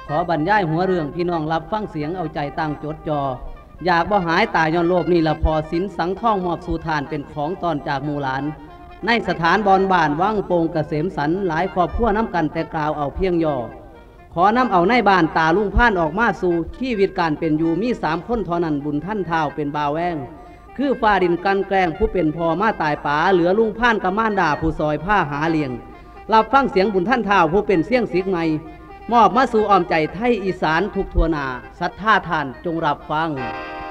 บรรยายหัวเรื่องพี่น้องรับฟังเสียงเอาใจตั้งจดจออยากบ่หายตายย้อนโลภนี่ละพอสินสังท่องมอบสู่ทานเป็นของตอนจากหมู่หลานในสถานบอนบ้านวังโปงเกษมสันหลายครอบครัวน้ำกันแต่กล่าวเอาเพียงย่อขอนำเอาในบ้านตาลุงพ่านออกมาสู่ชีวิตการเป็นอยู่มี3 คนเท่านั้นบุญท่านเท้าเป็นบ่าวแวงคือฟ้าดินกันแกล้งผู้เป็นพ่อมาตายป๋าเหลือลุงพ่านกับม่านด่าผู้ซอยผ้าหาเลี้ยงรับฟังเสียงบุญท่านเท้าผู้เป็นเสียงสิกใหม่มอบมาสู่อ้อมใจไทยอีสานทุกทั่วหน้าศรัทธาทานจงรับฟัง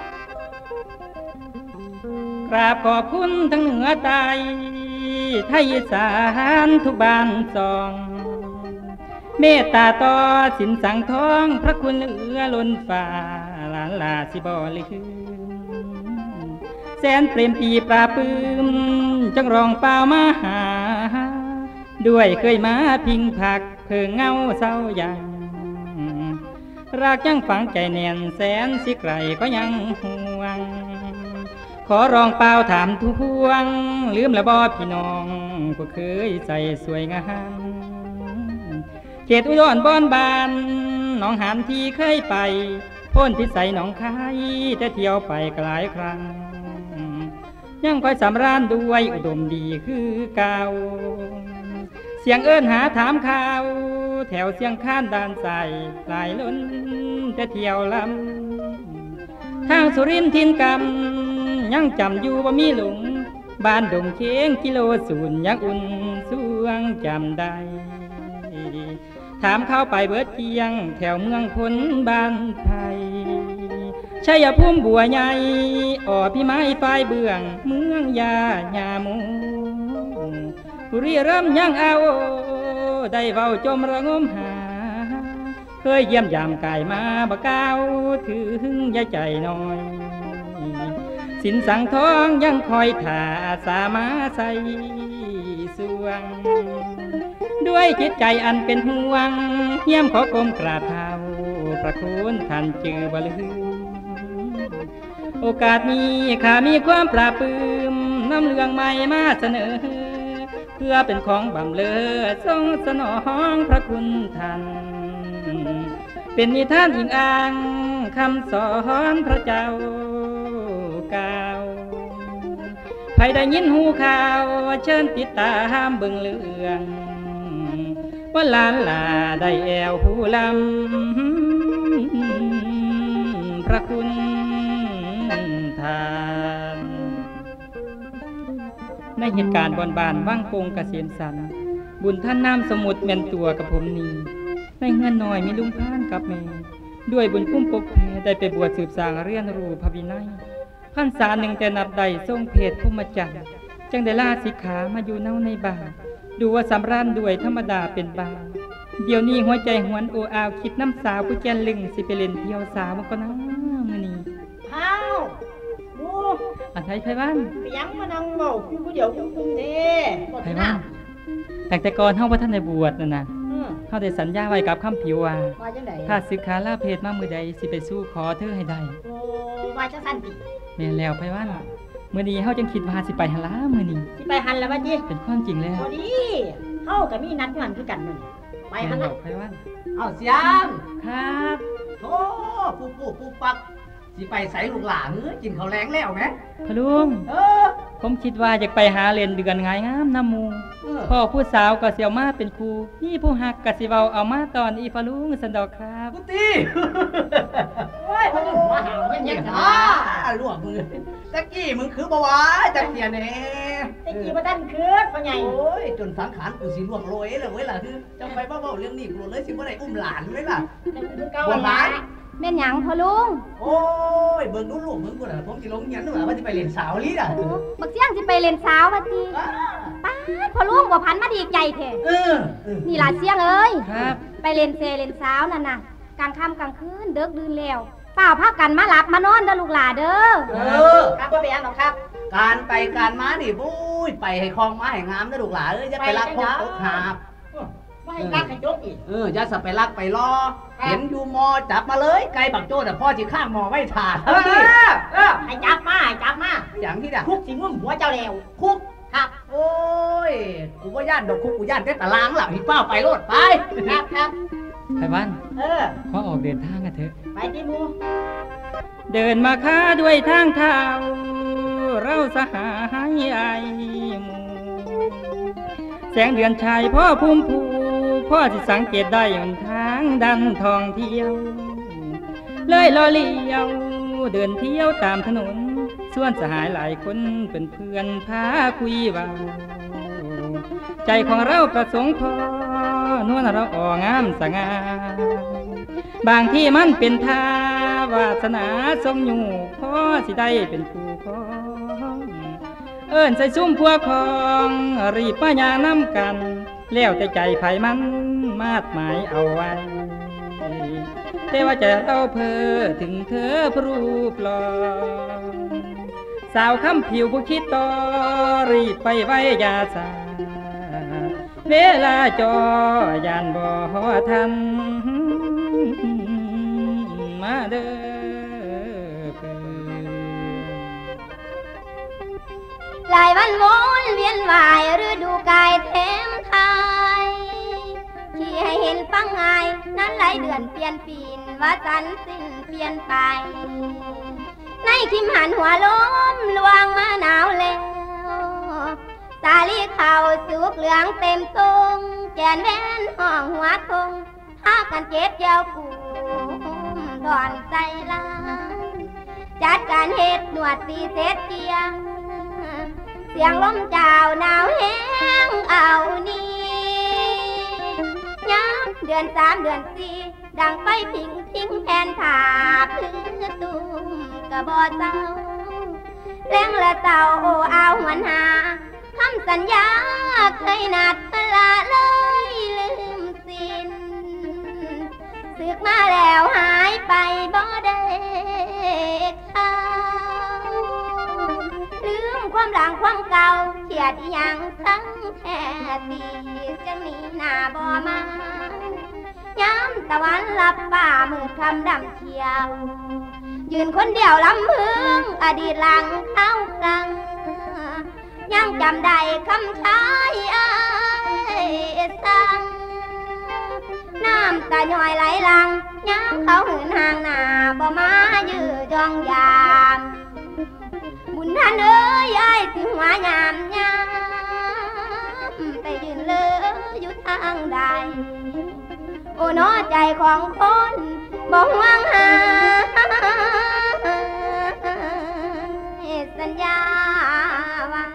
กราบขอบคุณทั้งเหนือใต้ไทยอีสานทุกบ้านซองเมตตาต่อสินสังทองพระคุณเหลือล้นฟ้าหลานลาสิบ่ลืมแสนเปรมปีปราปื้มจังรองเปล่ามาหาด้วยเคยมาพิงผักเพิ่งเงาเศร้ายังรักยังฝังใจแน่นแสนสิไกลก็ยังห่วงขอรองเปล่าถามทวงลืมละบ่พี่น้องผู้เคยใส่สวยงามเขตอุดรบ้านบานหนองหานที่เคยไปพ้นพิสัยหนองคายแต่เที่ยวไปหลายครั้งยังคอยสำราญด้วยอุดมดีคือเก่าเสียงเอิ้นหาถามข่าวแถวเสียงข้านด้านใสหลายล้นแต่เที่ยวลำทางสุรินทร์ทินกำยังจำอยู่ว่ามีหลงบ้านดงเคียงกิโลศูนย์ยังอุ่นสวงจำได้ถามเข้าไปเบิดเกียงแถวเมืองพ้นบ้านไทยชัยภูมิบัวใหญ่อ่อพี่ไม้ไฟเบื้องเมืองยาโมบุรีรัมย์ยังเอาได้เว้าจมระงมหาเคยเยี่ยมยามกายมาบ่ก้าวถึงยาใจน้อยสินสังทองยังคอยถ่าสามาใส่สวงด้วยจิตใจอันเป็นห่วงเยี่ยมขอกรมกราบเท้าพระคุณท่านจือบลืมโอกาสนี้ข้ามีความปราบปลื้มนำเรื่องใหม่มาเสนอเพื่อเป็นของบำเรอทรงสนองพระคุณท่านเป็นนิทานอิงอ้างคำสอนพระเจ้ากล่าวใครได้ยินหูข่าวเชิญติดตามเบิ่งเรื่องว่าหลานลาได้แอวหูลำพระคุณทานในเหตุการณ์บานว่างโปงเกษมสันบุญท่านน้ำสมุทรเมียนตัวกับผมนี้ในเงินน้อยมีลุงพ่านกับแม่ด้วยบุญคุ้มปกแผ่ได้ไปบวชสืบสางเรียนรู้พระวินัยพรรษาหนึ่งแต่นับใดทรงเพศพรหมจรรย์จังได้ลาสิกขามาอยู่เน่าในบาทดูว่าสำราญด้วยธรรมดาเป็นบาเดี๋ยวนี้หัวใจหวนโออาวคิดน้ำสาวผู้แกนลึงสิไปเล่นเที่ยวสาวมันก็น้ำมือนี้อ้าวดูอันไทยไพบ้านไปยังมานั่งเมาผู้เดียวคุ้มเด้ไพบ้านแต่ก่อนเฮาว่าท่านในบวชนั่นนะเฮาได้สัญญาไว้กับคำผิวว่าถ้าศึกษาลาเพศมามือใดสิไปสู้ขอเธอให้ได้โอ้ว่าจังซั่นติแม่นแล้วไพบ้านมื้อนี้เฮาจังคิดว่าสิไปหั่นล่ะมื้อนี้สิไปหั่นแล้วบัดนี้เป็นความจริงแล้วพอดีเฮาก็มีนัดงานคือกันมื้อนี้ไปหั่นไพบ้านเอาเสียงครับโธ่ปูปักสิไปใส่ลูกหลานกินข้าวแรงแล้วแหมพะลุงผมคิดว่าอยากไปหาเล่นเดือนงายงามน้ำมูพ่อผู้สาวก็เสียวมาเป็นครูนี่ผู้หักก็สิเว้าเอามาตอนอีพะลุงสันดอกครับกุฏิโอ้ยบ่ต้องหัวหาวเย็นๆอ๋อลวกมือตะกี้มึงคือบ่วะจักเสียแน่ตะกี้บ่ทันคืนพ่อใหญ่โอ้ยจนสังขารกูสิล่วงโรยเลยเว้ยล่ะคือจังไปเว้าเรื่องนี้กูเลยสิบ่ได้อุ้มหลานเว้ยล่ะบ่หลานแม่นหยังพ่อลุงโอ้ยเบิ่งดูลูกมึงบ่ล่ะผมสิลงยันว่าสิไปเล่นสาวลีล่ะบักเสี่ยงสิไปเล่นสาวว่าติป๊าดพ่อลุงบ่พันมาดีใจแท้นี่ล่ะเสี่ยงเอ้ยครับไปเล่นเล่นสาวนั่นน่ะกลางค่ำกลางคืนดึกดื่นแล้วเปล่าพากันมาหลับมานอนเด้อลูกหลาเด้อครับบ่เป็นหยังหรอกครับการไปการมานี่บุ้ยไปให้คลองมาให้งามเด้อลูกหลาอย่าไปลักพกตกหาบไม่รักให้จกอีกอย่าสับไปลักไปรอเห็นอยู่มอจับมาเลยไก่บักโจ้แต่พ่อจีข้างมอไว้ถาดให้จับมาอย่างที่ด่ะคุกสิงุ่มหัวเจ้าแล้วคุกครับโอ้ยกูว่าย่านดอกคุกกูย่านแต่ตารางหลังพี่เป้าไปโลดไปครับไพวันๆขอออกเดินทางกันเถอะไปที่หมูเดินมาค้าด้วยทางเท้าเราสหายไอหมูแสงเดือนชายพ่อภูมิภูพ่อสิสังเกตได้หนทางดันท่องเที่ยวเลยล้อเลี้ยวเดินเที่ยวตามถนนส่วนสหายหลายคนเป็นเพื่อนพาคุยเบาใจของเราประสงค์พอนวลเราอ่องามสง่าบางที่มันเป็นทาวาสนาทรงอยู่พอสิได้เป็นผู้ครองเอิ้นใส่ซุ้มพวกของรีบมาย่างน้ำกันแล้วแต่ใจไผมันมาดหมายเอาไว้แต่ว่าจะเอาเพอถึงเธอผู้รูปหล่อสาวคำผิวผู้คิดต่อรีบไปไว้ยาสาเวลาจอยานบ่ทันมาเด้อหลายวันวนเวียนวายฤดูกาลเต็มไทยที่ให้เห็นปังไงนั้นหลายเดือนเปลี่ยนปีนว่าจันสิ้นเปลี่ยนไปในคิมหันหัวล้มลวงมาหนาวแล้วสาลีเขาสุกเหลืองเต็มตรงแกนแว่นห้องหัวทงหากันเก็บเกี่ยวกูดอนใจลายจัดการเฮ็ดหนวดตีเสร็จเกียงเสียงลมเจ้าหนาวแห้งเอานี่ย้ำเดือน3 เดือน4ดังไปพิงพิงแผ่นผาพื้นตุ้มกระบอกเจ้าแรงละเต่าโอเอาหันหาคำสัญญาเคยนัดละเลยลืมสิ้นสึกมาแล้วหายไปบ่ได้ข่าวลืมความหลังความเก่าเขียดอย่างทั้งแท้ตีจังนี้หน้าบ่มาย้ำตะวันลับป่ามืดคำดำเขียวยืนคนเดียวลำพึงอดีตหลังเข้าคลังยังจำได้คำชายอ้ายสั่งน้ำตาหน่อยไหลหลังย้ำเขาหืนห่างหน้าบ่มายือจองยามบุญท่านเอ้ยอ้ายถึงหัวยามยามไปยืนเลืออยู่ทางใดโอ้น้อใจของคนบ่หวังหาสัญญาไว้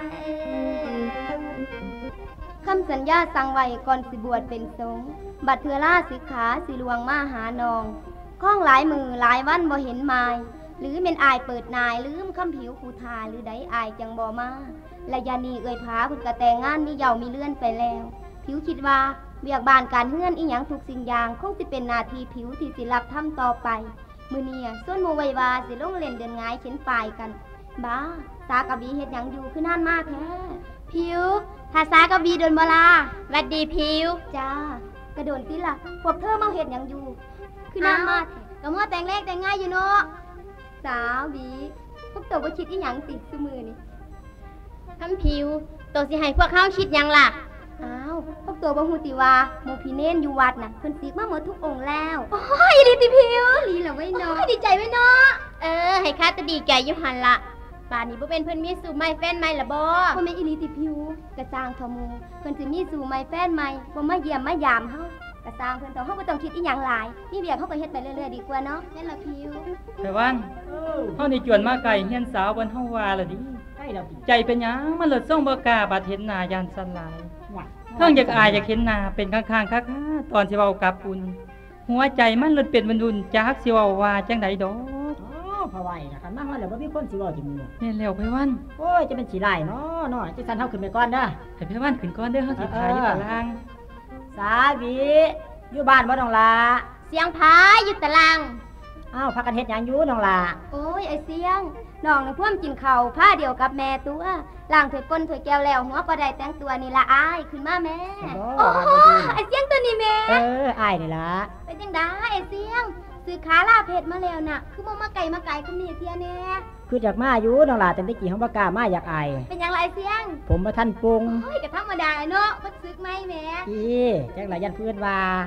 คำสัญญาสั่งไว้ก่อนสิบวชเป็นสงฆ์บัดเทือล่าสิขาสิลวงมาหานองข้องหลายมือหลายวันบ่เห็นมายหรือเป็นอายเปิดนายลืมคำผิวคูทาหรือใดอายจังบ่มาและยานีเอ่ยผาคุณกระแต่งงานมีเยามีเลื่อนไปแล้วผิวคิดว่าเบียกบานการเฮือนอีหยังทุกสิ่งอย่างคงสิเป็นนาทีผิวที่สิรับทำต่อไปมื้อนี้ส่วนหมู่ไว้ว่าสิลงเล่นเดินง่ายเข็นปลายกันบ้าสากะบีเฮ็ดหยังอยู่คือนั่นมากแท้ผิวถ้าสากะบีโดนบ่ล่ะหวัดดีผิวจ้ากระโดนติล่ะพวกเธอมาเฮ็ดหยังอยู่คือนั่นมากก็มัวแต่งแรกแต่งง่ายอยู่เนาะสาวบีพวกตัวบ่คิดอีหยังติดซุมื้อนี่คำผิวตัวสิให้พวกเฮาคิดหยังล่ะอ้าวพวกตัวบ่ฮู้ติว่าหมู่พี่เน้นอยู่วัดน่ะเพิ่นสิมาหมดทุกองค์แล้วโอ้ยดีติผิวลีล่ะไว้เนาะดีใจไว้เนาะให้ข้าตะดีใจอยู่หั่นล่ะป่านนี้บ่เป็นเพิ่นมีสู่ใหม่แฟนใหม่ล่ะบ่แม่นอีหลีติผิวกระจางทอมูเพิ่นสิมีสู่ใหม่แฟนใหม่บ่มาเยี่ยมมายามเฮากระจางเพิ่นเฮาบ่ต้องคิดอีหยังหลายมีเวียกเฮาก็เฮ็ดไปเรื่อยๆดีกว่าเนาะแม่นล่ะผิวไพวันเฮานี่จวนมาไกลเฮียนสาวบนเฮาว่าล่ะดิใกล้แล้วใจเป็นหยังมันหลดส่งบ่กล้าบาดเห็นหน้ายานสั่นหลายเพิ่งอยากอายอยากเห็นหน้าเป็นข้างๆคักตอนสิเว้ากับอุ่นหัวใจมันหลดเป็นวุ่นๆจักสิเว้าว่าจังได๋ดอกพอไหวนะคันมาฮอดแล้วบ่มีคนสิรออยู่มื้อแม่นแล้วไพวันโอ้ยจะเป็นสิไล่เนาะจังซั่นเฮาขึ้นไปก่อนเด้อให้ไพวันขึ้นก่อนเด้อเฮาสิถ่ายอยู่ตารางสาบีอยู่บ้านบ่น้องล่ะเสียงพายอยู่ตารางอ้าวพักกันเฮ็ดหยังอยู่น้องล่ะโอ้ยไอ้เสียงน้องน่ะพ่วมกินข้าวผ้าเดียวกับแม่ตัวล้างถ้วยก้นถ้วยแก้วแล้วหัวก็ได้แต่งตัวนี่ละอายขึ้นมาแม่โอ้ไอ้เสียงตัวนี้แม่อายนี่ล่ะเป็นจังได๋ไอ้เสียงซื้อขาลาเพชรมาแล้วน่ะคือบ่มาไกลคือนี่เที่ยแน่คืออยากมาอยู่น้องล่ะแต่ตะกี้เฮาบ่กล้ามาอยากอายเป็นหยังล่ะไอ้เสียงผมบ่ทันปรุงโอ้ยก็ธรรมดาเนาะบ่ซึกไหมแม่จังล่ะยันเพิ่นว่า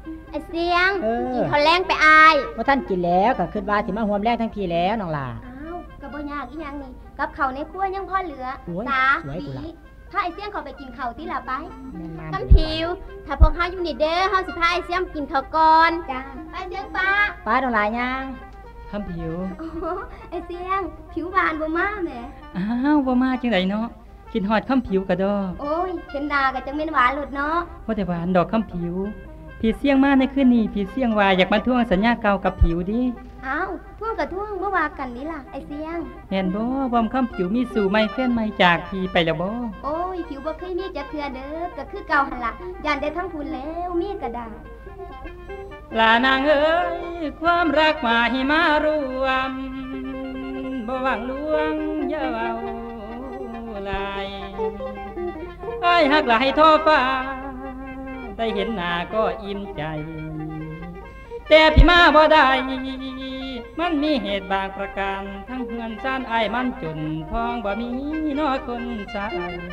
ไอ้เสียงเออกินข้าวแรงไปอายว่าท่านกินแล้วก็คิดว่าสิมาห่วมแรกทั้งพี่แล้วน้องล่ะอ้าวก็บ่ยากอีหยังนี่กับข้าวในครัวยังพอเหลือโอ้ยตาสวยกูละดีถ้าไอ้เสียงเขาไปกินข้าวติล่ะไปแม่นกำผิว ถ้าพวกเฮาอยู่นี่เด้อเฮาสิพาไอ้เสียงกินข้าวก่อนจ้าไปเสียงป้าป้าน้องล่ะยังคำผิวโอ้โหไอ้เสียง ผิวบานบ่มาแหมอ้าวบ่มาจังไดเนาะกินฮอดคำผิวกะดอโอ้ยเห็นดาก็จังแม่นหวานหลุดเนาะว่าแต่หวานดอกคำผิวพี่เสี่ยงมาในคืนนี้พี่เสี่ยงว่าอยากมาทวงสัญญาเก่ากับผิวดิอ้าวท่วงกับท่วงบ่ว่ากันนี่ล่ะไอ้เสียงแม่นบ่บอมคำผิวมีสู่ไม่แฟนไม่จากพี่ไปแล้วบ่โอ้ยผิวบ่เคยมีจักเทื่อเด้อก็คือเก่าหั่นล่ะย่านได้ทั้งคุณแล้วมีกระดาษลานางเอ้ยความรักมาให้มารวมบ่หวังลวงอย่าเว้าหลายอ้ายฮักหลายท้อฟ้าได้เห็นหน้าก็อิ่มใจ แต่พี่มาบ่ได้ มันมีเหตุบางประการทั้งเฮือนซ่านอ้ายมันจนทองบ่มีน้อคนใส่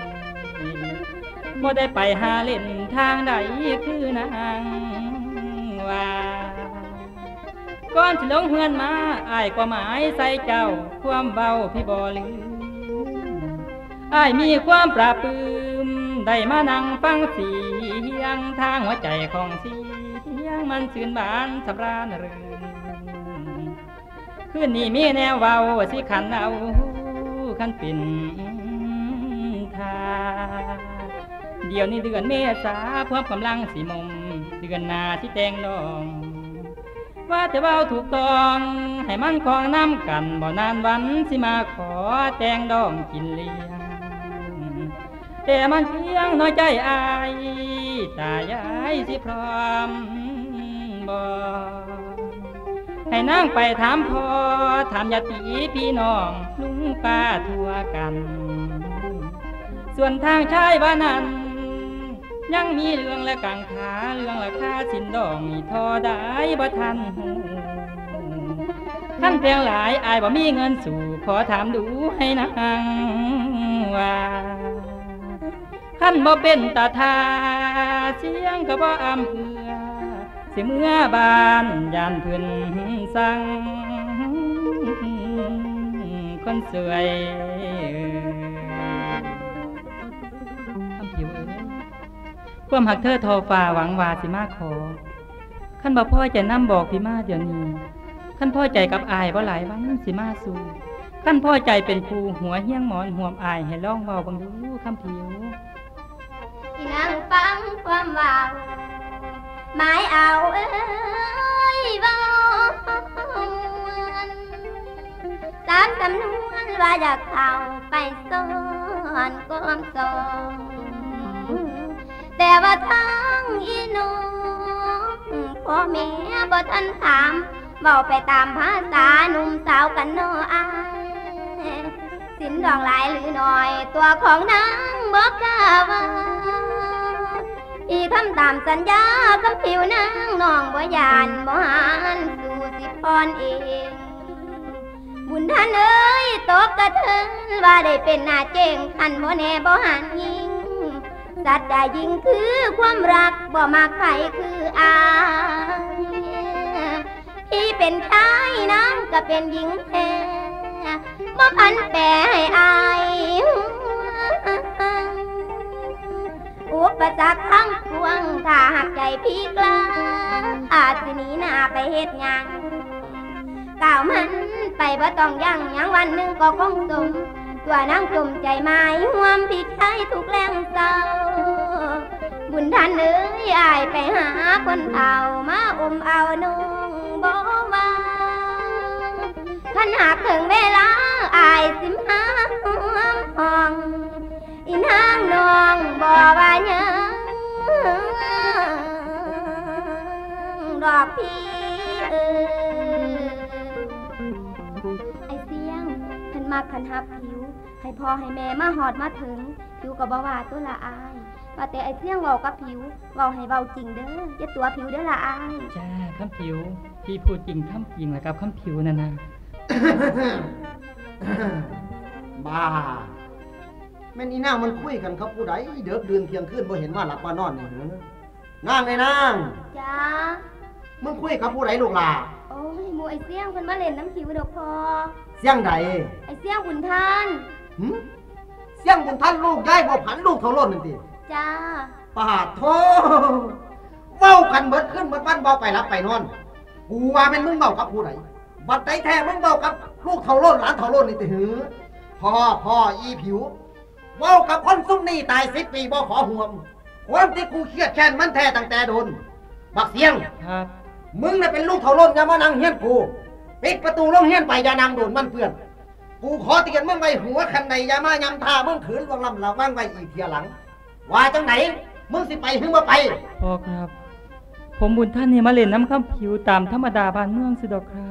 บ่ได้ไปหาเล่นทางใดคือนางว่าก่อนสิลงเฮือนมาอ้ายก็หมายใส่เจ้าความเบาพี่บ่ลืมอ้ายมีความปราบปลื้มได้มานั่งฟังเสียงทางหัวใจของเสียงมันชื่นบานสำราญรื่นคืนนี้มีแนวเว้าสิขันเอาขันเป็นทาเดี๋ยวนี้เดือนเมษาพร้อมกำลังสีมมเดือนหน้าที่แตงดองว่าแต่เว้าถูกต้องให้มันคลองน้ำกันบ่นานวันสิมาขอแตงดองกินเลี้ยงแต่มันเพียงน้อยใจอายตายายสิพร้อมบ่ให้นั่งไปถามพ่อถามญาติพี่น้องลุงป้าทั่วกัน ส่วนทางชายบ้านนั้นยังมีเรื่องและกังขาเรื่องราคาสินดองนี่ทอได้บ่ทันหูขั้นเพียงหลายอายบ่มีเงินสู่ขอถามดูให้นางว่าขั้นบ่เป็นตาทาเสียงก็บ่อำเอือสิเมื่อบานยานเพิ่นสั่งคนสวยคำผิวเอ้ยความหักเธอทอฟ้าหวังว่าสิมาขอขั้นบ่พ่อจะนำบอกพี่มาเดี๋ยวนี้ขั้นพ่อใจกับอายบ่หลายวันสิมาสู่ขั้นพ่อใจเป็นครูหัวเหี้ยงหมอนห่วมอายให้ลองเว้าบังดูคำผิวที่นั่งฟังความว่าวหมายเอาเอ้ยบ่ตามจำนวนว่าอยากเข้าไปซ่อนความทรงแต่ว่าทางอีน้องพ่อแม่บ่ทันถามเว้าไปตามภาษาหนุ่มสาวกันเนาะอายสินดองหลายหรือน้อยตัวของนางบ่กล้าว่าอีทำตามสัญญากับผิวนางน้องบ่ยานบ่หานสู่สิพรเองบุญท่านเอ้ยตกกระเทินว่าได้เป็นหน้าเจ้งท่านบ่แน่บ่หันยิงสัตว์ได้ยิงคือความรักบ่มักใครคืออายพี่เป็นชายนางก็เป็นหญิงแท้บ่พันแปรให้อายอุปสรรคทั้งปวงถ้าหักใจพี่กล้าอาจสิหนีหน้าไปเฮ็ดหยังก้าวมันไปบ่ต้องยั่งยังวันหนึ่งก็คงสมตัวนางจมใจหมายห่วมพี่ชายทุกแรงเศร้าบุญท่านเอ้ยอายไปหาคนเฒ่ามาอมเอานุ่งบ่ว่าขันหากถึงเวลาอายสิมาห่วมห้องอีนางน้องบ่ว่าหยังดอกพี่ไอเสียงฉันมาขันหักผิวให้พ่อให้แม่มาหอดมาถึงผิวก็บ่ว่าตัวละอายว่าแต่ไอเสียงเว้ากับผิวเว้าให้เว้าจริงเด้ออย่าตัวผิวเด้อละอายจ้าคำผิวพี่พูดจริงทำจริงแหละครับคำผิวนั่นนะบ้าแม่นอีนางมันคุยกันครับผู้ใดเดือกเดือนเที่ยงคืนบ่เห็นว่าหลับว่านอนนี่เหรอนางไอ้นางจ้ามึงคุยกับผู้ใดลูกหล่ะโอ้ยหมูไอเสี่ยงเพิ่นมาเล่นน้ำผิวดอกพอเสียงใดไอเสี่ยงอุ่นท่านหึเสียงบุญท่านลูกยายบ่ผันลูกเท่าล้นนั่นติจ้าปาดโธ่เว้ากันเบิดขึ้นเบิดบ้านเว้าไปรับไปนอนกูว่าเป็นมึงเว้ากับผู้ใดบัดใดแท้มึงเว้ากับลูกเท่าล้นหลานเท่าล้นนี่ติหือพ่ออีผิวเว้ากับคนซุ่มนี่ตาย10 ปีบ่ขอห่วงความที่กูเครียดแค้นมันแท้ตั้งแต่โดนบักเสียงครับมึงน่ะเป็นลูกเท่าล้นอย่ามานั่งเฮียนกูปิดประตูโรงเฮียนไปอย่านั่งโดนมันเปื้อนกูขอเตือนมึงไว้หัวคันใดอย่ามายำท่ามึงขืนวังลำระวังไว้อีกเทียหลังว่าจังไหนมึงสิไปหรือบ่ไปพ่อครับ ผมบุญท่านนี่มาเล่นน้ำข้ามผิวตามธรรมดาบ้านเมืองสิดอกครับ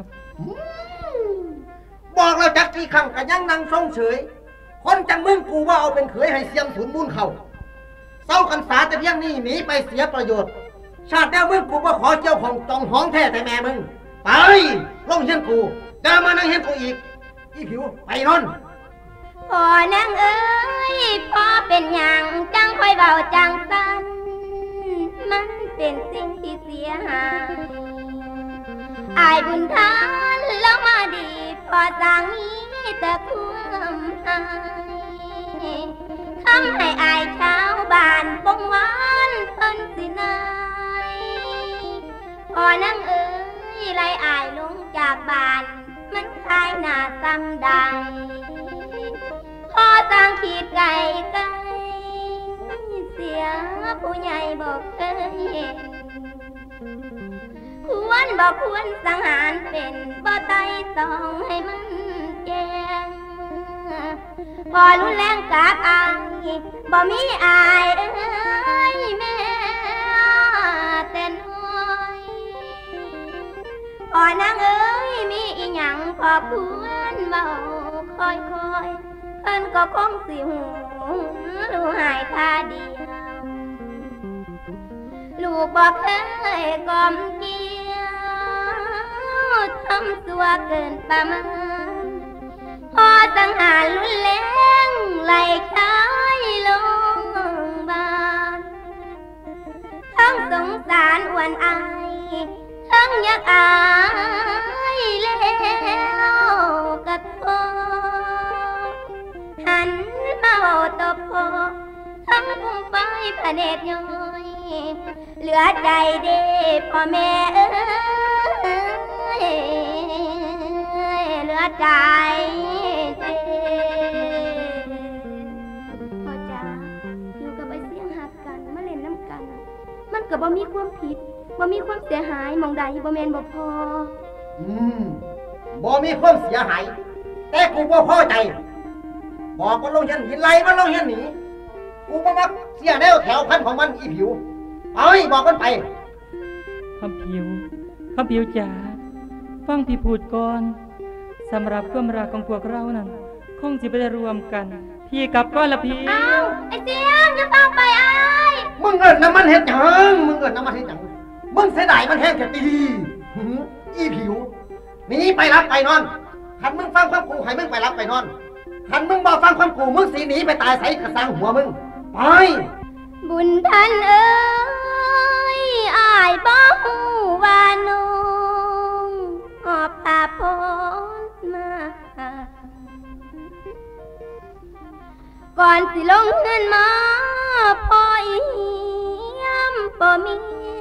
บอกแล้วจักกี่ครั้งก็ยังนั่งทรงเฉยคนจังมึงกูว่าเอาเป็นเขยให้เสียมศูนย์มูลเขาเศร้ากันสาแต่เพียงนี้หนีไปเสียประโยชน์ชาติแล้วมึงกูว่าขอเจ้าของจองห้องแท้แต่แม่มึงไปลงเฮียนกูจะมานั่งเฮียนกูอีกอีผิวไปนอนพ่อนางเอ้ยพ่อเป็นหยังจังค่อยเบาจังสันมันเป็นสิ่งที่เสียหายอายบุญทานแล้วมาดีพอสร้างนี้แต่ความหายทำให้อายชาวบ้านปงหวานเพิ่นสินายพ่อนางเอ้ยไล่อายลงจากบ้านมันคลายหน้าซ้ำใดพอต่างขีดไก่ไก่เสียผู้ใหญ่บอกเคยเห็นควรบอกควรสังหารเป็นบ่ไต่ตองให้มันแจ้งพอรุนแรงกับอายบ่มีอายเอ้ยแม่แต่น้อยพอนางเอ้ยมีอีหยังพอควรเบาคอยเพิ่นก็คงสิหูรู้หายท่าเดียวลูกบอกเคยกล่อมเกี่ยวทำตัวเกินประมาณพอสังหารรุนแรงไล่ชายลงบานทั้งสงสารอวนอายทั้งอยากอายแล้วกระทบหันมาเอาตบพอทั้งพุ่งไปพระเนตรย้อยเหลือใจเด้พ่อแม่เอ้ยเหลือใจเด้พ่อจ๋าอยู่กับไอ้เสียงหักกันมาเล่นน้ำกันมันก็บ่มีความผิดบ่มีความเสียหายมองใดบ่แม่นบ่พอบ่มีความเสียหายแต่กูบ่พอใจบอกมันลงเฮียนหินไหลมันลงเฮียนหนีกูบ่มักเสียแนวแถวพันของมันอีผิวเอาให้บอกมันไปคำผิวจ๋าฟังพี่พูดก่อนสำหรับความรักของพวกเรานั้นคงสิไปได้รวมกันพี่กับก้อนละพี่อ้าวไอ้เสียงจะฟังไปอ้ายมึงเอิ้นน้ำมันเฮ็ดหยังมึงเอิ้นน้ำมันเฮ็ดหยังมึงเสียดายมันแห้งแค่ตีอีผิวหนีไปรับไปนอนคันมึงฟังความกูให้มึงไปรับไปนอนคันมึงบ่ฟังความกูมึงสิหนีไปตายใส่กระสังหัวมึงไปบุญท่านเอ้ยอายบ่ฮู้ว่าน้องหอบผ้าพรมาก่อนสิลงเงินมาพ่ออียำบ่มี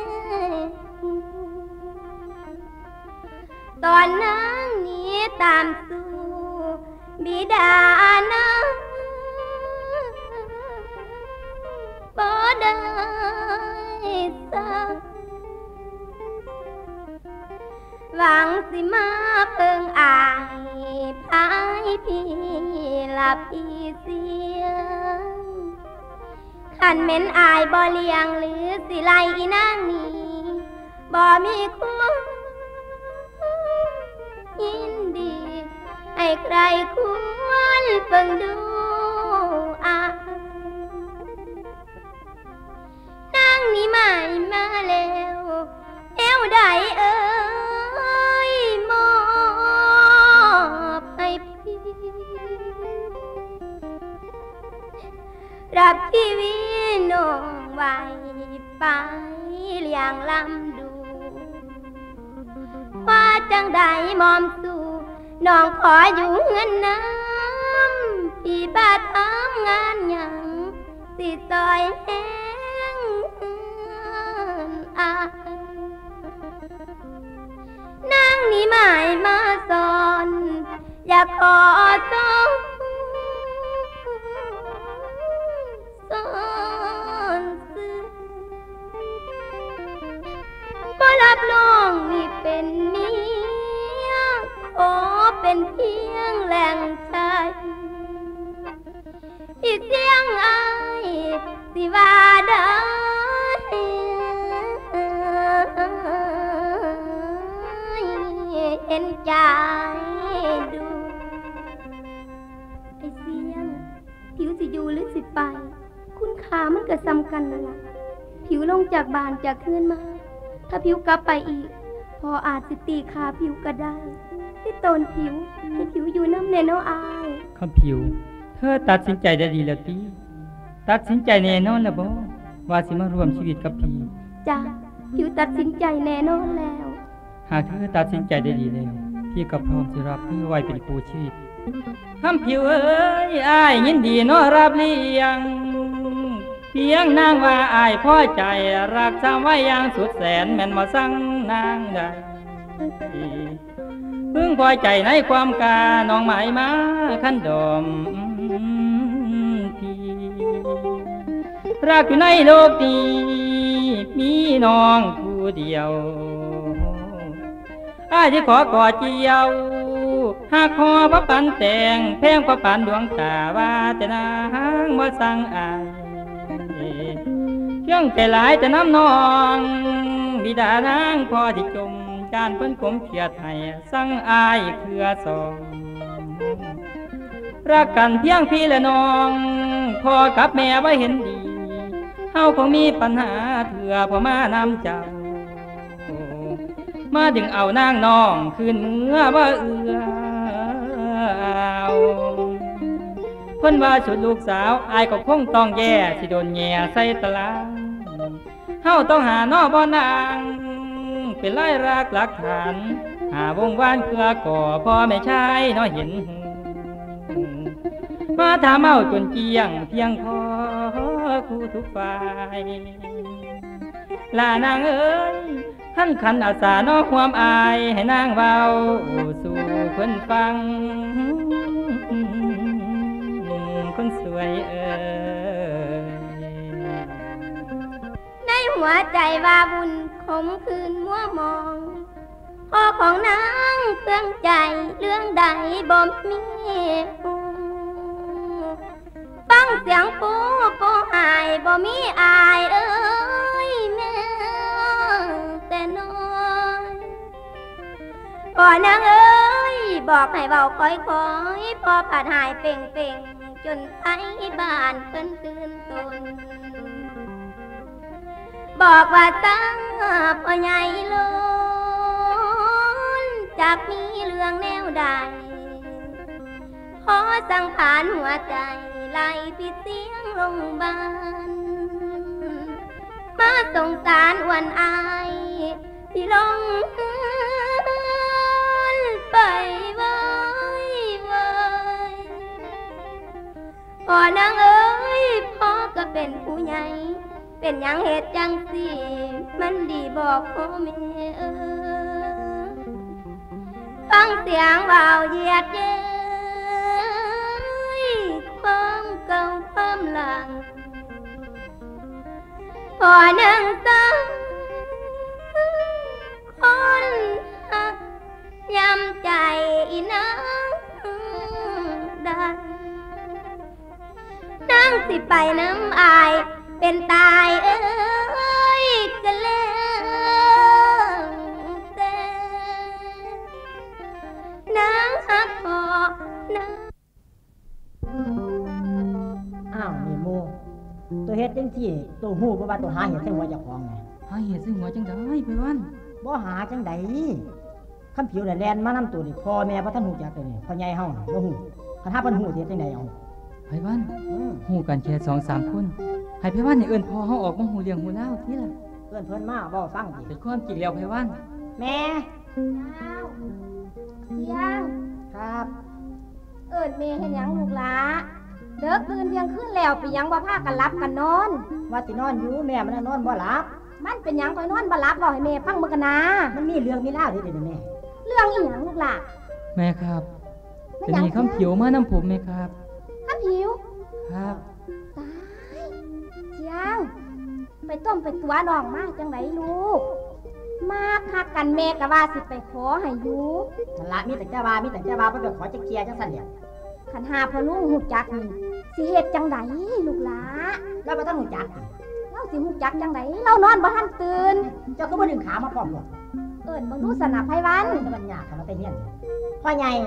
ตอนนั้นนี้ตามสู่บิดานะบ่ได้สักหวังสิมาเพิ่งอายพายพี่ลับอีเสียงขันเม้นอายบ่เลี้ยงหรือสิไลอีนางนี้บ่มีความยินดีให้ใครควรเพิ่งดูนางนี้ไม่มาแล้วแอวใดเอ้ยมอบให้พี่รับชีวิตน้องไว้ไปอย่างลำดูว่าจังใดมอมสู่น้องขออยู่เงินน้ำพี่บาททำงานหยังสิซอยแห้งนางนี่หมายมาสอนอยากขอต้องสอนซื้อบ่รับรองนี่เป็นเมียขอเป็นเพียงแหล่งใจที่เสียงอายสิว่าได้เห็นใจดูไอ้เสียงผิวสิอยู่หรือสิไปคุณค่ามันก็สำคัญนั่นล่ะผิวลงจากบ้านจากคืนมาถ้าผิวกลับไปอีกพออาจสิตีขาผิวก็ได้ที่ตนผิวให้ผิวอยู่น้ำแน่นอนอายคำผิวเธอตัดสินใจได้ดีแล้วติตัดสินใจแน่นอนแล้วบ่ว่าสิมาร่วมชีวิตกับพี่จ้ะผิวตัดสินใจแน่นอนแล้วหากเธอตัดสินใจได้ดีแล้วพี่ก็พร้อมจะรับเธอไว้เป็นคู่ชีวิตคำผิวเอ้ยอ้ายยินดีน้อรับเลี้ยงเพียงนางว่าอ้ายพอใจรักษาไว้อย่างสุดแสนแม่นบ่สั่งนางได้พึ่งพอใจในความกาน้องหมายมาขันดอมพี่รักอยู่ในโลกนี้มีน้องผู้เดียวอ้ายที่ขอกอดเจียวหากขอพระปันแต่งแพงพระปันดวงตาว่าแต่นางบ่สั่งอายเชื่องใจหลายแต่น้ำนองบิดานางพอที่จมจานเพิ่นกลมเขียดให้สั่งอายเครือสองรักกันเพียงพี่และน้องพ่อกับแม่ไว้เห็นดีเฮาคงมีปัญหาเถื่อพอมานำเจ้ามาดึงเอานางน้องคืนเมื่อว่าเอื้อเพิ่นว่าชุดลูกสาวอายก็คงต้องแย่สิโดนแง่ใส่ตะลางเฮาต้องหาน้อบ่นางเป็นลายรักหลักฐานหาวงวานเครือก่อพ่อแม่ชายน้อเห็นมาถามเอาจนเจียงเพียงพอคู่ทุกฝ่ายลานางเอ้ยท่านขันอาสาน้อความอายให้นางเว้าสู่เพิ่นฟังคนสวยในหัวใจว่าบุญขมคืนมัวมองพ่อของนางเพื่องใจเรื่องใดบ่มีฟังเสียงปูหายบ่มีอายเอ้ยแม่แต่น้อยก่อนนางเอ้ยบอกให้เบาคอยพอผัดหายเป่งจนไทยบ้านเพิ่นตื่นตนบอกว่าตั้งพ่อใหญ่ล้นจากมีเรื่องแนวใดขอสั่งผ่านหัวใจไล่ปิดเสียงโรงพยาบาลมาสงสารอวนอายที่ลงไปไว้พ่อนางเอ้ยพ่อก็เป็นผู้ใหญ่เป็นหยังเหตุจังสิมันดีบอกพ่อแม่ฟังเสียงว่าวเหยียดเย้ยความเก่าความหลังพ่อนางตั้งคนหักย้ำใจนางดันนางสิไปน้ำอายเป็นตายเอ้ยกันแล้วแต่นางหักพอนางอ้าวนี่โมตัวเฮ็ดจังซี่ตัวฮู้บ่ว่าตัวหาเห็ดใส่หัวเจ้าของไงหาเห็ดใส่หัวจังได๋ไปวันบ่หาจังได๋คำผิวแล่นมานำตัวนี่พ่อแม่บ่ทันฮู้จักตัวนี่พ่อใหญ่เฮาบ่ฮู้คันหาเพิ่นฮู้สิเฮ็ดจังได๋เอาไผวันฮู้กันแค่ 2-3 คนให้ไผวันนี่เอิ้นพ่อเฮาออกมาฮู้เรื่องฮู้ราวติล่ะเพิ่นมาเว้าฟังดิเป็นความจริงแล้วไพวันแม่เสียงครับเอิ้นแม่เฮ็ดหยังลูกหลาเด้อตื่นเที่ยงคืนแล้วไปหยังบ่พากันหลับกันนอนว่าสินอนอยู่แม่มันนอนบ่หลับมันเป็นหยังข่อยนอนบ่หลับบ่ให้แม่ฟังมื้อกันนะมันมีเรื่องมีราวเด้อแม่เรื่องอีหยังลูกหลาแม่ครับจะมีคำผิวมาน้ำผมไหมครับคันหิวครับตายเสียงไปต้มไปตัวน้องมาจังไดลูกมาคักกันแม่ก็ว่าสิไปขอให้อยู่นั่นละมีแต่เจ้าว่าเพิ่นไปขอจักเกียจังซั่นแหละคันหาพ่อลุงฮู้จักนี่สิเฮ็ดจังไดลูกหลาแล้วบ่ต้องรู้จักเราสิฮู้จักจังไดเรานอนบ่ทันตื่นเจ้าก็บ่ดึงขามาพร้อมหรอกเอิ้นเบิ่งดูสนับไผวันแต่มันยากค่ะมันไปเฮียนพ่อใหญ่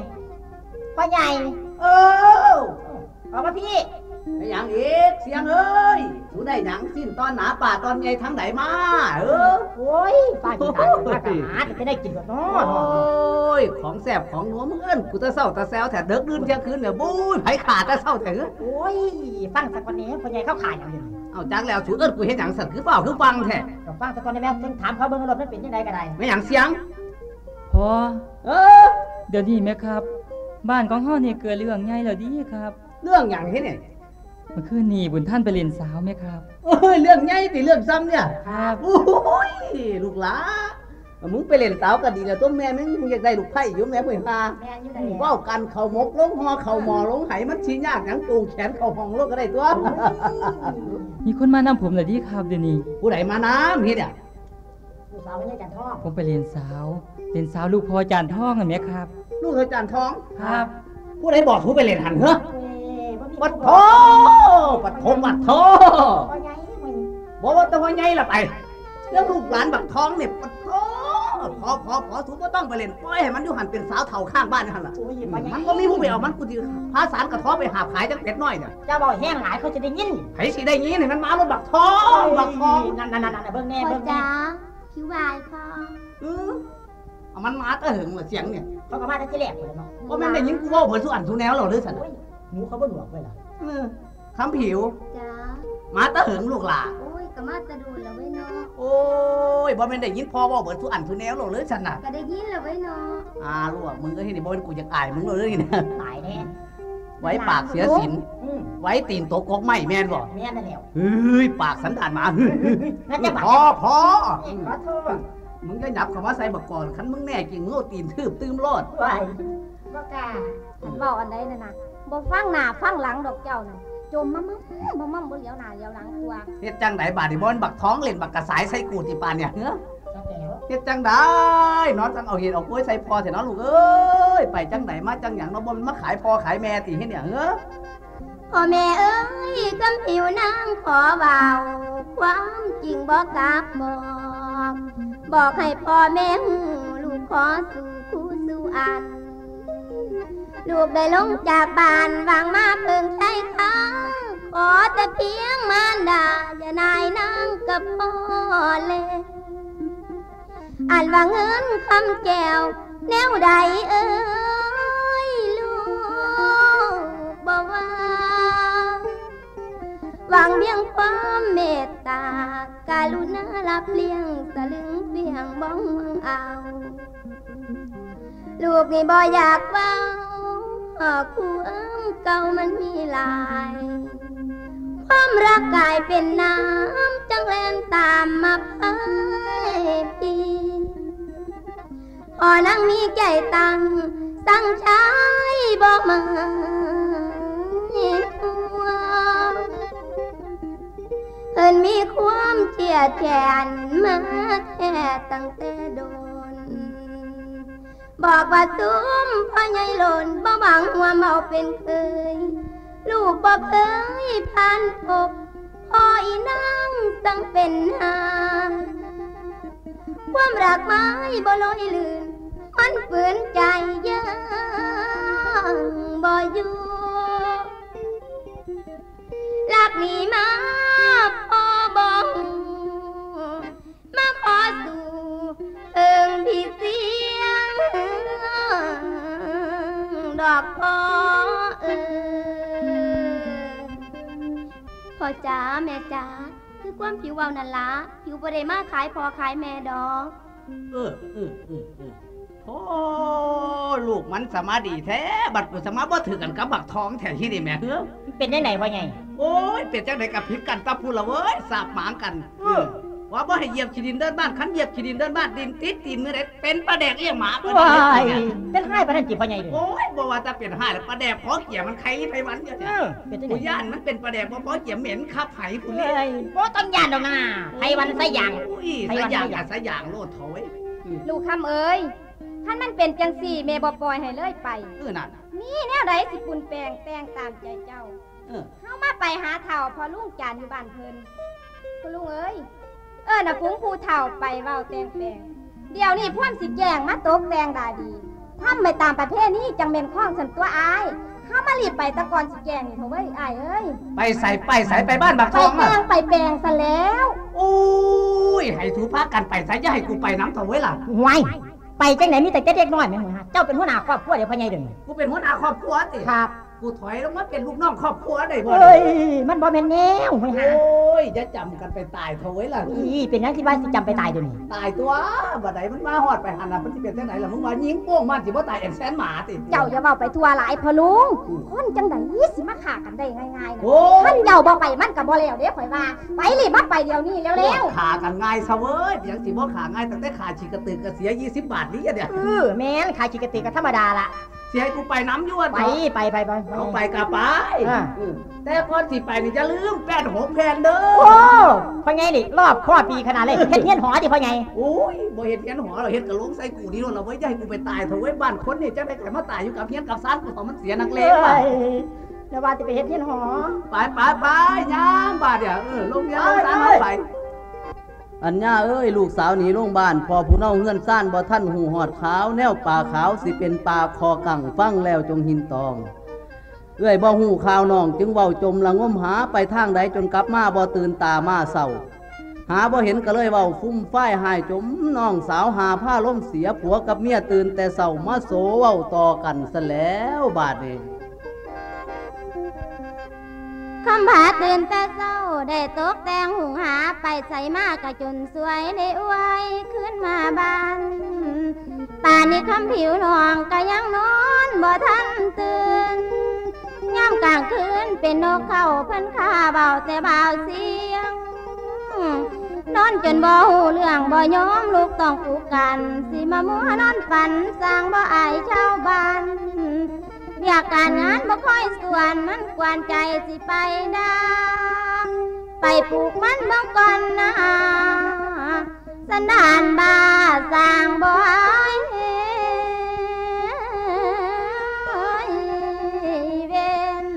เอามาพี่ไอ้หยังอีกเสียงเอ้ยสูได้หยังสิ้นตอนหนาป่าตอนใหญ่ทั้งไหนมาโอ้ยป้ากินตายป้าก็หาจะได้กินก็น้อโอ้ยของแสบของนัวมึงเอิ้นกูตะเศร้าตะแซวแถเด็กดื่นเที่ยงคืนเนี่ยบุ้ยไผขาดตะเศร้าแถโอ้ยฟังสักวันนี้พ่อใหญ่เข้าขายอย่างนี้เอาจักแล้วสูเอิ้นกูเฮ็ดหยังสั่นคือเปล่าคือฟังแท้ก็ฟังสักวันนี้แม่ต้องถามเขาเบิ่งรถมันเป็นยังไงก็ได้ไม่หยังเสียงพอเออเดี๋ยวนี้แม่ครับ บ้านของเฮานี่เกิดเรื่องใหญ่แล้วดีครับเรื่องหยังเฮ็ดเนี่ยเมื่อคืนนี้บุญท่านไปเล่นสาวไหมครับโอ้ยเรื่องใหญ่ติเรื่องซ้ำเนี่ยครับโอ้ยลูกหลามึงไปเล่นสาวก็ดีแล้วตัวแม่มึงอยากได้ลูกไผ่อยู่แม่เพิ่นมาแม่อยู่ไหนเว้ากันเข้าหมกลงหอเข้าหมอลงไหมันสิยากหยังจูงแขนเข้าห้องโลกก็ได้ตัวมีคนมานํผมแล้วดีครับเดี๋ยวนี้ผู้ใดมาน้ำเฮ็ดอ่ะลูกสาวไม่ใช่จันทองผมไปเล่นสาวลูกพ่อจานทองน่ะแม่ครับลูกอาจารย์ทองครับผู้ใดบอกผู้ไปเล่นหันเหรอปัดโถปัดโถปัดโถพ่อใหญ่มันบอกว่าตัวใหญ่ละไปเรื่องลูกหลานบักทองเนี่ยปัดโถพอสูก็ต้องไปเล่นปล่อยให้มันอยู่หันเป็นสาวเถ่าข้างบ้านนี่หันล่ะโอ้ยพ่อใหญ่มันก็มีผู้ไปเอามันกูจะพาสารกระท้อไปหาขายจังเป็ดน้อยเนี่ยเจ้าบอกแห้งหลายเขาจะได้ยินไผสิได้งี้เนี่ยมันมาแล้วบักทองบักทองนั่นเบิ่งแน่พ่อเบิ่งแน่จ๋าคิววายพ่อเอามันมาก็หึงว่าเสียงเนี่ยเขาก็มาแต่ที่แรกเลยเนาะก็แม่นได้ยินกูเว่าเหมือนสุอันสุแนวเราหรือสันหนูเขาบ่หนวกเลยล่ะคำผิวจ๋ามาตะหึงลูกหล่าโอ้ยก็มาแตะดูแล้วไว้เนาะโอ้ยบ่แม่นได้ยินพ่อเว่าเหมือนสุอันสุแนวเราหรือสันน่ะก็ได้ยินแล้วไว้เนาะลูกมึงก็เห็นดิบ่เป็นกูจะอายมึงเลยนี่นะตายแน่ไว้ปากเสียศีลไว้ตีนตกกกไม้แม่นบ่แม่นั่นแหละเฮ้ยปากสันดานหมาเฮ้ยนั่นจะบาดพอขอโทษมึงจะหยับเข้ามาใส่บักก่อนคันมึงแน่จริงมึงเอาตีนทืบตื้มรอดไปบ่กล้าคันเว้าอันใดนั่นน่ะบ่ฟังหน้าฟังหลังดอกเจ้าน่ะจมมั่มบ่เหลียวหน้าเหลียวหลังตัวเฮ็ดจังไดบาดนี่บ่นบักท้องเล่นบักกระสายใส่กูติปานเนี่ยเฮ้อตั้งแต่แล้วเฮ็ดจังไดนอนจังเอาเห็ดเอากล้วยใส่พอเถอะเนาะลูกเอ้ยไปจังไดมาจังหยังเนาะบ่มันมาขายพอขายแม่ติเฮ็ดเนี่ยเฮ้อพ่อแม่เอ้ยกำผิวนางขอเบาความจริงบอกกลับบอกให้พ่อแม่หูลูกขอสู่คู่สู่อัน ลูกได้ลงจากบ้านวางมาเพิ่งใช้ค้างขอแต่เพียงมารดาอย่านายนางกับพ่อเลยอ่านว่าเงินคำแก้วแนวใดเอ้ยลูกบอกว่าหวังเพียงความเมตตาการุณารับเลี้ยงสลึงเพียงบ้องเมืองเอาลูกนี่บ่อยากเว้าคู่เก่ามันมีหลายความรักกลายเป็นน้ำจังแรงตามมาพัยปีพอนั่งมีใจตั้งสั่งใช้บ่มาตัวเพิ่นมีความเชี่ยแฉนมาแท้ตั้งแต่โดนบอกว่าตุ้มพ่อใหญ่หล่นบ่หวังว่าเมาเป็นเคยลูกบ่เคยผ่านพบพ่ออีนางตั้งเป็นหาความรักไม้บ่ลอยลื่นมันฝืนใจยังบ่อยู่ลักหนีมาพ่อบ่มาขอสู่เอิงพี่เสียงดอกพ่อพ่อจ๋าแม่จ๋าคือความผิวเว้านั่นละผิวบ่ได้มาขายพอขายแม่ดอกโอ้ลูกมันสมาดีแท้บัดกูสมาบ่ถือกันกับบักทองแท้ที่นี่แม่เป็นได้ไหนพ่อใหญ่โอ้ยเป็นจังไดกับพิษกันตะพูละเว้ยสาบหมางกันว่าบ่ให้เหยียบขี้ดินเดินบ้านคันเหยียบขี้ดินเดินบ้านดินติดตีนมือเด็ดเป็นปลาแดกเอี้ยงหมาว้ายเป็นให้ประเด็นจีพ่อใหญ่เลยโอ้ยบ่ว่าจะเป็นห่าแล้วปลาแดกพอเกี่ยมันใครไปวันเดียวจ้ะเป็นได้ไหนกูย่านมันเป็นปลาแดกบ่พอเกี่ยเหม็นขับไห้ผู้นี้บ่ต้องย่านดอกนะไผวันไสอย่างอุ้ยสะอย่างสะอย่างโลดโถยลูกคำเอ้ยท่านมันเป็นจังสี่แม่บ่ปล่อยให้เลยไปนั่นมีแนวใดสิปุ่นแปลงแต่งตามใจเจ้าเข้ามาไปหาเถ่าพอลุงจานอยู่บ้านเพิ่นคุณลุงเอ้ยน่ะปุ้งผู้เถ่าไปเว้าแต่งแปลงเดี๋ยวนี้พ่วมสิแย่งมาตกแต่งดาดีทำไปตามประเภทนี้จังเป็นข้องสันตัวอายเข้ามารีบไปตะกอนสิแย่งนี่เถอะเว้ยอายเอ้ยไปใส่ไปบ้านบักไปทองแปลงไปแปลงซะแล้วโอ้ยให้ถูพากันไปใส่อย่าให้กูไปน้ำเถอะเว้ยล่ะห่วยไปจังไหนมีแต่เด็กน้อยแม่นบ่ฮะเจ้าเป็นหัวหน้าครอบครัวเดี๋ยวพ่อใหญ่เด้อกูเป็นหัวหน้าครอบครัวสิครับกูถอยลงมาเป็นลูกน้องครอบครัวได้บ่เอ้ยมันบ่แม่นแนวห่วยโอหา้ยจะจำกันไปตายเถอะเว้ยล่ะอีเป็นหยังคิดว่าสิจำไปตายเดี๋ยวนี้ตายตัวบ่ได้มันมาฮอดไปหันน่ะมันสิเป็นจังไหนล่ะมึงว่ายิงโป้งมันสิบ่ตายแอนแซนหมาติเจ้าอย่าเว้าไปทั่วหลายพอลุงคนจังไดสิมาฆ่ากันได้ง่ายๆนะโอ้ท่านเจ้าบ่ไปมันก็บ่แล้วเด้ข่อยว่าไปรีบมาไปเดี๋ยวนี้เร็วขากันง่ายซะเว้ยเดี๋ยวสิบ่ขาง่ายตั้งแต่ขาฉีกกระตึกก็เสีย20 บาทนี่เนี่ยแม่นขายชิกติก็ธรรมดาล่ะสิให้กูไปน้ำยวดไปเอาไปกะไปอ่าแต่ก่อนสิไปนี่อย่าลืมแป้น6แผ่นเด้อโอ้พ่อใหญ่นี่รอบครอบปีขนาดเลยเฮ็ดเฮียนหอดิพ่อใหญ่โอ้ยบ่เฮ็ดเฮียนหอเราเฮ็ดกะโหลกใส่กูนี่โดนเราไว้อย่าให้กูไปตายเถอะเว้ยบ้านคนนี่จังได๋ก็มาตายอยู่กับเฮียนกับซานกูต้องมันเสียนักเลงว่ะแล้วว่าจะไปเฮ็ดเฮียนหอไปย่างบาดเนี่ยลงเฮียนลงซานเอาไปอัญญาเอ้ยลูกสาวหนีโรงบ้านพอผู้เน่าเฮือนซ่านบ่ท่านหูหอดขาวแนวป่าขาวสิเป็นป่าคอกังฟังแล้วจงหินตองเอ้ยบ่หูข่าวน้องจึงเว้าจมละงมหาไปทางใดจนกลับมาบ่ตื่นตามาเศร้าหาบ่เห็นก็เลยเว้าฟุ้มฝ้ายหายจมน้องสาวหาผ้าล้มเสียผัวกับเมียตื่นแต่เศร้ามาโสเว้าต่อกันซะแล้วบาดนี้คำผาตื่นแต่เช้าได้ตกแต่งหุงหาไปใส่มากะจนสวยได้อวยขึ้นมาบ้านป่านนี้คำผิวหนองก็ยังนอนบ่ทันตื่นย่ำกลางคืนเป็นนกเข้าเพิ่นข้าเบาแต่เบาเสียงนอนจนบ่หูเรื่องบ่ยอมลูกต้องปลุกกันสิมามัวนอนฝันสร้างบ่อายชาวบ้านอยากการงานบ่ค่อยส่วนมันกวนใจสิไปดาไปปลูกมันเบิ่งก่อนนะสันดานบ้าสร้างบ่หายเว้น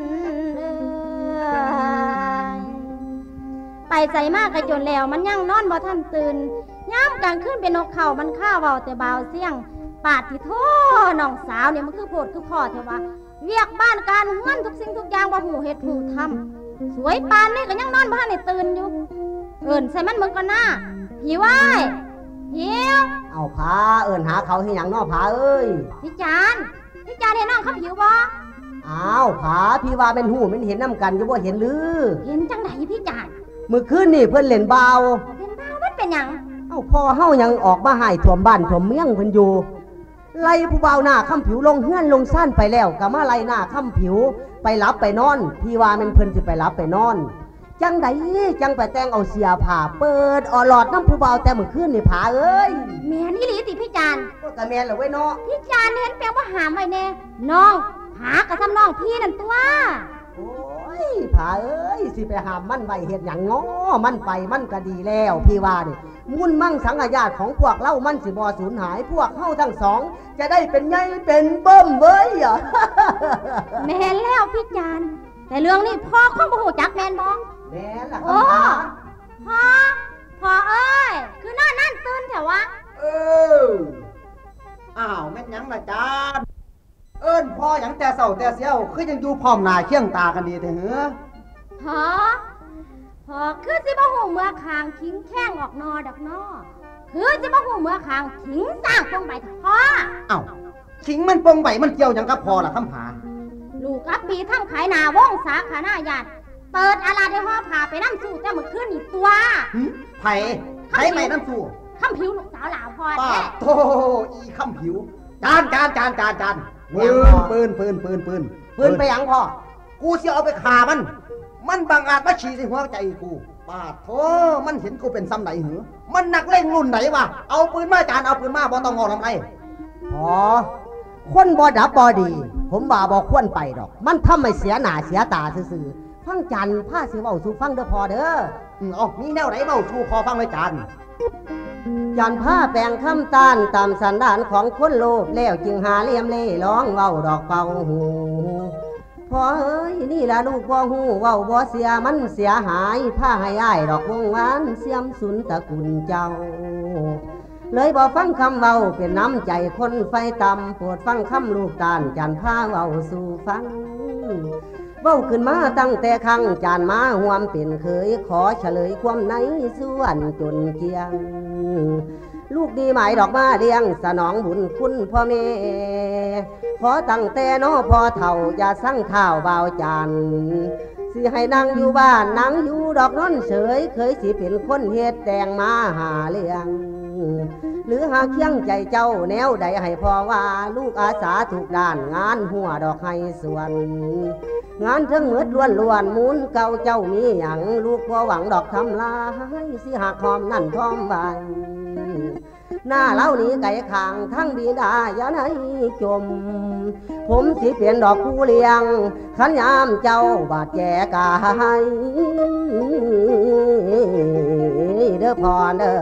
ไปใส่มากกะจนแล้วมันยังนอนบ่ทันตื่นย่ำกลางคืนเป็นนกเขามันข้าวเบาแต่เบาเสียงปาดที่โทน้องสาวเนี่ยมันคือโพดคือพ่อเถอะวะเวียกบ้านการเงินทุกสิ่งทุกอย่างว่าหูเฮ็ดหูทำสวยปานนี่ก็ยังนอนบ้านในตื่นอยู่เอิ้นใส่มันมึงก็หน้าหิวไอ้หิวเอาผาเอิ้นหาเขาที่หยังน้อผาเอ้ยพี่จานเห็นน้องเขาหิวบ่อ้าวผาพี่ว่าเป็นหูเป็นเห็นน้ำกันอยู่บ่เห็นหรือเห็นจังไดพี่จานมื้อคืนนี่เพิ่นเล่นเบาเห็นบ่าวมันเป็นหยังเอ้าพ่อเฮายังออกมาหายท่วมบ้านท่วมเมืองเพิ่นอยู่ไล่ผู้บ่าวหน้าค่ำผิวลงเฮือนลงซ่านไปแล้วก็มาไล่หน้าค่ำผิวไปหลับไปนอนพี่ว่ามันเพิ่นสิไปหลับไปนอนจังไดจังไปแต่งเอาเสียผ้าเปิดออหลอดน้ำผู้บ่าวแต่มื้อคืนนี่ผาเอ้ยแม่นี่หลีติพี่จานก็แม่นแล้วเว้ยเนาะพี่จานเห็นแปลว่าหามไว้แน่น้องหากระทำน้องพี่นั่นตัวโอ้ยผาเอ้ยสิไปหามมันไว้เฮ็ดหยังง้อมันไปมันก็ดีแล้วพี่ว่านี่มุ่นมั่งสังอาญาติของพวกเล่ามันสิบ่สูญหายพวกเฮาทั้งสองจะได้เป็นใหญ่เป็นเบิ่มเว้ยอ่ะแม่นแล้วพี่จานแต่เรื่องนี้พ่อคงบ่ฮู้จักแม่นบ่แม่นล่ะคโอ้รับผาพ่อเอ้ยคือนอนนั่นตื่นแถววะอ้าวแม่นหยังล่ะจานเอิ้นพ่อหยังแต่เช้าแต่เสียวคือยังอยู่พร้อมหน้าเคียงตากันดีแท้หือพ่อคือสิบ่ฮู้เมื่อคางทิ้งแข้งออกนอดอกนอคือสิบ่ฮู้เมื่อคางทิ้งสร้างตรงใบพ่ออ้าวขิงมันปงใบมันเกี่ยวหยังกับพ่อล่ะคำผาลูกกับปีทั้งขายหนาวงสาขาหน้าญาติเปิดอาลาได้ห่อผ่าไปน้ำสู้แต่เมื่อคืนนี่ตัวไผ่ไปน้ำสู้ข้ามผิวลูกสาวหลาพอป้าแท้โธ่อีคำผิวจานปืนไปยังพ่อกูเสียเอาไปฆ่ามันบังอาจมาฉี่ใส่หัวใจกูป้าโธ่มันเห็นกูเป็นซ้ำไหนหือมันนักเล่นรุ่นไหนวะเอาปืนมาจานเอาปืนมาบ่ต้องงอทำไมอ๋อคนบ่ดับบ่ดี ผมว่าบ่ควรไปดอก มันทำให้เสียหน้าเสียตาซื่อๆฟังจันผ้าสิเว้าสู่ฟังเด้อพอเด้อเอามีแนวไหนเบ้าชูพอฟังเลยจานจันผ้าแปลงคำต้านตามสันดานของคนโลภแล้วจึงหาเลี่ยมเล่ร้องเว้าดอกเป่าหูพอเอ้ยนี่ล่ะลูกบ่ฮู้เว้าบ่เสียมันเสียหายผ้าให้อ้ายดอกวงหวานเสียมสุนตระกุลเจ้าเลยบ่ฟังคำเว้าเป็นน้ำใจคนไฟต่ำโปรดฟังคำลูกตาลจันผ้าเว้าสู่ฟังเว้าขึ้นมาตั้งแต่ครั้งจานมาห่วมเป็นเคยขอเฉลยความในส่วนจนเกียงลูกดีหมายดอกมาเลี้ยงสนองบุญคุณพ่อแม่ขอตั้งแต่น้อพอเฒ่าอย่าสั่งข้าวเบาจานสิให้นั่งอยู่บ้านนั่งอยู่ดอกนอนเฉยเคยสิเป็นคนเฮ็ดแต่งมาหาเลี้ยงหรือหาเคียงใจเจ้าแนวใดให้พอว่าลูกอาสาทุกด้านงานหัวดอกให้ส่วนงานทั้งหมดล้วนมูลเก่าเจ้ามีหยังลูกบ่หวังดอกทำลายสิหักหอมนั่นพร้อมใบหน้าเล่านี้ไก่ขางทั้งบิดาอย่าไหนจมผมสิเปลี่ยนดอกผู้เลี้ยงขันยามเจ้าบาดแจกายเด้อพอเด้อ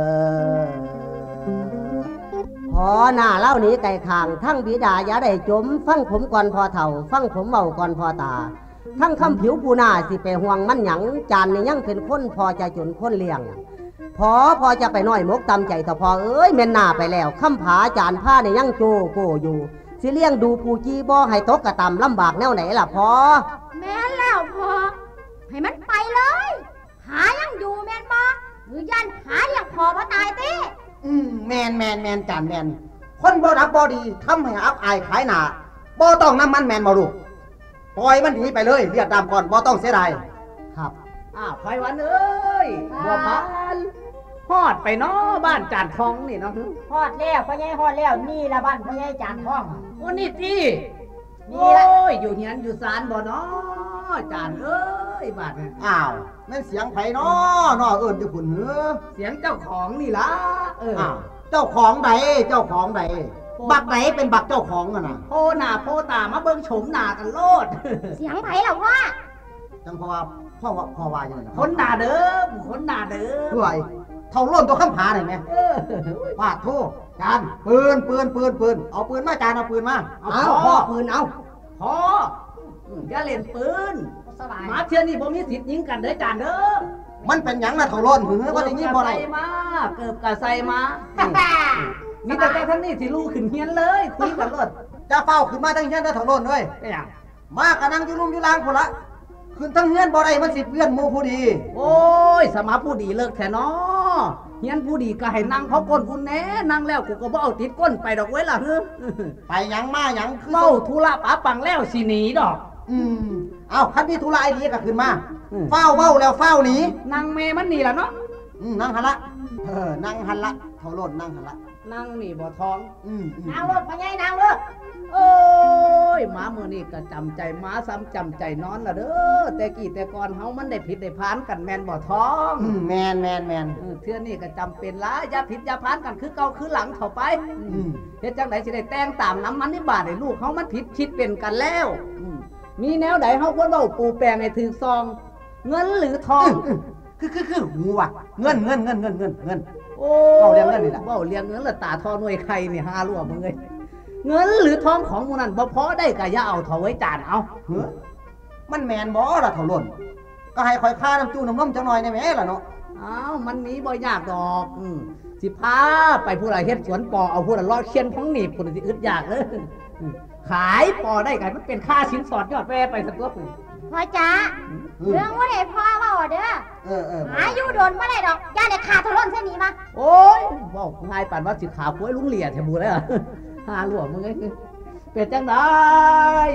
พอหน้าเล่านี้ไก่ขางทั้งบิดาอย่าได้จมฟังผมก่อนพอเฒ่าฟังผมเบาก่อนพอตาทั้งคำผิวผู้หน้าสิไปห่วงมันหยังจานนี่ยังเป็นคนพอจะจนคนเลี้ยงพอจะไปน้อยมกตำใจแต่พอเอ้ยแม่นหน้าไปแล้วคำผาจานผ้าเนี่ยยังโจโกอยู่สิเลี้ยงดูผู้จีบ่ให้ตกกระตำลำบากแนวไหนล่ะพอแม่นแล้วพอให้มันไปเลยหายังอยู่แม่นบ่หรือยันหาอย่างพอมาตายติแมนจานแมนคนบ่รับบ่ดีทำให้อับอายขายหน้าบ่ต้องน้ำมันแมนมาลูกปล่อยมันหนีไปเลยเรียกตามก่อนบ่ต้องเสียดายครับไพวันเอ้ยบัวพันฮอดไปเนาะบ้านจานทองนี่เนาะฮอดแล้วพ่อใหญ่ฮอดแล้วนี่ละบ้านพ่อใหญ่จานทองโอ้นี่ตีนี่โอ้ละยอยู่เฮียนอยู่ศาลบ่เนาะจานเอ้ยบาดเนี่ยอ้าวแม่นเสียงไผน้อเอิ้นอยู่พุ่นเหรอเสียงเจ้าของนี่ล่ะอ้าวเจ้าของใดบักไหนเป็นบักเจ้าของอะน่ะโพหน้าโพตามาเบิ่งโฉมหน้ากันโลดเสียงไผล่ะว่าจังพ่อว่าอย่างนั้นคนหน้าเดิมคนหน้าเดิมด้วยเท่าร่นตัวคำผาได้ไหมปาดโทษจานปืนเอาปืนมาจานเอาปืนมาเอาพ่อปืนเอาพ่ออย่าเล่นปืนหมาเชื่อนี่บ่มีสิทธิ์ยิงกันเด้อจานเด้อมันเป็นหยังนะเท่าร่นหือว่าได้ยินบ่ได้เกิบกะใส่มามีแต่ท่านนี่สิลูขึ้นเฮียนเลยคุยกันรถจะเฝ้าขึ้นมาทั้งเฮียนได้เท่าร่นด้วยเนี่ยมากระนั่งอยู่ลุ่มอยู่ล่างคนละขึ้นทั้งเฮียนบ่ได้มันสิเพื่อนหมู่ผู้ดีโอ้ยสมาผู้ดีเลิกแท้เนาะเฮียนผู้ดีก็ให้นั่งเขาก้นคุณแน่นั่งแล้วกูก็บ่เอาติดก้นไปดอกไว้ล่ะเฮ้อไปหยังมาหยังคือเมาธุระป๋าปังแล้วสิหนีดอกเอาคันมีธุระไอ้ดีก็ขึ้นมาเฝ้าเว้าแล้วเฝ้าหนีนั่งเมมันนี่ล่ะเนาะนั่งหันละนั่งหันละเท่าร่นนั่งหันละนั่งนี่บ่ท้องนางเลิกพ่อใหญ่นางเลิกโอ้ยหมามือนี่ก็จำใจหมาซ้ำจำใจนอนละเด้อแต่กี่แต่ก่อนเฮามันได้ผิดได้พานกันแมนบ่ท้องแมนเทื่อนี่ก็จำเป็นละอย่าผิดอย่าพานกันคือเก่าคือหลังเข้าไปเฮ็ดจังไดสิได้แต่งตามน้ำมันนี่บาดให้ลูกเฮามันผิดคิดเป็นกันแล้วมีแนวใดเฮาควรเว้าปูแปลงให้ถึงซองเงินหรือทองคือหูว่ะเงินโอ้เว้าเรื่องเงินนี่ล่ะเว้าเรื่องเงินละตาทอหน่วยไข่นี่หารั่วมึงเอ้ยเงินหรือทองของหมู่นั้นบ่พอได้ก็อย่าเอาเถาไว้จานเอามันแมนบ่ล่ะเท่าร่นก็ให้คอยค่าน้ำจูน้ำนมจังหน่อยได้ไหมล่ะเนาะอ้าวมันมีบ่ยากดอกสิพาไปผู้ใดเฮ็ดสวนปอเอาผู้ใดรอดเคียนของหนีบผู้ใดสิอึดยากเลยขายปอได้ไงมันเป็นค่าสินสอดยอดแปรไปสักตัวพ่อจ๋าเรื่องว่าได้พ่อว่าเด้อหาอยู่โดนบ่ได้ดอกย่าได้ขาดทะล้นเส้นนี้มาโอ้ยบอกง่ายปานว่าสิขาป่วยลุงเหลี่ยแถวบูเลยหาหลวงมึงไงเป็นจังได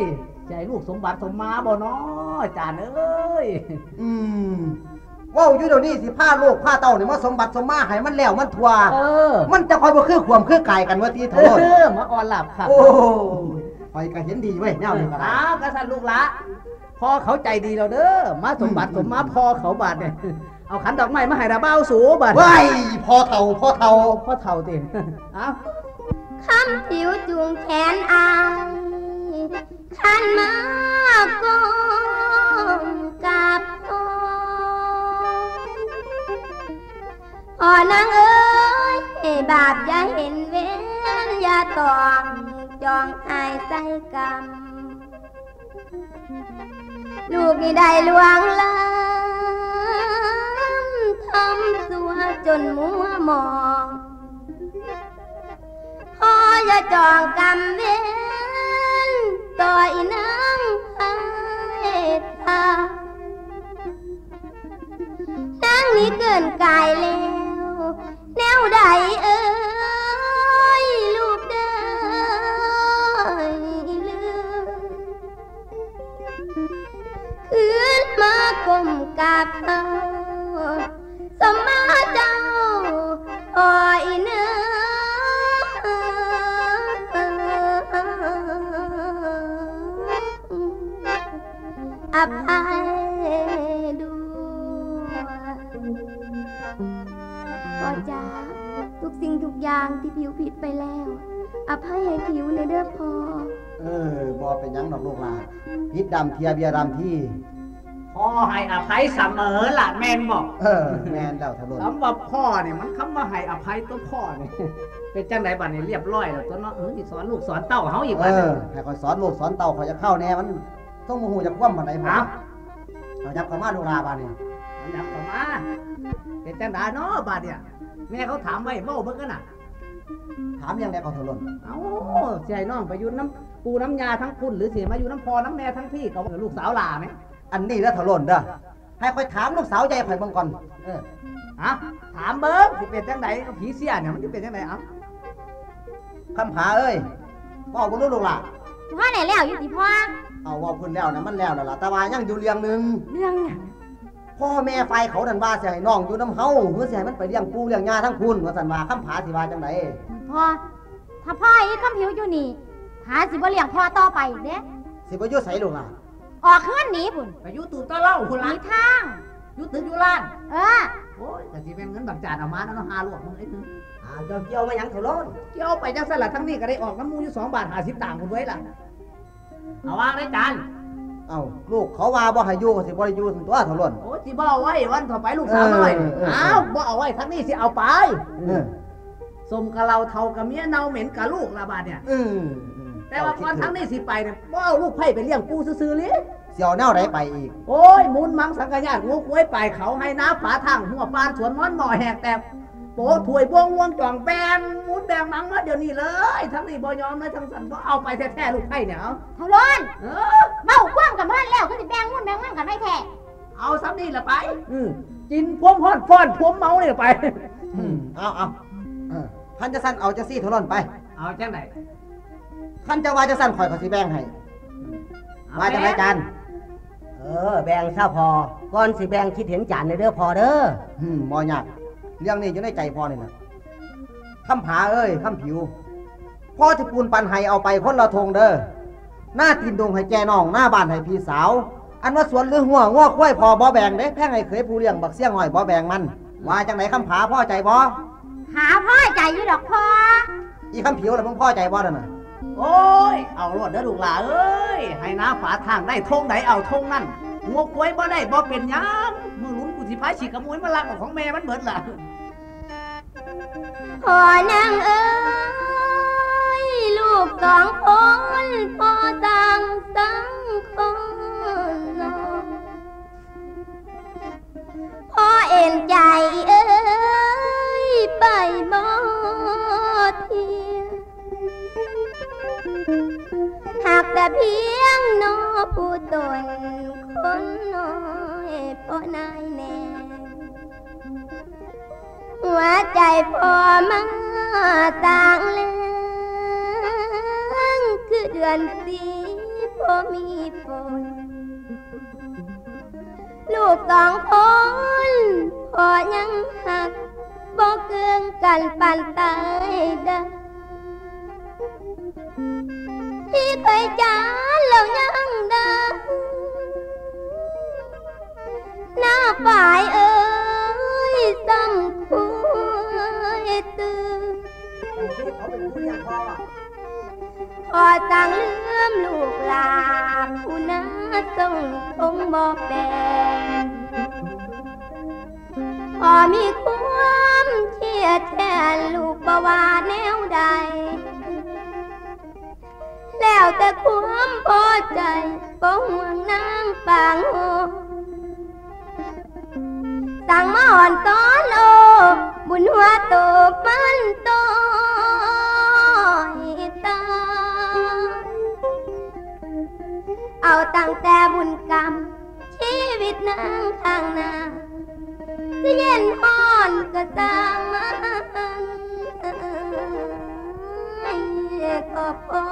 ใจลูกสมบัติสมมาบ่เนาะจานเอ้ยว้าวอยู่เดี๋ยวนี้สิผ้าโลกผ้าเต่าเนี่ยมาสมบัติสมมาให้มันแล้วมันทั่วมันจะคอยบ่คือความคือกายกันว่าที่โทษมาอ่อนหลับครับโอ้คอยก็เห็นดีเว้ยแนวนี้ก็ได้กษัตริย์ลูกละพอเขาใจดีเราเด้อมาสมบัติสมมาพอเขาบาดเนี่ยเอาขันดอกไม้มาให้ดาเบ้าสูบาดว้ายพอเท่าติเอาคำผิวจูงแขนอายขันมากงกับพ่อนางเอ้ยบาปอย่าเห็นเว้นอย่าต้องจองอายใจกรรมลูกนี่ได้ลวงล้ำทำตัวจนมัวมองพ่ออย่าจองกรรมเว้นต่ออีนางให้ตานางนี้เกินกายแล้วแนวใดเอ้ยลูกได้ลืมคืนมากลมกับเธอสมมาเจ้าอ้อยเนื้ออภัยพ่อจ๋าทุกสิ่งทุกอย่างที่ผิวผิดไปแล้วอภัยให้ผิวในเด้อพ่อบ่เป็นหยังดอกลูกหลานพิษดำเทียเบียดำที่พ่อให้อภัยเสมอล่ะแม่นบอกแม่นแล้วทะลุคำว่าพ่อเนี่ยมันคำว่าให้อภัยตัวพ่อเนี่ยเป็นจังไหนบัดนี้เรียบร้อยแล้วตัวเนาะสิสอนลูกสอนเต้าเฮาอีกบัดให้คอยสอนลูกสอนเต้าเขาจะเข้าแน่มันต้องโมโหจากความบัดไหนพ่อเอายับเข้ามาลูกหลานบัดนี้ยับเข้ามาเป็นจังไดเนาะบัดเนี่ยแม่เขาถามไว้เว้าเบิ่งกันน่ะถามยังไงเขาทะลุเอ้าสิให้น้องไปอยู่น้ำปูน้ำยาทั้งคุณหรือสิมาอยู่น้ำพอน้ำแม่ทั้งพี่เขาเป็นลูกสาวหล่าไหมอันนี้แล้วทะลุเด้อให้คอยถามลูกสาวใจข่อยเบิ่งก่อนถามเบิ่งสิเป็นจังไดผีเสียเนี่ยมันสิเป็นจังไดคำผาเอ้ยเว้าบ่รู้ลูกหล่ะพ่อไหนแล้วอยู่ที่พ่อเอาว่าพุ่นแล้วนะมันแล้วล่ะแต่ว่ายังอยู่เรื่องนึงเรื่องหยังพ่อแม่ไฟเขาดันว่าสิให้น้องอยู่น้ำเฮาเพื่อสิให้มันไปเลี้ยงปูเลี้ยงย่าทั้งคุณว่าสันว่าคำผาสิว่าจังไดพ่อถ้าพ่ออีคำผิวอยู่นี่หาสิบ่เลี้ยงพ่อต่อไปเด้สิบ่อยู่ไสลูกล่ะออกขึ้นหนีพุ่นไปอยู่ตู่ต้อเล่าพุ่นล่ะหนีทางอยู่ตึกอยู่ร้านโอ้ยแต่สิเป็นเงินบักจานเอามาแล้วเนาะ5 ลวกมึงไอ้นึงเกี่ยวมาหยังทะลุเกี่ยวไปจังซั่นล่ะทั้งนี้ก็ได้ออกน้ำมูอยู่2 บาท 50 ตังค์พุ่นไว้ล่ะเอาวางได้จานลูกเขาว่าบ่ให้อยู่ก็สิบ่ได้อยู่ตัวทะลุโอ้สิบ่เอาไว้วันต่อไปลูกสาวน้อยบ่เอาไว้ทั้งนี้สิเอาไปสมกับเราเท่ากับเมียเน่าเหม็นกับลูกละบาดเนี่ยแต่ว่าก่อนทั้งนี้สิไปเนี่ยบ่เอาลูกไผ่ไปเลี้ยงปูซื่อๆเลยเสี่ยวแนวไหนไปอีกโอ้ยมูลมังสังกะญาติงูกล้วยไปเขาให้น้าฝาทางหัวปานสวนม้อนหน่อแหกแต่โป๊ถวยบวงวงจ่องแบงมูดแบงมังมาเดี๋ยวนี้เลยทั้งนี้บ่ยอมเลยทั้งสันบ่เอาไปแท้ๆลูกไผ่เนี่ยเอาทะลุเบ้าคว่ำกับมันแล้วก็สิแบงมูดแบงมังกันไม่แท้เอาซ้ำนี่ละไปกินพวมฮอดฟ้อนพวมเมาเนี่ยไปเอาท่านจะสั่นเอาจะซี่ทะลุไปเอาจังไหนท่านจะว่าจะสั่นข่อยก็สิแบงให้ว่าจังไรจานแบ่งซะพอก่อนสิแบ่งคิดเห็นจานในเด้อพอเด้อบ่ยากเรื่องนี้อยู่ในใจพอนี่นะคำผาเอ้ยคำผิวพ่อที่ปูนปันให้เอาไปคนละทงเด้อหน้าตีนดงให้แกน้องหน้าบ้านให้พี่สาวอันว่าสวนหรือหัวง้อควายพอบ่แบ่งเด้แพ่งให้เคยผู้เลี้ยงบักเสี่ยงหอยบ่แบ่งมันว่าจังไหนคำผาพ่อใจบ่หาพ่อใจอยู่ดอกพ่ออีคำผิวแล้วมึงพ่อใจบ่นั่นน่ะโอ้ยเอารถเด้อลูกหลาเอ้ยให้น้าฝาทางได้ทงไหนเอาทงนั่นงวกไว้บ่ได้บ่เป็นยังมือลุ้นกูสิพายฉีกกระมวยมาลักของแม่มันเบิดล่ะพ่อนางเอ้ยลูก2 คนพ่อต่างคนพ่อเอ็นใจเอ้ยไปบ่เทียหากแต่เพียงน้อผู้ตนคนน้อยพ่อนายแน่หัวใจพ่อมาต่างเลื่องคือเดือนสีพบ่มีฝนลูกสองคนพอยังหักบ่เกืองกันปานตายเด้อที่เคยจานแล้วยังเด้อหน้าฝ่ายเอ้ยซ้ำคุยตื่นพอสั่งลืมลูกหลานผู้น่าส่งคงบ่แปลงพอมีความเชี่ยแทนลูกบ่ว่าแนวใดแล้วแต่ความพอใจบ่ห่วงนางปางโหสั่งมาอ่อนตอนโอบุญหัวโตมันโตตาเอาตั้งแต่บุญกรรมชีวิตนางข้างหน้าจะเย็นอ่อนก็ตามมันก็พอ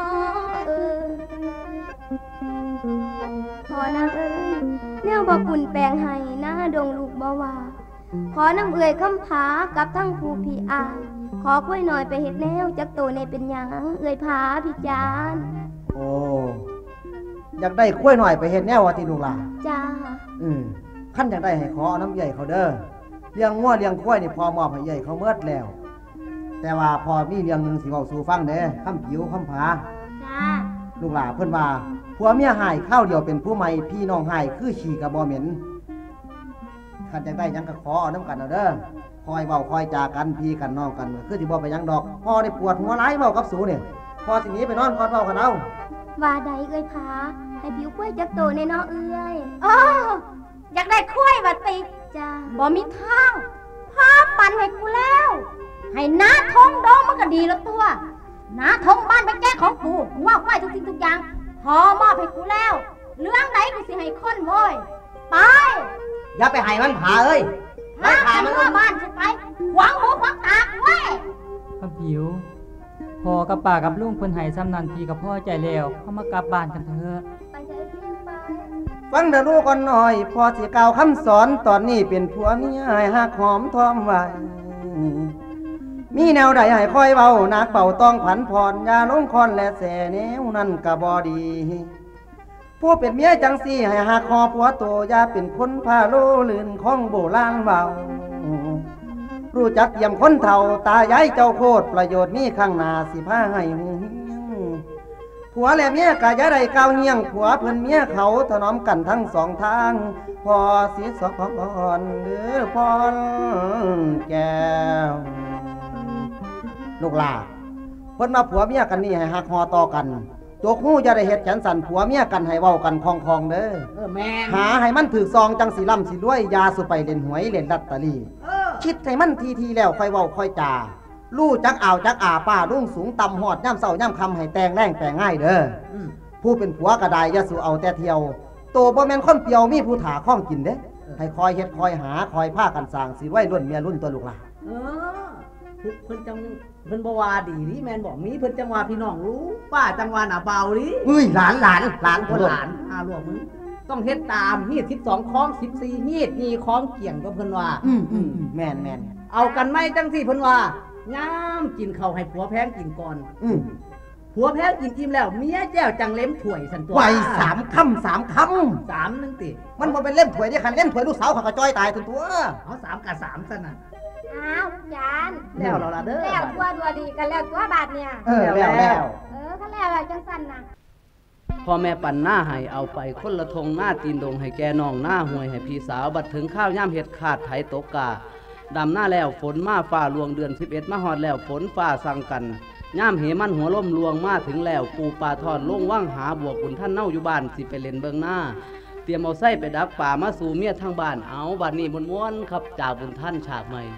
พอนะเอ้ยแนวบ่ปุ่นแปลงให้นะดงลูกบ่ว่าขอน้ำเอื่อยคำผากับทั้งผู้พี่อายขอคุยหน่อยไปเห็ดแนวจักโตในเป็นหยังเอื่อยผาพี่จานโอ้อยากได้กล้วยหน่อยไปเห็นแนวว่าติลูกหล่ะจ้าขั้นอยากได้ให้ขอน้ำใหญ่เขาเด้อเลี้ยงงัวเลี้ยงกล้วยนี่พอมอบให้ใหญ่เขาเมิดแล้ว แต่ว่าพอมีเรื่องหนึ่งสิเว้าสู่ฟังเด้คำผิวคำผาจ้าลูกหล่าเพิ่นว่าผัวเมียหายข้าวเดียวเป็นผู้ใหม่พี่น้องหายคือฉี่กับบ่เหม็นขันจังได้ยังก็ขอเอาน้ำกันเอาเด้อคอยเว้าคอยจากันพี่กันน้องกันคือสิบ่ไปยังดอกพ่อได้ปวดหัวร้ายเว้ากับสูเนี่ยพอสิหนีไปนอนก่อนเว้ากันเอาว่าใดเอ้ยผาให้ผิวคุยจักโตในน้อเอื้อยอยากได้คุ้ยบัดติจ้าบ่มีทางพาปั่นให้กูแล้ว ให้น้าทองดองมันก็ดีแล้วตัวน้าทองบ้านไปแก้ของกูว่าไว้ทุกสิ่งทุกอย่างพอมอบให้กูแล้วเรื่องไหนกูสิให้คนโว้ยไปอย่าไปให้มันผาเอ้ยพาไปเมื่อบ้านฉันไปหวังหูหวังตาเว้ยคำผิวพ่อกับป้ากับลุงเพิ่นให้ซ้ำนั้นพี่กับพ่อใจแล้วเฮามากลับบ้านกันเถอะไปเถอะพี่ไปฟังเด้อลูกก่อนหน่อยพอสิกล่าวคำสอนตอนนี้เป็นผัวเมียให้หักหอมทอมไว้มีแนวใดให้คอยเว้านักเป่าต้องผันผ่อนอย่าลงคอนและแสแนวนั่นก็บ่ดี ผู้เป็นเมียจังสี่ให้หักคอผัวโตอย่าเป็นคนพาโลลื่นของโบราณเว้ารู้จักเยี่ยมคนเฒ่าตายายเจ้าโคตรประโยชน์มีข้างหน้าสิพาให้หูเฮียงผัวและเมียกะอย่าได้ก้าวเฮียงผัวเพิ่นเมียเขาถนอมกันทั้งสองทางพอสิสอนเด้อพรแก้วลูกหลาเพิ่นมาผัวเมียกันนี่ให้หักคอต่อกันตัวคู่จะได้เฮ็ดแขนสั่นผัวเมียกันให้เว้ากันคลองๆเด้อแม่นหาให้มันถือซองจังสีล่ำสีรวยยาสุไปเล่นหวยเล่นลัตเตอรี่คิดให้มันทีแล้วค่อยเว้าค่อยจาลู่จักอ่าวจักอาป้ารุ่งสูงต่ำหอดย่ำเศร้าย่ำคำให้แตงแรงแต่ง่ายเด้อผู้เป็นผัวกระไดยาสูเอาแต่เที่ยวโตบ่แม่นคนเปียวมีผู้ถาข้องกินเด้ให้คอยเฮ็ดคอยหาคอยผ้ากันสร้างสิรวยรุ่นเมียรุ่นตัวลูกหล่ะเพิ่นจังเพิ่นบ่ว่าดีนี่แม่นบอกมีเพิ่นจังว่าพี่น้องรู้ป้าจังว่าหน้าเบาดิหลานคนหลานหลวงมึงต้องเฮ็ดตามมีด12คล้อง14มีดมีคล้องเกี่ยงก็เพิ่นว่าแม่นเอากันไหมจังสิเพิ่นว่าย่ามกินข้าวให้ผัวแพงกินก่อนผัวแพงกินอิ่มแล้วเมียแจ้วจังเล่มถ้วยสันตัวไว้3 คำ 3นึงติมันบ่เป็นเล่มถ้วยเด้คันเล่มถ้วยลูกสาวเขาก็จ้อยตายทันตัวเอา3กับ3ซะน่ะอ้าวจานแล้วเราล่ะเด้อแล้วตัวดัวดีกันแล้วตัวบาทเนี่ยแล้วเขาแล้วอะไรจังสั้นนะพ่อแม่ปั่นหน้าให้เอาไปคนละทงหน้าตีนดงให้แกน้องหน้าห่วยให้พี่สาวบัดถึงข้าวย่ำเห็ดขาดไถตกกาดำหน้าแล้วฝนมาฝ่าลวงเดือน11มาฮอดแล้วฝนฝ่าสั่งกันย่ำเหมันหัวล่มลวงมาถึงแล้วปูปลาทอดลงว่างหาบวกบุญท่านเน่าอยู่บ้านสิไปเล่นเบิ่งหน้าเตรียมเอาไส้ไปดักป่ามาสู่เมียทางบ้านเอาบัดนี้ม้วนๆครับจากบุญท่านฉากใหม่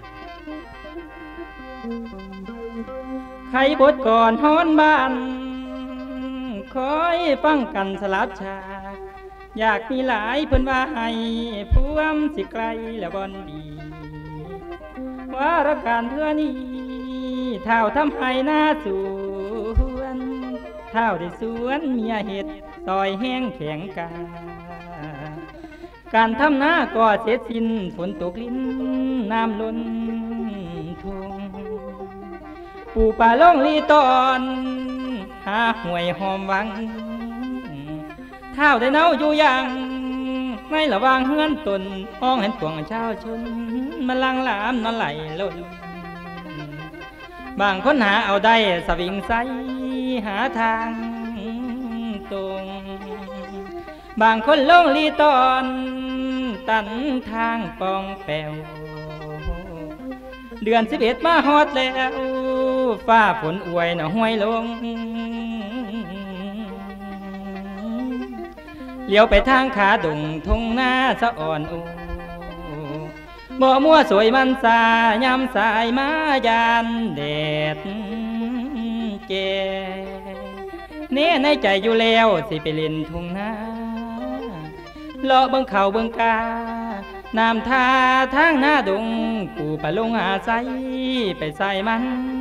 ใครบทก่อนฮ้อนบ้านคอยฟังกันสลับฉากอยากมีหลายเพิ่นว่าให้พวมสิไกลและบอนดีว่ารักการเพื่อนี้เท่าทำให้หน้าสวนเท่าได้สวนเมียเห็ดซอยแห้งแข็งกาการทำนาก็เสร็จสิ้นฝนตกลิ้นน้ำล้นทุ่งปูป่าล่องลีตอนหาห่วยหอมวังเท้าได้เน่าอยู่ยังในระหว่างเฮือนตนห้องเห็นปวงเช้าชนมาลังหลามนอนไหลล้นบางคนหาเอาได้สวิงใสหาทางตรงบางคนลงลีตอนตันทางปองแปวเดือน11มาฮอดแล้วฟ้าฝนอวยห้วยลงเลี้ยวไปทางขาดงทงหน้าสะอ่อนอูบ่มัวสวยมันสายามสายมายานแดดเจเน่ในใจอยู่แล้วสิไปเล่นทุ่งนาเลาะเบิ่งเขาเบิ่งกาน้ำทาทางหน้าดงปูปลาลงอาศัยไปใส่มัน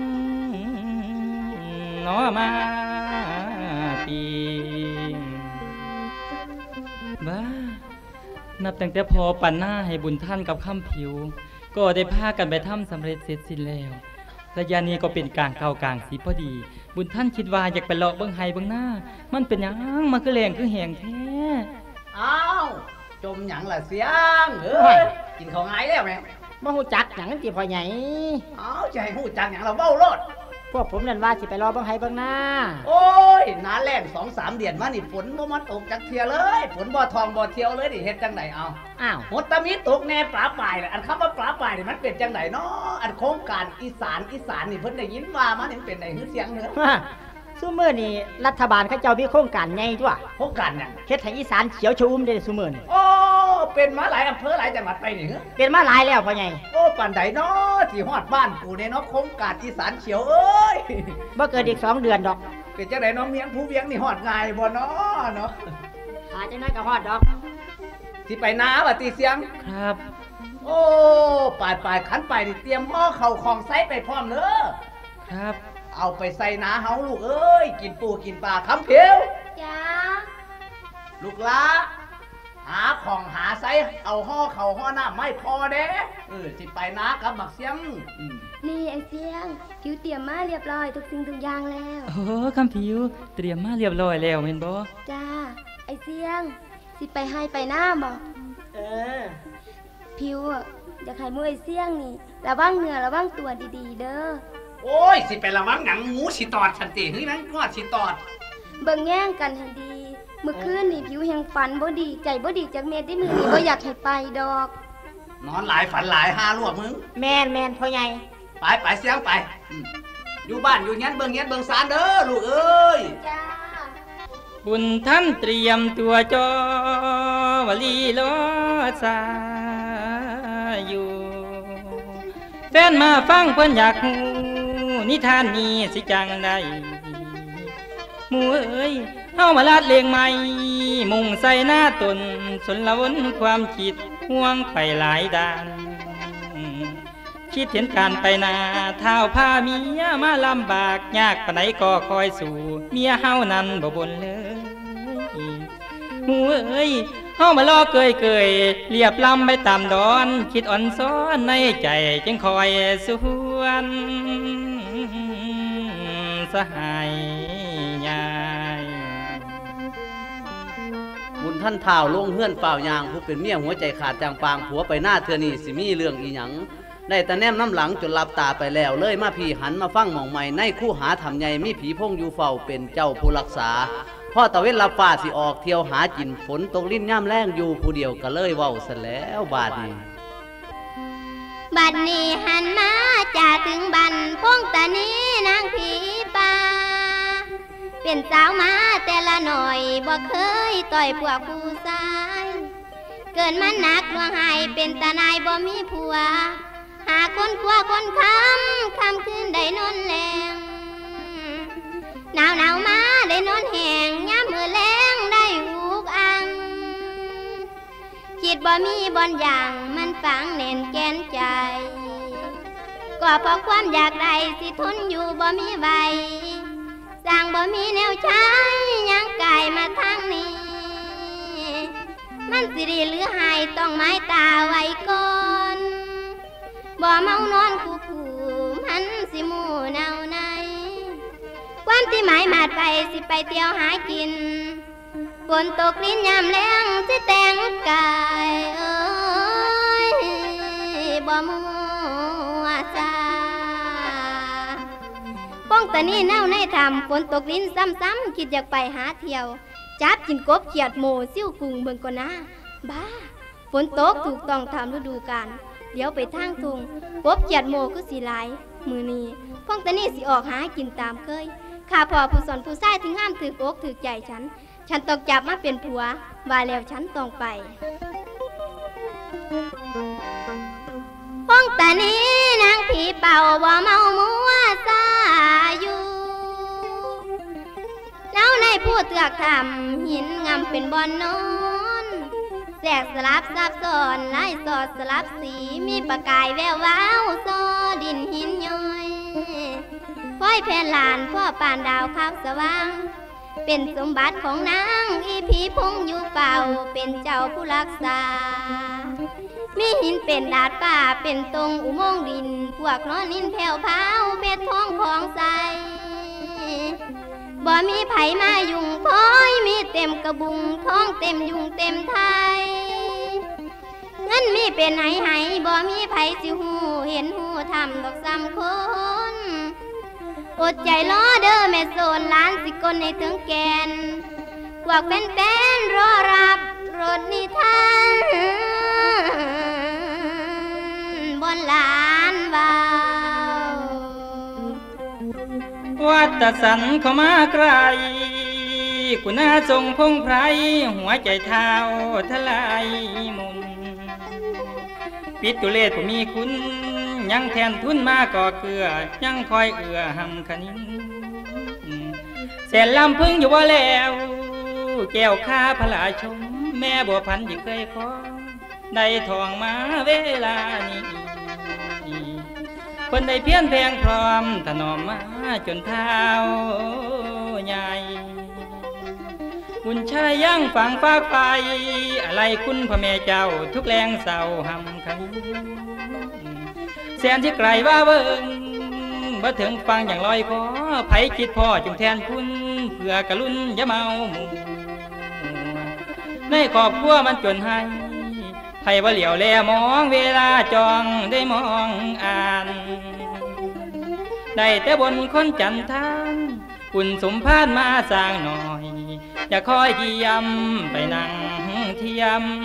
หนอมาปีบ้านับตั้งแต่พอปั่นหน้าให้บุญท่านกับข้ามผิวก็ได้พากันไปทำสำเร็จเสร็จสิ้นแล้วระยะนี้ก็เป็นกลางเก่ากลางสีพอดีบุญท่านคิดว่าอยากไปเลาะเบิ่งไห้เบิ่งหน้ามันเป็นหยังมันคือแรงคือแหงแท้อ้าวจมหยังล่ะเสียงกินของหายแล้วแม่บ่ฮู้จักหยังติพ่อใหญ่อ้าวจะให้ฮู้จักหยังเราเว้ารถพวกผมนั่นว่าสิไปรอเบิ่งไห้เบิ่งหน้าโอ้ยหน้าแล้ง 2-3 เดือนมานี่ฝนบ่มาตกจักเที่ยเลยฝนบ่ทองบ่เที่ยวเลยนี่เฮ็ดจังได๋เอาอ้าวหดตะมีตกแน่ปลาป่ายแหละอันคำว่าปลาป่ายนี่มันเป็นจังได๋เนาะอันโครงการอีสานนี่เพิ่นได้ยินว่ามันเป็นได้หือเสียงเด้อซุมื้อนี่รัฐบาลเขาเจ้ามีโครงการใหญ่ตั่วโครงการหยังเฮ็ดให้อีสานเขียวชอุ่มได้ซุมื้อนี่โอ้เป็นมาหลายอำเภอหลายจังหวัดไปนี่เหรอเป็นมาหลายแล้วพ่อใหญ่โอ้ปานใดเนาะที่ฮอดบ้านกูเนี่ยเนาะโครงการอีสานเขียวเอ้ยบ่เกินอีก2 เดือนดอกเป็นจังได๋น้องเมียงผู้เวียงนี่ฮอดง่ายบ่เนาะหาจังได๋ก็ฮอดดอกสิไปนาว่าติเสียงครับโอ้ปายขันไปนี่เตรียมห่อเข้าของไสไปพร้อมเด้อครับเอาไปใส่นาเฮาลูกเอ้ยกินปูกินปลาคำเพียวจ้าลูกละหาของหาไซเอาห่อเขาห่อหน้าไม่พอเด้สิไปนากับบักเสียงนี่ไอเสียงผิวเตรียมมาเรียบร้อยทุกสิ่งทุกอย่างแล้วโอ้คำผิวเตรียมมาเรียบร้อยแล้วเห็นบ่จ้าไอเสียงสิไปให้ไปหน้าบ่ผิวอยากให้มือไอเสียงนี่ระวังเนื้อระวังตัวดีๆเด้อโอ้ยสิไประวังหนังหมูสิตอดฉันติเฮ้ยนังกอดสิตอดเบิ่งแย่งกันให้ดีเมื่อคืนนี่ผิวแห่งฝันบ่ดีใจบ่ดีจากเม็ดที่มือนี่บ่อยากให้ไปดอกนอนหลายฝันหลายหาลวกมึงแม่นพ่อใหญ่ไปเสียงไปอยู่บ้านอยู่เงี้ยเบิ่งสารเด้อลูกเอ้ยจ้าบุญท่านเตรียมตัวจอวลีโลซาอยู่แฟนมาฟังเพิ่นอยากฮู้นิทานนี้สิจังได้หมู่เอ้ยเฮามาลาดเลงใหม่มุ่งใส่หน้าตนสนละวนความคิดห่วงไปหลายด้านคิดเห็นการไปนาเท้าพาเมียมาลำบากยากปานใดก็คอยสู่เมียเฮานั้นบ่บ่นเลยหมู่เอ้ยเฮามาล้อเกยเรียบลำไปตามดอนคิดอ่อนซ้อนในใจจึงคอยสวนสหายยายบุญท่านท่าวลงเฮือนเปล่ายางผู้เป็นเมียหัวใจขาดจางปางผัวไปหน้าเธอนี่สิมีเรื่องอีหยังได้แต่แนมน้ำหลังจนหลับตาไปแล้วเลยมาพี่หันมาฟังหม่องใหม่ในคู่หาทำใหญ่มีผีพงอยู่เฝ้าเป็นเจ้าผู้รักษาพ่อตะเวนรับฟ้าสิออกเที่ยวหากินฝนตกลิ้นย่ำแรงอยู่ผู้เดียวก็เลยเว้าซะแล้วบาดนี้หันมาจากถึงบันพงตานี้นางผีป่าเป็นสาวมาแต่ละหน่อยบ่เคยต่อยพวกผู้ชายเกินมันหนักหน่วงหายเป็นตานายบ่มีผัวหาคนกลัวคนคำคืนได้นอนแรงหนาวมาได้นอนแห้งย้ำมือแรงได้หูกอังคิดบ่มีบอนอย่างมันฝังแน่นแกนใจก็เพราะความอยากได้สิทนอยู่บ่มีไหวสร้างบ่มีแนวใช้ยังกายมาทางนี้มันสิดีหรือหายต้องไม้ตาไว้ก่อนบ่เมานอนคู่มันสิหมู่เนาในความที่หมายมาดไปสิไปเที่ยวหากินฝนตกลิ้นยามแล้งสิแต่งกายเอ้ยบ่มัวซาป้องตะนี่แนวในทำฝนตกลิ้นซ้ำๆคิดอยากไปหาเที่ยวจับกินกบเขียดโมซิ่วกุ้งเบิ่งก่อนนะบ้าฝนตกถูกต้องตามฤดูกาลเดี๋ยวไปทางทุ่งกบเขียดโมคือสีหลายมือนี้ป้องตะนี่สิออกหากินตามเคยข้าพ่อผู้สอนผู้ชายถึงห้ามถือกอกถือใจฉันต้องจับมาเป็นผัวว่าแล้วฉันต้องไปป้องตะนี้นางผีเป่าบ่เมามัวซาอยู่แล้วในผู้เตือกทำหินงำเป็นบอนนอนแสกสลับซับซ้อนลายสอดสลับสีมีประกายแวววาวซอดินหินย้อยพ้อยแผ่นลานพ่อปานดาวขาวสว่างเป็นสมบัติของนางอีผีพงอยู่เป่าเป็นเจ้าผู้รักษามีหินเป็นดาดป่าเป็นตรงอุโมงค์ดินพวกนอนนินแผ่วพาวเพชรทองของใสบ่มีไผมายุ่งพ้อยมีเต็มกระบุงท้องเต็มยุงเต็มไทยเงินมีเป็นไหบ่มีไผสิหูเห็นหูทำดอกซ้ำคนอดใจรอเด้อแม่โซนล้านสิกลในถึงแกนพวกเป็นรอรับรถนิทานบนลานวาววัดสันเข้ามาไกลกุณาทรงพงไพรหัวใจเท้าทลายมุนปิตุเลศผู้มีคุณยังแทนทุนมาก่อเกลือยังคอยเอื้อหำขนินแสนลำพึ่งอยู่ว่าแล้วแก้วข้าพระราชมแม่บัวพันธุ์ที่เคยขอได้ทองมาเวลานี้คนได้เพี้ยนแพงพร้อมถนอมมาจนเท้าใหญ่บุญชายย่างฝังฟากไฟอะไรคุณพ่อแม่เจ้าทุกแรงเศร้าหำขันแสนที่ไกลว่าเบิ่งบ่ถึงฟังอย่างลอยคอไผคิดพ่อจึงแทนคุณเพื่อกะลุ่นอย่าเมาหมู่ในครอบครัวมันจนให้ไผว่าเหลียวแลมองเวลาจองได้มองอ่านได้แต่บนคนจันทานคุณสมพานมาสร้างหน่อยอย่าคอยเยี่ยมไปนั่งเทียม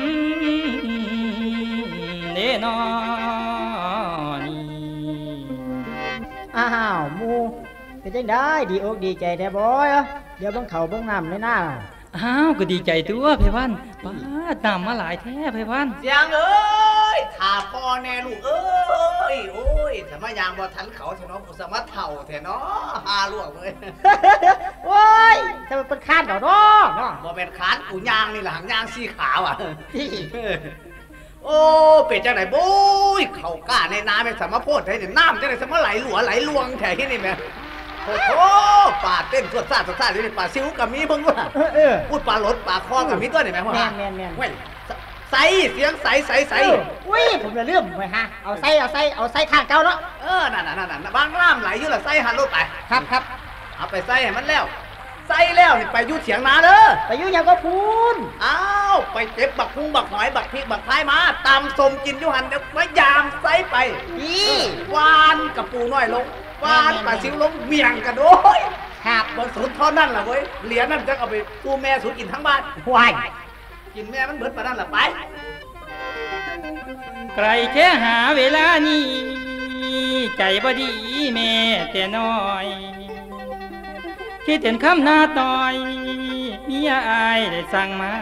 เด้นอนี่อ้าวหมูเป็นจังได้ดีอกดีใจแท้บอยเดี๋ยวเบิ่งเขาเบิ่งน้ำในหน้าอ้าวก็ดีใจตัวไพวันป้าตามมาหลายแท้ไพวันเสียงเอ้ยขาพ่อแน่ลูกเอ้ยโอ้ยแต่มายางบ่ทันเขาแท้เนาะกูสมาเถ่าแท้เนาะหาลวกเลยโอ้ยจะเป็นคานเนาะบ่เป็นคานกูยางนี่ล่ะหางยางสีขาวอ่ะโอ้เป็ดจังไหนโบ้ยเขาก้าในน้ำเป็นสมโพธิเนี่ยน้ำจังไหนสมไหลหลัวไหลลวงแถที่นี่แม่โอ้โหป่าเต้นสวดซ่านี่ป่าซิวกับมีเพิ่งว่าพูดป่าหลดป่าคอกับมีตัวนี่แม่พ่อแม่เว้ยใสเสียงใสอุ้ยผมจะเลื่อมไปฮะเอาใส่ข้างเก่าเนาะนั่นบางล่ามไหลอยู่ละใส่หันรถไปครับเอาไปใส่ให้มันแล้วใส่แล้วนี่ไปยุ่เถียงนาเด้อไปยุ่ยังก็พูนอ้าวไปเก็บบักพุงบักหอยบักพริกบักพายมาตำสมกินยุหันเดี๋ยวมายามใส่ไปวานกับปูน้อยลงวานปลาซิวลงเมียงกันโอ้ยครับบนสุดท่อนั่นแหละเว้ยเหรียญนั่นจะเอาไปปูแม่สูกินทั้งบ้านวายกินแม่มันเบิดมานั่นแหละไปไกลแค่หาเวลานี้ใจบ่ดีแม่แต่น้อยคิดเห็นคำหน้าต่อยมีอายได้สั่งมา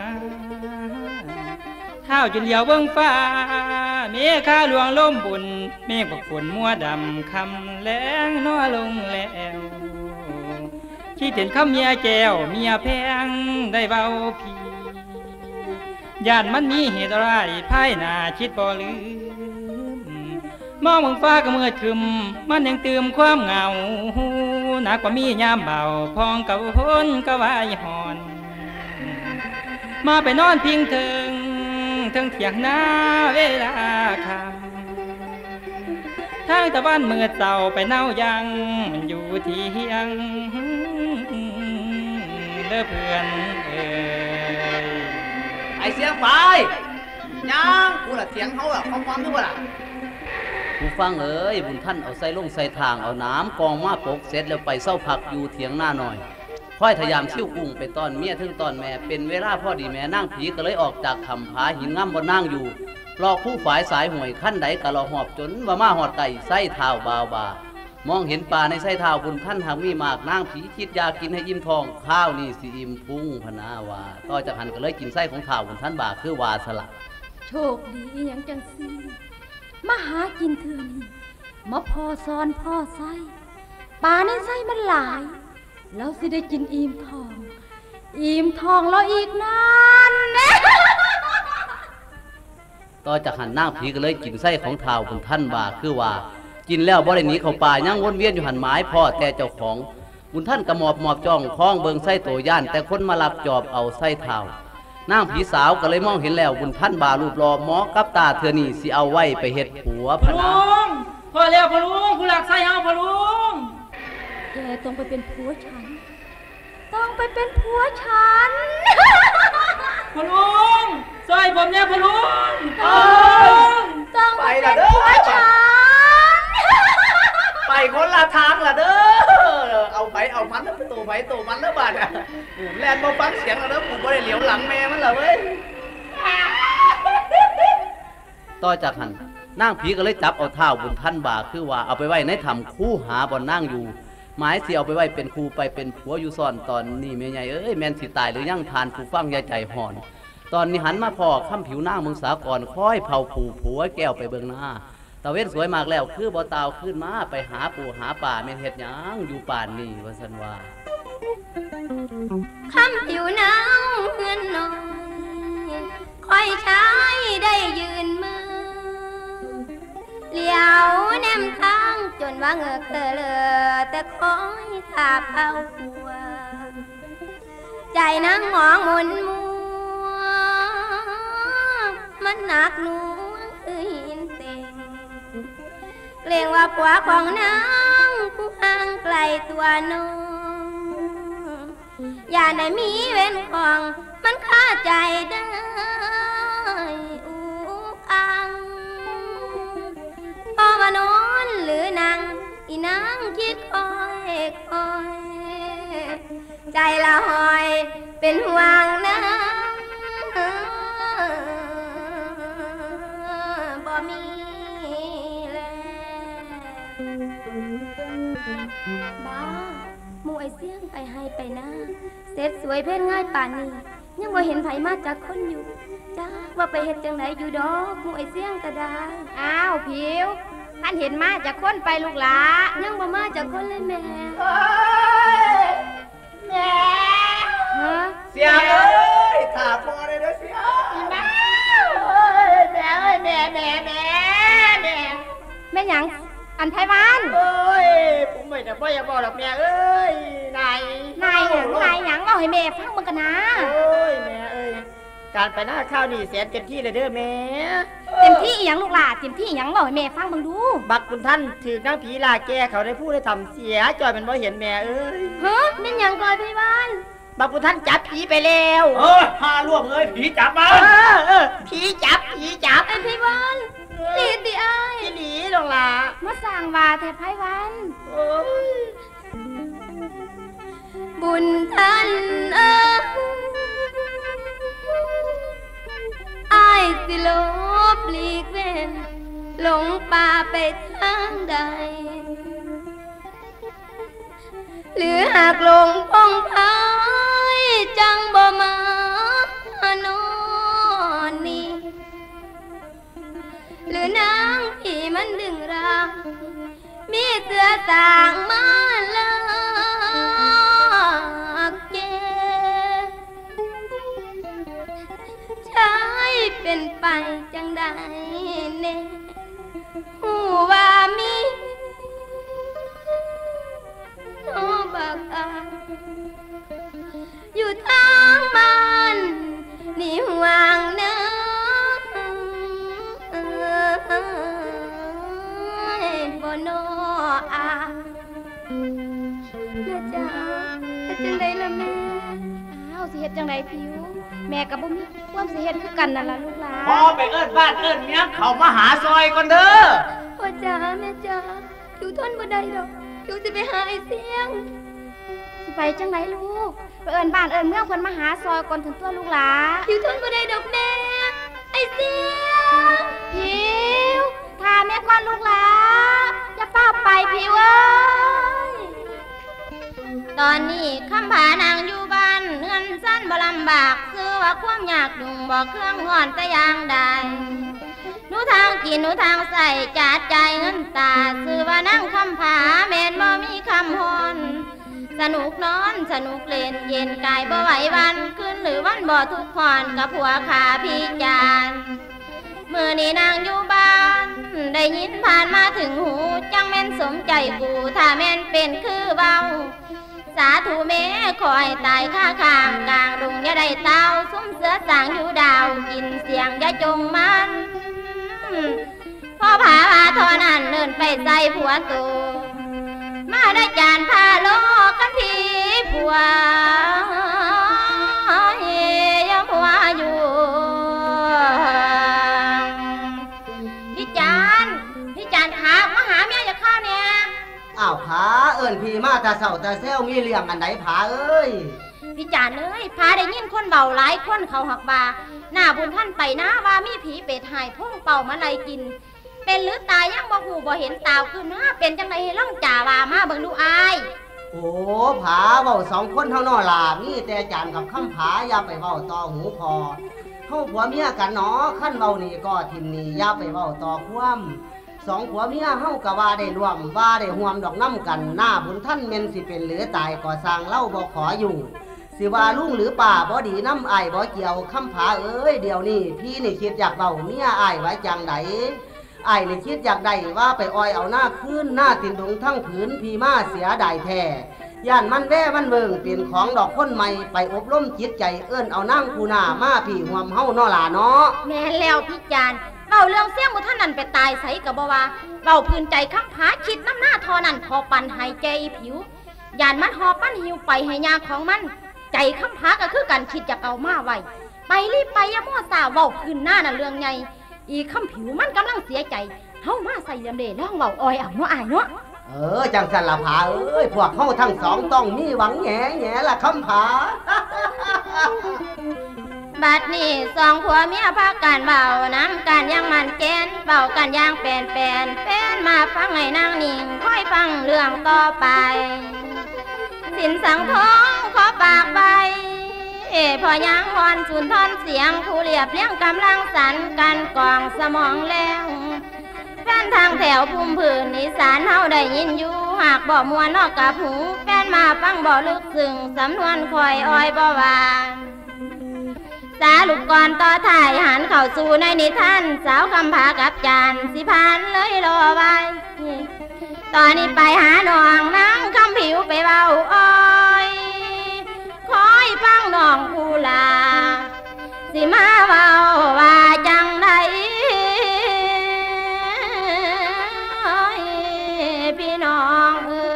เท้าจนเหลียวเบื้องฟ้าเมฆาหลวงล้มบุญเมฆบักฝนมัวดำคำแรงน้อลงแล้วคิดเห็นคำเมียแก้วเมียแพงได้เบาพีญาติมันมีเหตุอะไรภายหน้าคิดบ่ลืมมองเบื้องฟ้าก็มืดครึมมันยังเติมความเหงาหนักกว่ามียามเบาพองเก่าพ้นก็วายหอน มาไปนอนพิงถึงเถียงหน้าเวลาคำทางตะวันมืดเศร้าไปเน่ายังอยู่เที่ยงเด้อเพื่อนเอ้ยไอเสียงไปยังกูละเสียงเขาอะความด้วยล่ะผู้ฟังเอ้ยบุญท่านเอาใส่ลงใส่ทางเอาน้ำกองมาปกเสร็จแล้วไปเศร้าพักอยู่เถียงหน้าหน่อยค่อยทยามชิ่วกุ้งไปตอนเมียถึงตอนแม่เป็นเวลาพอดีแม่นั่งผีก็เลยออกจากคำผาหินง่ำบนนั่งอยู่รอคู่ฝ่ายสายห่วยขั้นใดกะรอหอบจนว่ามาหอดไก่ไส้เท้าบาวบามองเห็นปลาในไส้เท้าบุญท่านหากมีหมากนั่งผีคิดยากินให้อิ่มทองข้าวนี่สิอิ่มพุ่งพนาวาต่อจากหันก็เลยกินไส้ของเท้าบุญท่านบาคือวาสละโชคดีอย่างจังสิมาหากินเถื่อนมาพ่อซ้อนพ่อไส้ปลาในไส้มันหลายแล้วสิได้กินอิ่มทองแล้วอีกนานนะต่อจากหันนั่งผีก็เลยกินไส้ของเท้าบุญท่านบาคือว่ากินแล้วบ่ได้หนีเข้าป่ายังวนเวียนอยู่หันไม้พ่อแต่เจ้าของบุญท่านกระหมอบจ้องคล้องเบิงไส้โตย่านแต่คนมาลักจอบเอาไส้เท้านางผีสาวก็เลยมองเห็นแล้วบุญท่านบารูปรอหมอกับตาเธอนี่สิเอาไว้ไปเฮ็ดผัวพนาพอแล้วพอลุงผู้หลักไส้เอาพอลุงแกต้องไปเป็นผัวฉันต้องไปเป็นผัวฉันพอลุงซอยผมเนี่ยพอลุงต้องไปเป็นผัวฉันไปคนละทางละเด้อเอาไปเอามันแล้วตัวไปตัวมันแล้วบาดอ่ะแลนบ่ฟังเสียงแล้วเด้อผมบ่ได้เหลียวหลังแม่มันล่ะเว้ยต่อจากหันนางผีก็เลยจับเอาเท้าบุญท่านบาคือว่าเอาไปไว้ในถ้ำคู่หาบ่อนนั่งอยู่หมายสิเอาไปไว้เป็นครูไปเป็นผัวอยู่ซ่อนตอนนี้แม่ใหญ่เอ้ยแม่นสิตายหรือยังทานผู้ฟังอย่าใจห่อนตอนนี้หันมาพอค่ำผิวนางมึงสากรค่อยเผาผูผัวแก้วไปเบิ่งหน้าตะเว้นสวยมากแล้วคือบ่ตาวขึ้นมาไปหาปูหาป่าแม่นเฮ็ดหยังอยู่ป่านนี้ว่าซั่นว่าคำผิวนางเงินน้อยคอยใช้ได้ยืนมือเหลียวแนมทางจนว่าเงือกเธอเลอแต่คอยถาบเอาหัวใจนางหมองมุนมัวมันหนักหน่วงคือหินเต็งเกรงว่าผัวของนางผู้ห่างไกลตัวน้องอย่าได้มีเว้นของมันฆ่าใจได้อุกอังพอว่านอนหรือนางอีนางคิดคอยใจละหอยเป็นห่วงนางบ่มีบ้าหมู่ไอเสี่ยงไปให้ไปนะเสร็จสวยเพ่นง่ายป่านนี้ยังบ่เห็นไผมาจากคนอยู่จ้าว่าไปเฮ็ดจังไหนอยู่ดอกหมู่ไอเสี่ยงก็ได้อ้าวผิวท่านเห็นมาจากคนไปลูกหลายังบ่มาจากคนเลยแม่แม่เสียงเอ้ยถาพอเลยเด้อเสียงแม่แม่หยังอันไทยวันเอ้ยผมไม่ได้บ่อยากบอกหรอกแม่เอ้ยนายหยังเล่าให้แม่ฟังมึงกันนะโอ้ยแม่เอ้ยการไปหน้าข้าวนี่แสนเต็มที่เลยเด้อแม่เต็มที่หยังลูกหลาเต็มที่หยังเล่าให้แม่ฟังมึงดูบักคุณท่านถือนางผีลาแก่เขาได้พูดได้ทำเสียจอยมันบ่เห็นแม่เอ้ยฮะเป็นหยังก่อนพี่บ้านบักคุณท่านจับผีไปแล้วพาล่วงเลยผีจับมาผีจับไอ้พี่บ้านลีดดิไอ้หลีลงละมาสั่งวาแต่ไพวันบุญท่านไอ้สิลบหลีกเว้นหลงป่าไปทางใดหรือหากหลงพงพายจังบ่มานอนนี่หรือนางผีมันดึงรักมีเสือสางมาลักเกใช้เป็นไปจังใดเน่หูว่ามีน้อบักอาอยู่ทางบ้านนี่ห่วงเนื้อบนอาแม่จ๋าเฮ็ดจังไดล่ะแม่อ้าวสิเฮ็ดจังไดผิวแม่กับบ่มีความสิเฮ็ดคือกันนั่นล่ะลูกหลานพอไปเอิ้นบ้านเอิ้นเมียเขามาหาซอยก่อนเด้อพ่อจ๋าแม่จ๋าผิวทนบ่ได้ดอกผิวสิไปหาไอ้เสียงสิไปจังไดลูกไปเอิ้นบ้านเอิ้นเมืองเพิ่นมาหาซอยก่อนถึงตัวลูกหลานผิวทนบ่ได้ดอกแม่ไอ้เสียงผิวถ้าแม่ก่อนลูกหลานอย่าเฝ้าไปผิวเอ้ยตอนนี้คำผานางอยู่บ้านเงินสั้นบ่ลำบากคือว่าความยากดุงบ่เครื่องห่อนแต่อย่างใดหนูทางกินหนูทางใส่จัดใจเงินตาคือว่านั่งคำผาแม่นบ่มีคำฮอนสนุกนอนสนุกเล่นเย็นกายบ่ไหววันขึ้นหรือวันบ่ทุกพรกับผัวขาพี่จานมือนี้นางอยู่บ้านได้ยินผ่านมาถึงหูจังแม่นสมใจกูถ้าแม่นเป็นคือเบาสาธุแม่คอยตายข้าข้างกลางดงอย่าได้เต้าซุ้มเสือสางอยู่ดาวกินเสียงอย่าจงมันพ่อผาทอนั่นเดินไปใส่ผัวตูมาได้จานผ้าโลกันทีผัวยังหัวอยู่พี่จานขามาหาเมียจะเข้าเนี่ยอ้าวผาเอิ้นพี่มาแต่เศร้าแต่แซวมีเรื่องอันใดผาเอ้ยพี่จานเอ้ยพาได้ยินคนเบาหลายคนเขาหักบาหน้าบุญท่านไปนะว่ามีผีเป็ดหายพุ่งเป่ามาไล่กินเป็นหรือตายยังบ่หูบ่เห็นตาวคือนะเป็นจังไดให้ล่องจ่าว่ามาเบิ่งดูอายโอ้ผาเว้าสองคนเท่าน้อล่ะมีแต่จานกับคำผาอย่าไปเว้าต่อหูพอเฮาผัวเมียกันเนาะคันเว้านี่ก็ทิมนี่อย่าไปเว้าต่อความสองผัวเมียเฮาก็ว่าได้ร่วมว่าได้ห่วมดอกน้ำกันหน้าบุญท่านแม่นสิเป็นหรือตายก็สร้างเล่าบ่ขออยู่สิว่าลุงหรือป่าบ่ดีน้ำอ้ายบ่เกี่ยวคำผาเอ้ยเดี๋ยวนี้พี่นี่คิดอยากเว้าเมียอ้ายไว้จังไดอ้ายนี่คิดอยากได้ว่าไปอ้อยเอาหน้าคืนหน้าตินดงทั้งผืนพี่มาเสียดายแท้ย่านมันแว่มันเบิ่งเปลี่ยนของดอกพ้นใหม่ไปอบรมจิตใจเอิ้นเอานั่งคูหน้ามาพี่ห่วมเฮาน้อล่ะเนาะแม่แล้วพี่จานเว้าเรื่องเสี่ยงบ่ท่านนั่นไปตายไสก็บ่ว่าเว้าพื้นใจคำผาคิดน้ำหน้าทอนั่นพอปันหายใจผิวย่านมันหอบปั้นหิวไปให้ยาของมันใจคำผาก็คือกันคิดอยากเอามาไว้ไปรีบไปอย่ามัวซ่าเว้าพื้นหน้าน่ะเรื่องใหญ่อีคำผิวมันกำลังเสียใจเฮามาใส่เรื่องเด้แล้วเว้าอ้อยเอาเนาะอ้ายเนาะจังสันละผาเอ้ยพวกเฮาทั้งสองต้องมีหวังแง่ละคำผาบัดนี้สองผัวเมียพากันเบาน้ำกันยังมันแกนเบากันยังแปนมาฟังให้นางนิ่งค่อยฟังเรื่องต่อไปสินสังทองขอปากใบพอยังวอนสุนทรเสียงผู้เรียบเลี้ยงกำลังสันกันกองสมองแล้วแฟนทางแถวภูมิพื้นอีสานเฮาได้ยินอยู่หากบ่มวนนอกกับหูแฟนมาฟังบ่ลึกซึ้งสำนวนคอยอ้อยบ่วางสาลุกก่อนต่อถ่ายหันเข้าสู่ในนิทานสาวคำผากับจานสิพานเลยรอไว้ตอนนี้ไปหาน้องนางคำผิวไปเบาอ้อยคอยฟังน้องผู้ลาสิมาเบาว่าจังไดพี่น้อง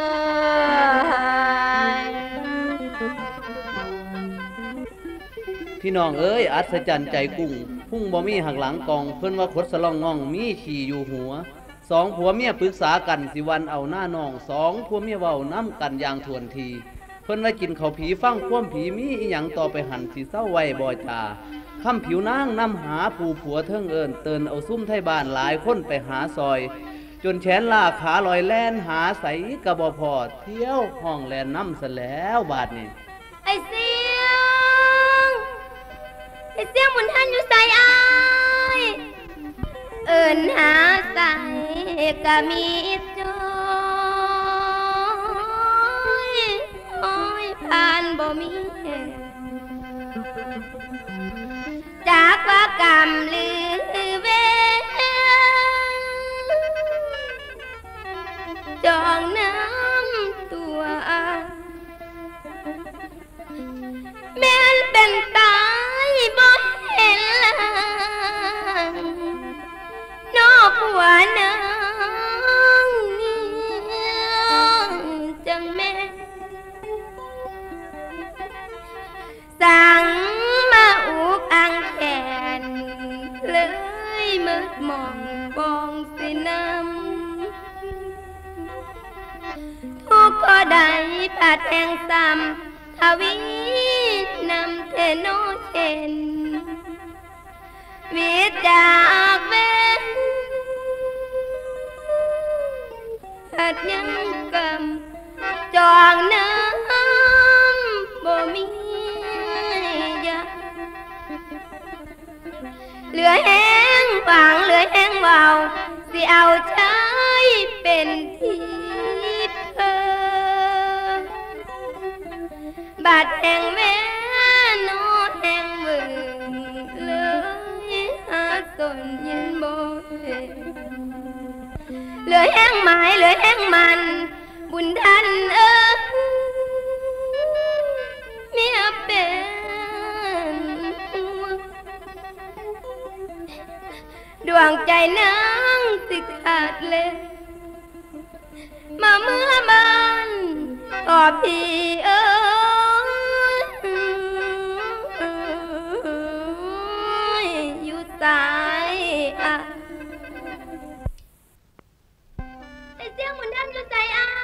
พี่น้องเอ้ยอัศจรรย์ใจกุ้งพุ่งบ่มีหักหลังกองเพิ่นว่าขดสลองง่องมีขี่อยู่หัวสองผัวเมียปรึกษากันสิวันเอาหน้าน้องสองผัวเมียเว้าน้ำกันอย่างทวนทีเพิ่นว่ากินข้าวผีฟังความผีมีอีหยังต่อไปหันสิเศร้าไว้บ่จาคำผิวนางนำหาผู้ผัวเทิงเอิญเตือนเอาซุ่มไทยบ้านหลายคนไปหาซอยจนแขนลาขาลอยแล่นหาใสกระบอพอเที่ยวห้องแลนน้ำซะแล้วบาดนี้ไอ้เสียงหมุนทันอยู่ใส่อ้ายเอิญหาใส่ก็มีจอยอ้อยผ่านบ่มีจากว่ากรรมหรือเวรจองน้ำตัวเลยมืดมองบองสิน้ำทุกก็ได้ผาดแห่งซ้ำทวีนำเทโนเชนวิจากเวนหัดยังกำจองน้ำบ่มียาเหลือแห้งฝังเหลือแห้งเบาสิเอาใจเป็นทิพย์บาดแห่งแม่โนแห่งมือเลยหาสนยินบ่เห็นเหลือแห้งไม้เหลือแห้งมันบุญท่านเมียเป็นดวงใจนางสิขาดเลยมาเมื่อบ้านต่อพี่อยู่สายไอ้เสียงมันดันอยู่ใจ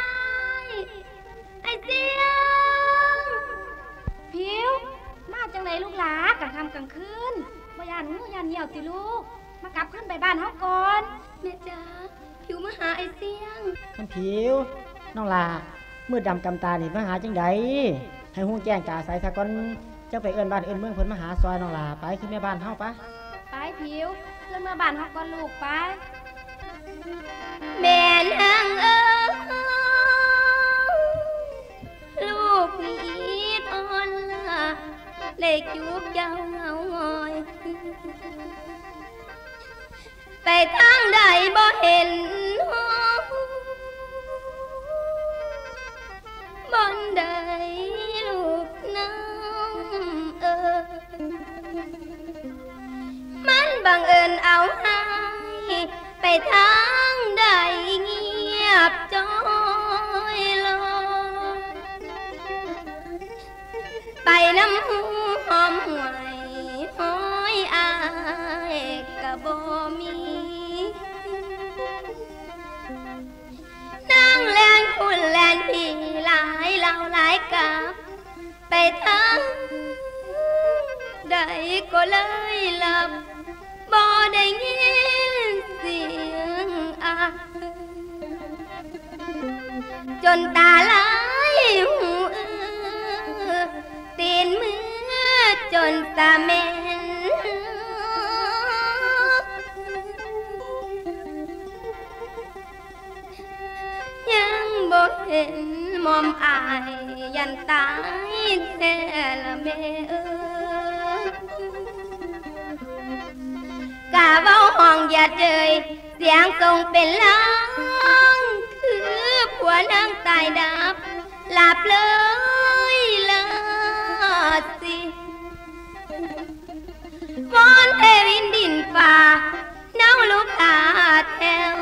ไอ้เสียงผิวมาจังไหนลูกหลากลางค่ำกลางคืนบ่ยานงูยานเหยี่ยวติลูกมากลับขึ้นไปบ้านเฮาก่อนแม่จ๋าผิวมาหาไอ้เสียงน้องผิวน้องลามืดดำกำตานี่มาหาจังไดให้ฮู้แจ้งจ่าสายซะก่อนเจ้าไปเอิ้นบ้านเอิ้นเมืองเพิ่นมาหาซอยน้องลาไปขึ้นแม่บ้านเฮาปะไปผิวเรื่องมาบ้านเฮาก่อนลูกไปแม่นางลูกนี้อ่อนละเล็กยุบยาวเงาหอยไปทางใดบ่เห็นบนใดลูกน้ำมันบังเอิญเอาให้ไปทางใดเงียบจอยลอยไปน้ำหูหอมหวยห้อยอายกะบ่มีนั่งแลนคุณแลนพี่หลายเล่าหลายกับไปทางใดก็เลยหลับบ่ได้ยินเสียงจนตาลายหูตีนมือจนตาเม็นยังบ่เห็นมอมอายยันตายแท้ละแม่กะเว้าห้องอย่าเจยเสียงทรงเป็นล้างคือผัวนางตายดับหลับเลยละสิวอนเทวินดินฟ้าเน่าลูกขาแถว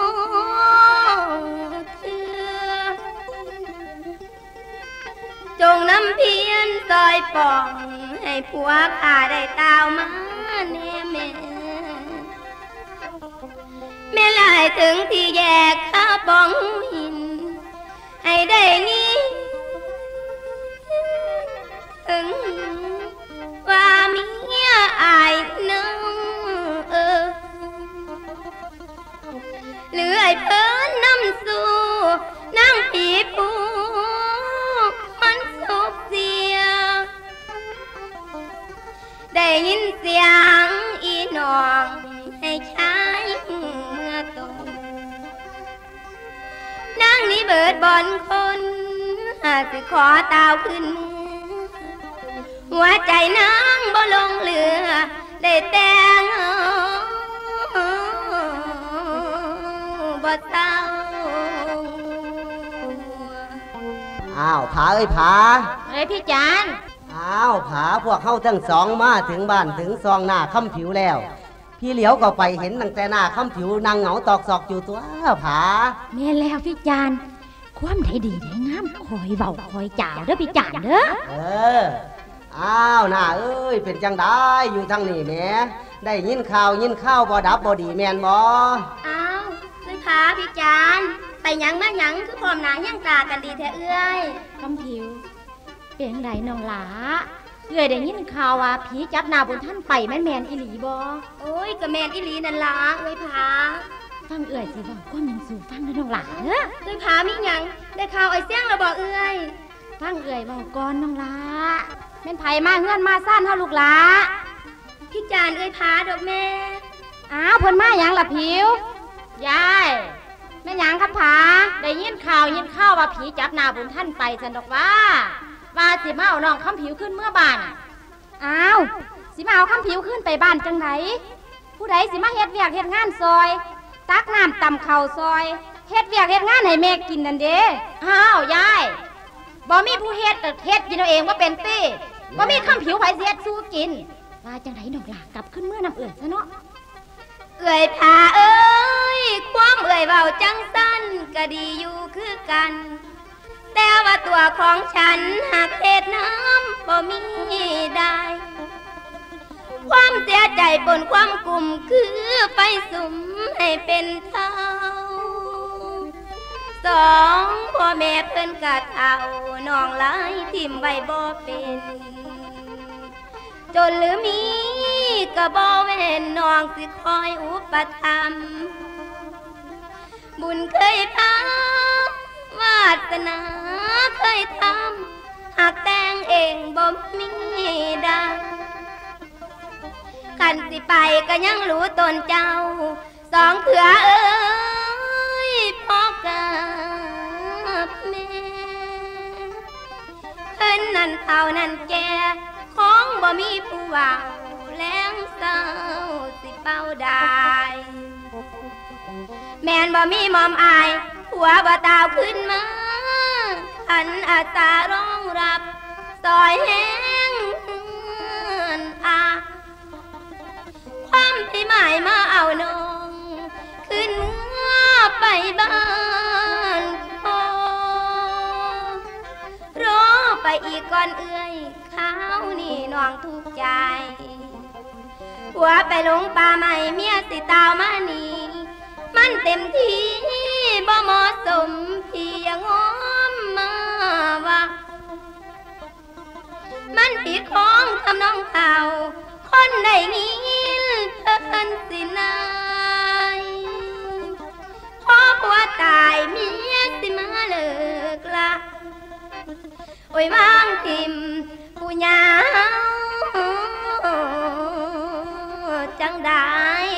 จงน้ำเพียนซอยป่องให้ผัวข้าได้ตาวมาแน่แม่ลายถึงที่แยกข้าป้องหินให้ได้นี้ถึงว่ามีอายน้องหรือไอ้เพิ่นนำสู่นั่งผีปูมันสุบเสียได้ยินเสียงอีน้องให้ชายเมื่อตนนั่งนี้เบิดบอนคนสิขอตาวขึ้นมือหัวใจนางบ่ลงเหลือได้แต่งบ่เศร้าอ้าวผาเอ้ยผาพี่จานอ้าวผาพวกเข้าทั้งสองมาถึงบ้านถึงซองหน้าค่ำผิวแล้วพี่เหลียวก็ไปเห็นตั้งแต่หน้าค่ำผิวนางเหงาตอกศอกอยู่ตัวผาแม่แล้วพี่จานความได้ดีได้งามคอยเบาคอยจ่าเด้อพี่จานเด้ออ้าวหน้าเอ้ยเป็นจังได้อยู่ทางนี้แหมได้ยินข่าวบ่ดับบ่ดีแม่นบ่อ้าวเลยพาพี่จานไปหยังมาหยังคือพร้อมหน้ายังตากันดีแท้เอื้อยคำผิวเป็นไดน้องหลาเอื้อยได้ยินข่าวว่าผีจับหน้าบนท่านไปแม่นอีหลีบ่โอ้ยก็แม่นอีหลีนั่นล่ะเอ้ยพาฟังเอื้อยสิบอกก็มันสู่ฟังนะน้องหลาเอ้ยพามีหยังได้ข่าวไอ้เสียงแล้วบ่เอื้อยฟังเอื้อยบอกก่อนน้องหลาแม่นไผมาเฮือนมาซ่านเฮาลูกหลาพี่จานเอ้ยพาดอกแม่อ้าวเพิ่นมาหยังล่ะผิวยายแม่หยังครับผาได้ยินข่าวว่าผีจับหน้าบุญท่านไปจันดอกว่าสิมาเอาน้องคำผิวขึ้นเมื่อบ้านอ้าวสิมาเอาคำผิวขึ้นไปบ้านจังไหนผู้ใดสิมาเฮ็ดเวียกเฮ็ดงานซอยตักน้ำตำเข่าซอยเฮ็ดเวียกเฮ็ดงานให้แม่กินนั่นเด้อ้าวยายบ่มีผู้เฮ็ดกินเอาเองว่าเป็นตี้บ่มีคำผิวไผเสียสู้กินว่าจังไหนน้องหลากลับขึ้นเมื่อน้ำเอื่อยซะเนาะเอื่อยผาเอ้ยความเอื่อยเบาจังสั้นก็ดีอยู่คือกันแต่ว่าตัวของฉันหากเทศน้ำบ่มีได้ความเสียใจปนความกลุ่มคือไฟสุมให้เป็นเท่าสองพ่อแม่เพิ่นกะเท่าน้องหลายทิ่มไว้บ่เป็นจนหรือมีกะบ่เว้นน้องสิคอยอุปถัมภ์บุญเคยพาวาสนาเคยทำหากแต่งเองบ่มีได้ขันสิไปก็ยังรู้ตนเจ้าสองเถื่อเอ้ยพ่อกับแม่เพิ่นนั่นเท่านั้นแก่ของบ่มีผู้ว่าแรงเศร้าสิเป้าได้แม่นบ่มีมอมอายหัวบ่ตาวขึ้นมาขันอาสารองรับซอยแห้งความที่หมายมาเอาน้องขึ้นเมื่อไปบ้านพ่อรอไปอีกก่อนเอื้อยข้าวนี่น้องทุกข์ใจหัวไปหลงป่าใหม่เมียสิตาวมานี่มันเต็มที่บ่เหมาะสมพี่ยังง้อมมาว่ามันผิดของทำน้องเข่าคนได้ยินเพิ่นสินายพอผัวตายเมียสิมาเลิกละโอ้ยวางทิมผู้ยาวจังได้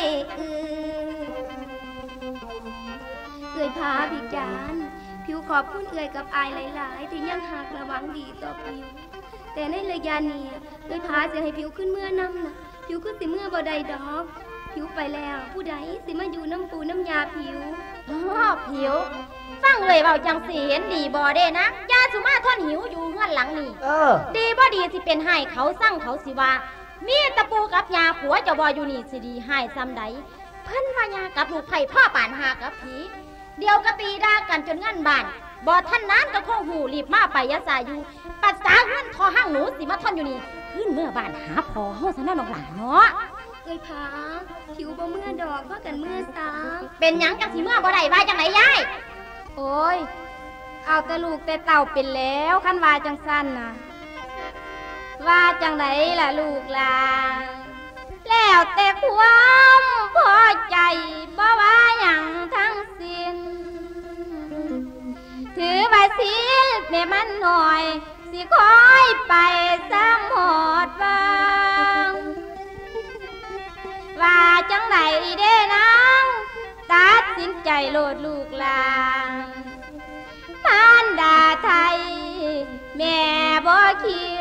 เอ่ยพาพี่จานผิวขอบคุณเอ่ยกับอายหลายๆที่ยังหักระวังดีต่อผิวแต่ในระยะนี้เอ่ยพาจะให้ผิวขึ้นเมื่อนำนะผิวขึ้นสิเมื่อบ่ได้ดอกผิวไปแล้วผู้ใดสิมาอยู่น้ำปูน้ำยาผิวผิวฟังเลยเบาจังสิเห็นดีบ่เด้นะยาสุมาทนหิวอยู่เฮือนหลังนี่ดีบ่ดีสิเป็นให้เขาสั่งเขาสิว่ามีตะปูกับยาผัวเจ้าบ่อยู่นี่สิดีให้ซ้ำใดเพิ่นว่ายากับลูกไผ่พ่อป่านหากับผีเดียวกะตีด่ากันจนเงินบานบ่ท่านนั้นก็คงหูรีบมาไปยาสาอยู่ปัสสาวะคอห้างหนูสิมาทนอยู่นี่ขึ้นเมื่อบานหาพอเฮาซะน้องหลานเนาะเอ้ยพาผิวบ่เมื่อดอกว่ากันเมื่อสาเป็นหยังจังสิเมื่อบ่ได้ว่าจังไหนยายโอ้ยเอาแต่ลูกแต่เต่าเป็นแล้วคันว่าจังสั้นน่ะว่าจังไหนล่ะลูกหลานแล้วแต่ความพอใจบ่ว่าหยังทั้งสิ้นถือว่าสิแม่มันหน่อยสิคอยไปซ้ำหอดบ้างว่าจังไหนเด้นางตัดสินใจโลดลูกหลานมารดาไทยแม่บ่คิด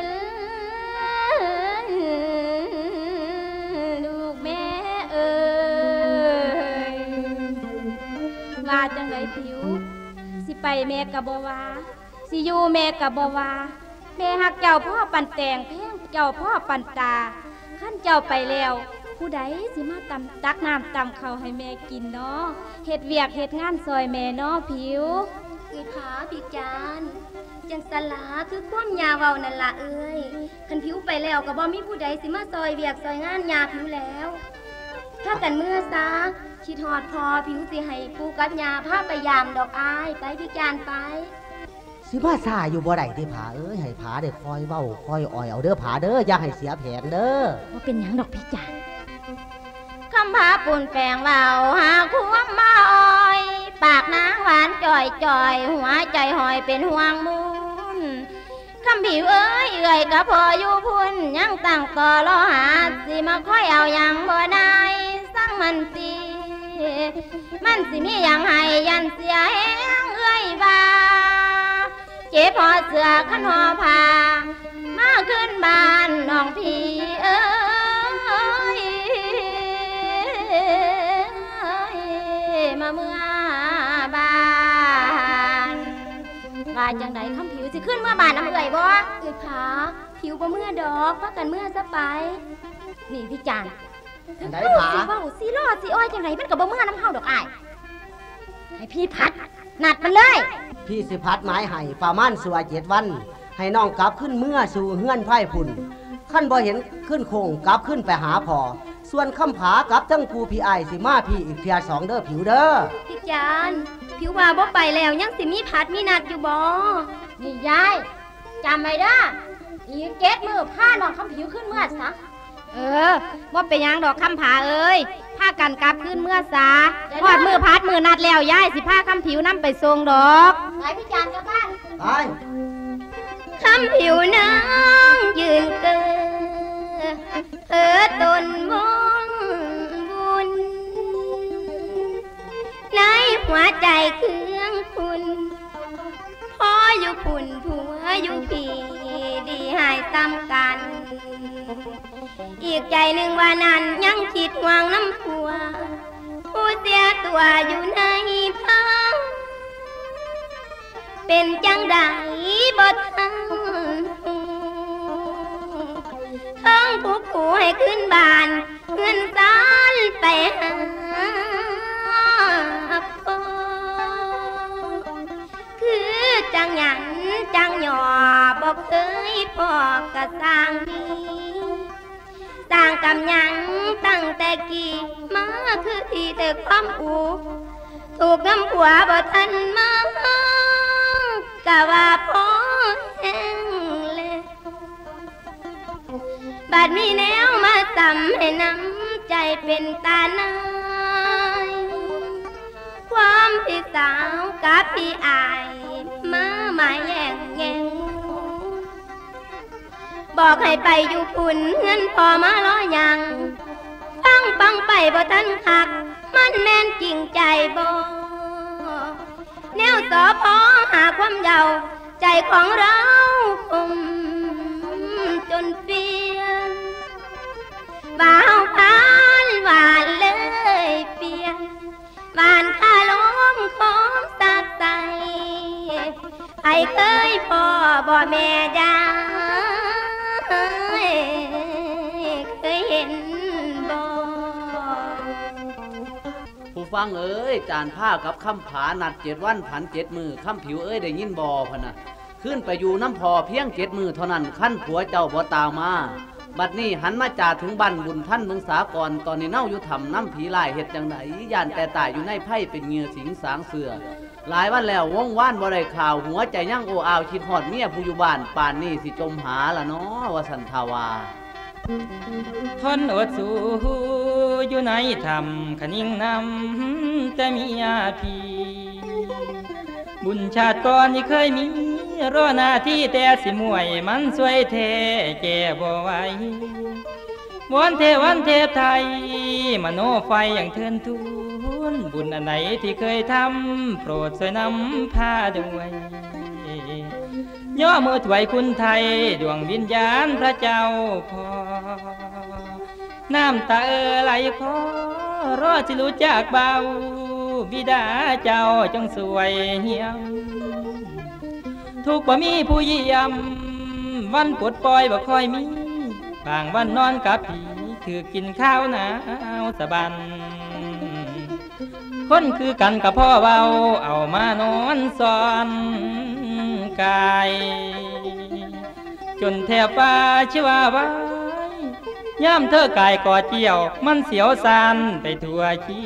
ลูกแม่เอ้ยว่าจังไหนผิวสิไปแม่กะบ่ว่าสิอยู่แม่กะบ่ว่าแม่หักเจ้าพ่อปั่นแต่งเพ่งเจ้าพ่อปั่นตาขั้นเจ้าไปแล้วผู้ใดสิมาตำตักน้ำตำข้าวให้แม่กินเนาะเฮ็ดเวียกเฮ็ดงานซอยแม่เนาะผิวคือขาพิจารจังสลาคือความยาเว้านั่นล่ะเอ้ยคันผิวไปแล้วก็บ่มีผู้ใดสิมาซอยเวียกซอยงานยาผิวแล้วถ้ากันเมื่อซาคิดฮอดพอผิวสิให้ปูกับยาพาไปยามดอกอายไปพิการไปสิว่าซาอยู่บ่ได้เด้ผาเอ้ยให้ผาได้คอยเว้าคอยอ่อยเอาเด้อผาเด้ออย่าให้เสียแผนเด้อว่าเป็นหยังดอกพี่จานคำพาปูนแปลงเบาหาควมมาอ้อยปากนางหวานจ่อยจ่อยหัวใจหอยเป็นห่วงมุนคำผิวเอ้ยเอื่อยก็พออยู่พุ่นยังตั้งต่อรอหาสิมาค่อยเอาอย่างบ่ได้สั่งมันสิมีอย่างให้ยันเสียแห้งเอ้ยว่าเจ็บพอเสือขันหอผ้ามาขึ้นบ้านน้องพี่เอ้ยมาเมื่อบ้านว่าจังใดคำผิวสิขึ้นเมื่อบ้านน้ำเอื่อยบ่เอ้ยขาผิวบ่เมื่อดอกพักกันเมื่อซะไปนี่พี่จานได้ผาสิเว้าสิรอสิอ้อยจังไดมันก็บ่เมื่อน้ำเฮาดอกอ้ายให้พี่พัดนัดมันเลยพี่สิพัดไม้ให้ประมาณสัว7 วันให้น้องกลับขึ้นเมื่อสู่เฮือนไผ่พุ่นขั้นบ่เห็นขึ้นโคงกลับขึ้นไปหาพอส่วนคำผากับทั้งครูพี่ไอสิมาพี่อีกเพีย2เด้อผิวเด้อพี่จานผิวว่าบ่ไปแล้วยังสิมีพัดมีนัดอยู่บ่นี่ยายจำไว้เด้ออีก7 มื้อพาน้องคำผิวขึ้นเมื่อซะว่าเป็นยังดอกคำผาเอ้ยพากันกลับขึ้นเมื่อซาพอดมือพัดมือนัดแล้วยายสิพาคำผิวน้ำไปทรงดอกไปพี่จานกับบ้านไปคำผิวน้องยืนเกิดตนมองบุญในหัวใจเครื่องคุณพ่ออยู่คุณผัวอยู่พี่ดีหายซ้ำกันอีกใจหนึ่งว่านั้นยังคิดหวังน้ำผัวผู้เสียตัวอยู่ในพังเป็นจังใดบ่ทันทั้งผู้ผู้ให้ขึ้นบ้านเงินสารไปหาพ่อคือจังหยันจังหย่อบ่เคยพอกระสร้างนี้สร้างกำยังตั้งแต่กี่มาคือที่แต่ความอูถูกน้ำผัวบ่ทันมากะว่าพ่อแห้งเลยบัดมีแนวมาจำให้น้ำใจเป็นตาหนายความพี่สาวกับพี่อายมาหมายแย่งแย่งบอกให้ไปอยู่ปุ่นเงินพอมาล้อยังปังไปบ่ทันคักมันแม่นจริงใจบ่แนวสอพอหาความเยาว์ใจของเราคมจนเปลี่ยนบ่าวพานหวานเลยเปลี่ยนหวานคาล้มของสักใจใครเคยพ่อบ่แม่ยาเคยเห็นบ่ผู้ฟังเอ้ยจานผ้ากับคำผานัด7 วันผัน7 มือคำผิวเอ้ยได้ยินบ่พะนะขึ้นไปอยู่น้ำพอเพียง7 มือเท่านั้นขั้นผัวเจ้าบ่ตามมาบัดนี้หันมาจ่าถึงบ้านบุญท่านเมืองสากรตอนนี้เน่าอยู่ทำน้ำผีลายเห็ดจังไหนย่านแต่ตายอยู่ในไพ่เป็นเหงื่อสิงสางเสือหลายวันแล้วว่องว่านบ่ได้ข่าวหัวใจยั่งโออาวคิดหอดเมียผู้อยู่บ้านป่านนี้สิจมหาละเนาะว่าสันทาวาทนอดสู้อยู่ในธรรมขนิ่งนำแต่มีอาพีบุญชาติก่อนที่เคยมีรอหน้าที่แต่สิมวยมันสวยแท้แก่บ่ไหววันเทวันเทพไทยมโนไฟอย่างเทินทุนบุญอันไหนที่เคยทำโปรดช่วยนำพาด้วยย่อมือถวายคุณไทยดวงวิญญาณพระเจ้าพอน้ำตาไหลคอรอจิรู้จักเบาบิดาเจ้าจงสวยเหี่ยมทุกบ่มีผู้เยี่ยมวันปวดปล่อยบ่ค่อยมีบางวันนอนกับผีถือกินข้าวหนาวสะบันคนคือกันกับพ่อเบาเอามานอนซ้อนกายจนแทบว่าชิว่าไว้ย่ำเธอกายกอดเกี่ยวมันเสียวซานไปทั่วชี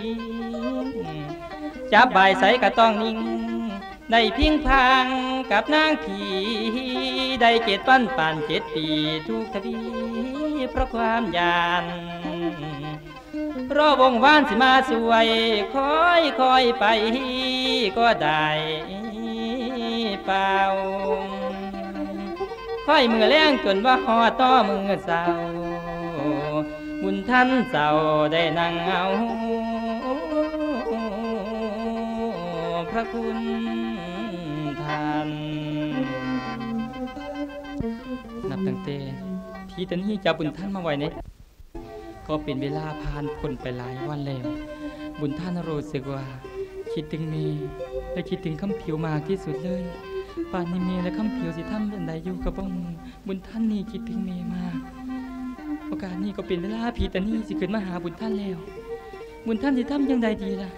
จับใบใสก็ต้องนิ่งได้พิงพังกับนางผีได้7 วันป่าน7 ปีทุกทวีเพราะความยานรอวงวานสิมาสวยคอยไปก็ได้เปล่าค่อยมือแรงจนว่าหอต่อมือเศร้าบุญท่านเศร้าได้นั่งเอาพระคุณท่านนับตั้งแต่พี่ตอนนี้จะบุญท่านมาไว้เนี่ยก็เป็นเวลาผ่านพ้นไปหลายวันแล้วบุญท่านรู้สึกว่าคิดถึงเมย์และคิดถึงคำผิวมากที่สุดเลยป่านนี้เมย์และคำผิวสิทำเป็นใดอยู่กับบ้องบุญท่านนี่คิดถึงเมย์มากโอกาสนี้ก็เป็นเวลาพี่ตอนนี้สิขึ้นมาหาบุญท่านแล้วบุญท่านสิทำยังไงดีล่ะ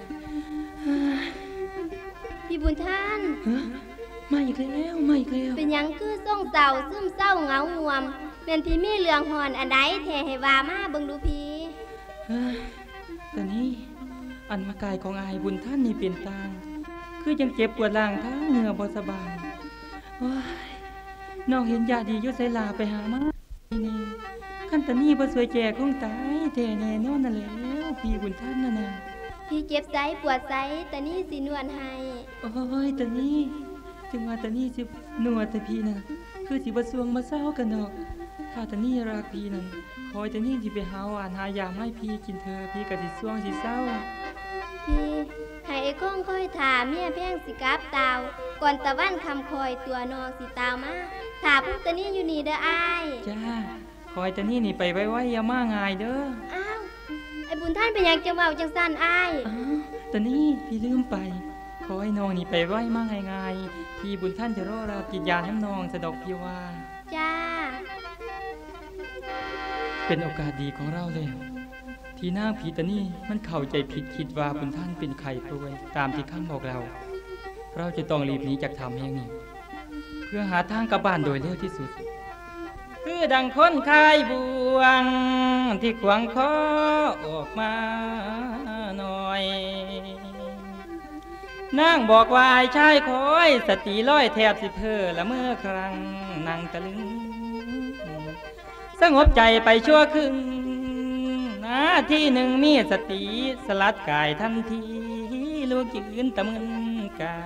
พี่บุญท่านมาอีกแล้วเป็นยังคือส่งเศร้าซึมเศร้าเหงาหวมเป็นพี่มีเรื่องหอนอันใดแท้ให้ว่ามาเบิ่งดูพี่แต่นี้อันมากายของอายบุญท่านนี่เป็นตาคือยังเจ็บปวดล่างทั้งเหงื่อบ่สบายน้องเห็นยาดียศไสลาไปหามานี่ขั้นตานี่บ่สวยแก่คงตายแท้แน่นอนนั่นแหละพี่บุญท่านน่ะพี่เจ็บไสปวดไสตานี่สินวดให้โอ้ยตานี่ถึงว่าตานี่สินวดแต่พี่น่ะคือสิบ่สวงมาเศร้ากันดอกข้าตานี่รักพี่นั่นคอยตานี่สิไปหาหวานหายาให้พี่กินเธอพี่ก็สิสวงสิเศร้าพี่ให้ไอ้ข้องคอยถามเมียแพงสิกราบตาวก่อนตะวันคำคอยตัวน้องสิตาวมาถามพุ่งตานี่อยู่นี่เด้ออ้ายจ้าคอยตานี่นี่ไปไว้อย่ามาง่ายเด้ออ้าวไอ้บุญท่านเป็นยังจะเว้าจังซั่นอ้ายตานี่พี่ลืมไปขอให้น้องนี่ไปไว้มาง่ายๆพี่บุญท่านจะรอรับกินยาให้น้องสะดอกพี่ว่าจ้าเป็นโอกาสดีของเราเลยที่นางผีตานี่มันเข้าใจผิดคิดว่าบุญท่านเป็นไข่ป่วยตามที่ข้างบอกเราจะต้องรีบหนีจากถ้ำแห่งนี้เพื่อหาทางกลับบ้านโดยเร็วที่สุดคือดังคนคายบ่วงที่ขวางคอออกมาหน่อยนางบอกว่าไอ้ชายคอยสติร้อยแทบสิเพ้อละเมื่อครั้งนั่งตะลึงสงบใจไปชั่วครึ่งนาทีหนึ่งมีสติสลัดกายทันทีลูกยืนตะมึนกา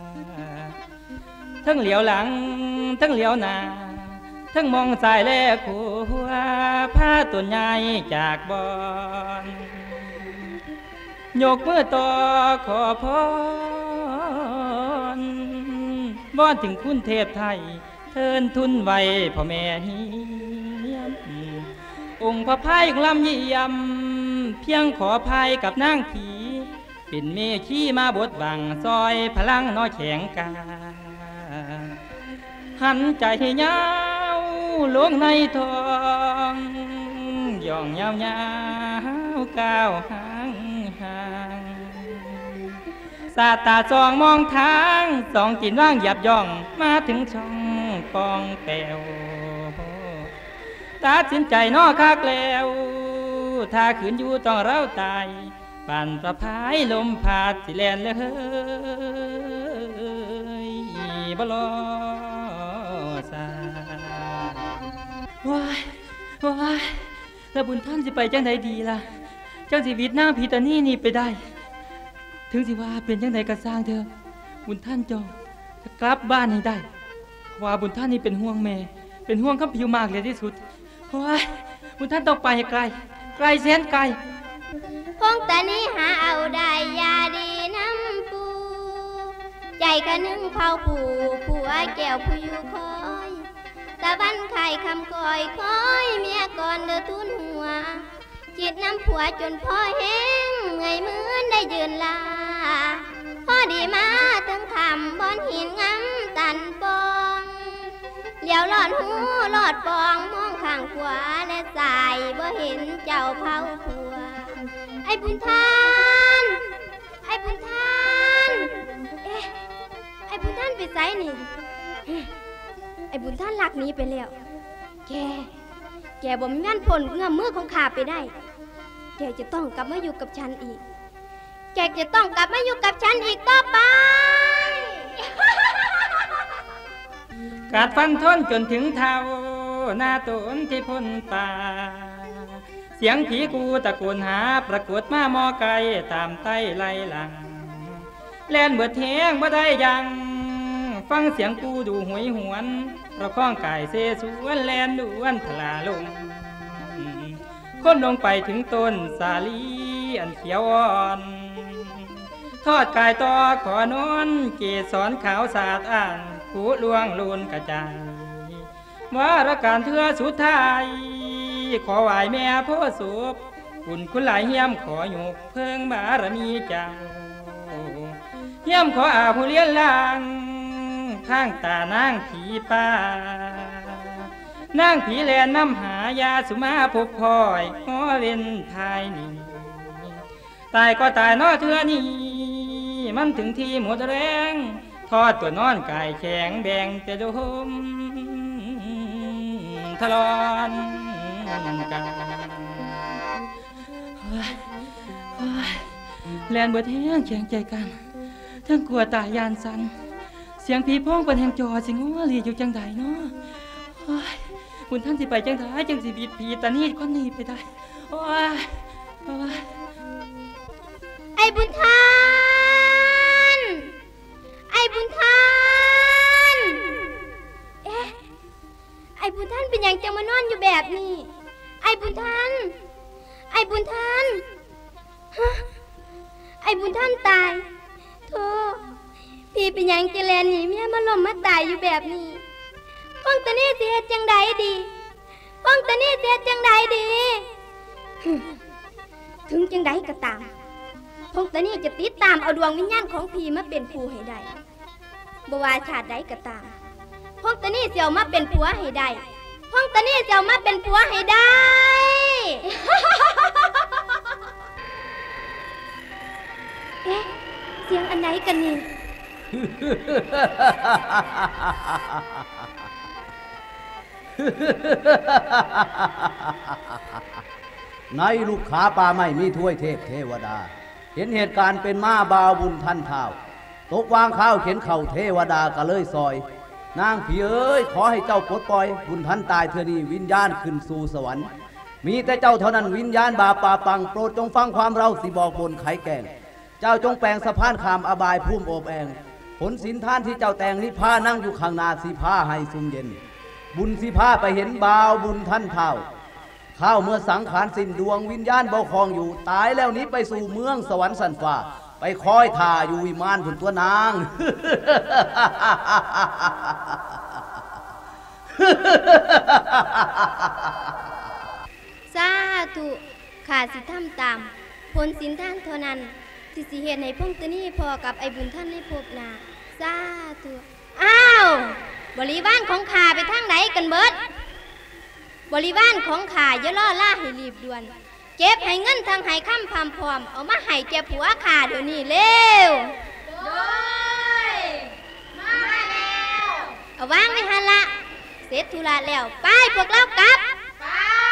ทั้งเหลียวหลังทั้งเหลียวหน้าทั้งมองซ้ายและขวาผ้าตัวใหญ่จากบอนยกมือต่อขอพรบอนถึงคุณเทพไทยเทินทุนไว้พ่อแม่เฮียมองค์พระพายของลำเยี่ยมเพียงขอพายกับนางผีเป็นเมฆีมาบดบังซอยพลังน้อยแข็งกาหันใจยาวลงในทองย่องยาวยาวก้าวห่างสาตาจองมองทางสองจินว่างหยับย่องมาถึงช่องปองแปวตัดสินใจนอคักแล้วถ้าขืนอยู่ต้องเราตายปั่นประพายลมพาดสิแลนเลยบลอสาว้ายแล้วบุญท่านจะไปจังใดดีล่ะจังชีวิตหน้าผีตานี่ไปได้ถึงสิว่าเป็นจังใดก็สร้างเถอะบุญท่านจงจะกลับบ้านให้ได้ว่าบุญท่านนี่เป็นห่วงแม่เป็นห่วงคำผิวมากเลยที่สุดว้ายบุญท่านต้องไปให้ไกลแสนไกลพงตานี้หาเอาได้ยาดีน้ำปูใจกะนึงเผาผัวแก้วผู้อยู่คอยตะวันไข่คำคอยเมียก่อนเดือทุนหัวจิตน้ำผัวจนพ่อแห้งเงยมือได้ยืนลาพ่อดีมาถึงคำบอนหินงำตันปองเหลียวหลอดหูหลอดปองมองข้างขวาและสายบ่เห็นเจ้าเผาผัวไอ้บุญทานเอ๊ะไอ้บุญทานไปไสนี่ไอ้บุญท่านลักหนีไปแล้วแกบ่มีงั้นผลเงื้อมือของข้าไปได้แกจะต้องกลับมาอยู่กับฉันอีกแกจะต้องกลับมาอยู่กับฉันอีกต่อไปกาดฟันทนจนถึงเท้าหน้าตนที่พ้นป่าเสียงผีกูตะโกนหาปรากฏมามอไกลตามใต้ไล่หลังแล่นเบิดแหงบ่ได้ยังฟังเสียงกูดูหวยหวนประคองกายเสสวนแล่นด่วนทลาลงค้นลงไปถึงต้นสาลีอันเขียวอ่อนทอดกายต่อขอนอนเกสรขาวสาดอ่านผู้ลวงลูนกระจายวาระการเทือสุดท้ายขอไหวแม่พ่อสุบคุณคุณหลายเฮียมขอหยกเพิ่งบารมีเจ้าเฮียมขออาผู้เลี้ยงลางข้างตานางผีป่านางผีแลนน้ำหายาสุมาพบพลอยขอเล่นทายนี่ตายก็ตายนอเทือนี้มันถึงที่หมดแรงทอดตัวนอนกายแข็งแบ่งแต่ดมทะลอนกันแลนเบิดแห้งแข็งใจกันทั้งกลัวตายยานสันเสียงผีพ้องเป็นแห่งจอสิงว่าลีอยู่จังใดเนาะคุณท่านสิไปจังไดจังสิบิดผีตานี่คนนี้ไปได้ไอ้บุญท่านไอ้บุญท่านไอ้บุญท่านเป็นอย่างจังมานอนอยู่แบบนี้ไอ้บุญท่านไอ้บุญท่านไอ้บุญท่านตายโธ่พี่เป็นอย่างจะแลนหนีเมียมาล้มมาตายอยู่แบบนี้ป้องตานี่เสียจังใดดีป้องตานี่เสียจังใดดีถึงจังใดก็ตามป้องตานี่จะติดตามเอาดวงวิญญาณของพี่มาเป็นผู้ให้ได้บ่ว่าชาติใดก็ตามป้องตานี่เสียวมาเป็นผัวให้ได้ป้องตานี่เสียวมาเป็นผัวให้ได้เอ๊ะเสียงอันไหนกันนี่ในลูกขาปลาไม่มีถ้วยเทพเทวดาเห็นเหตุการณ์เป็นม้าบาวบุญท่านเท้าตกวางข้าวเข็นเข่าเทวดาก็เลยซอยนางผีเอ้ยขอให้เจ้าปลดปล่อยบุญท่านตายเธอนี้วิญญาณขึ้นสู่สวรรค์มีแต่เจ้าเท่านั้นวิญญาณบาปาปังโปรดจงฟังความเราสิบอกบนไขแกงเจ้าจงแปลงสะพานขามอบายพุ่มโอบแองผลสินท่านที่เจ้าแต่งนิพพานั่งอยู่ข้างนาสีผ้าให้ซุ่มเย็นบุญสีผ้าไปเห็นบาวบุญท่านเท้าข้าวเมื่อสังขารสิ้นดวงวิญญาณเบาคลองอยู่ตายแล้วนี้ไปสู่เมืองสวรรค์สันฟ้าไปคอยท่าอยู่วิมานผุนตัวนางสาธุข้าสิทำตามผลสินท่านเท่านั้นที่สิเหตุให้พงตนี่พอกับไอ้บุญท่านให้พบหน้าสาธุอ้าวบริวารของข้าไปทางไหนกันเบิดบริวารของข้าอย่าล่อล่าให้รีบด่วนเก็บให้เงินทางให้ค่ำพามพร้อมเอามาให้แก่ผัวข้าเดี๋ยวนี้เร็วโดยมาแล้วเอาวางไว้หันละเสร็จธุระแล้วไปพวกเรากลับไป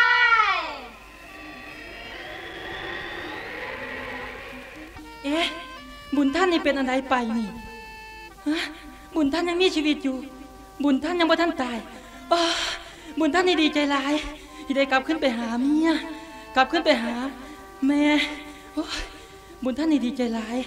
บุญท่านนี่เป็นอะไรไปนี่บุญท่านยังมีชีวิตอยู่บุญท่านยังบ่ท่านตายบุญท่านนี่ดีใจหลายที่ได้กลับขึ้นไปหาเมียกลับขึ้นไปหาแม่บุญท่านนี่ดีใจหลาย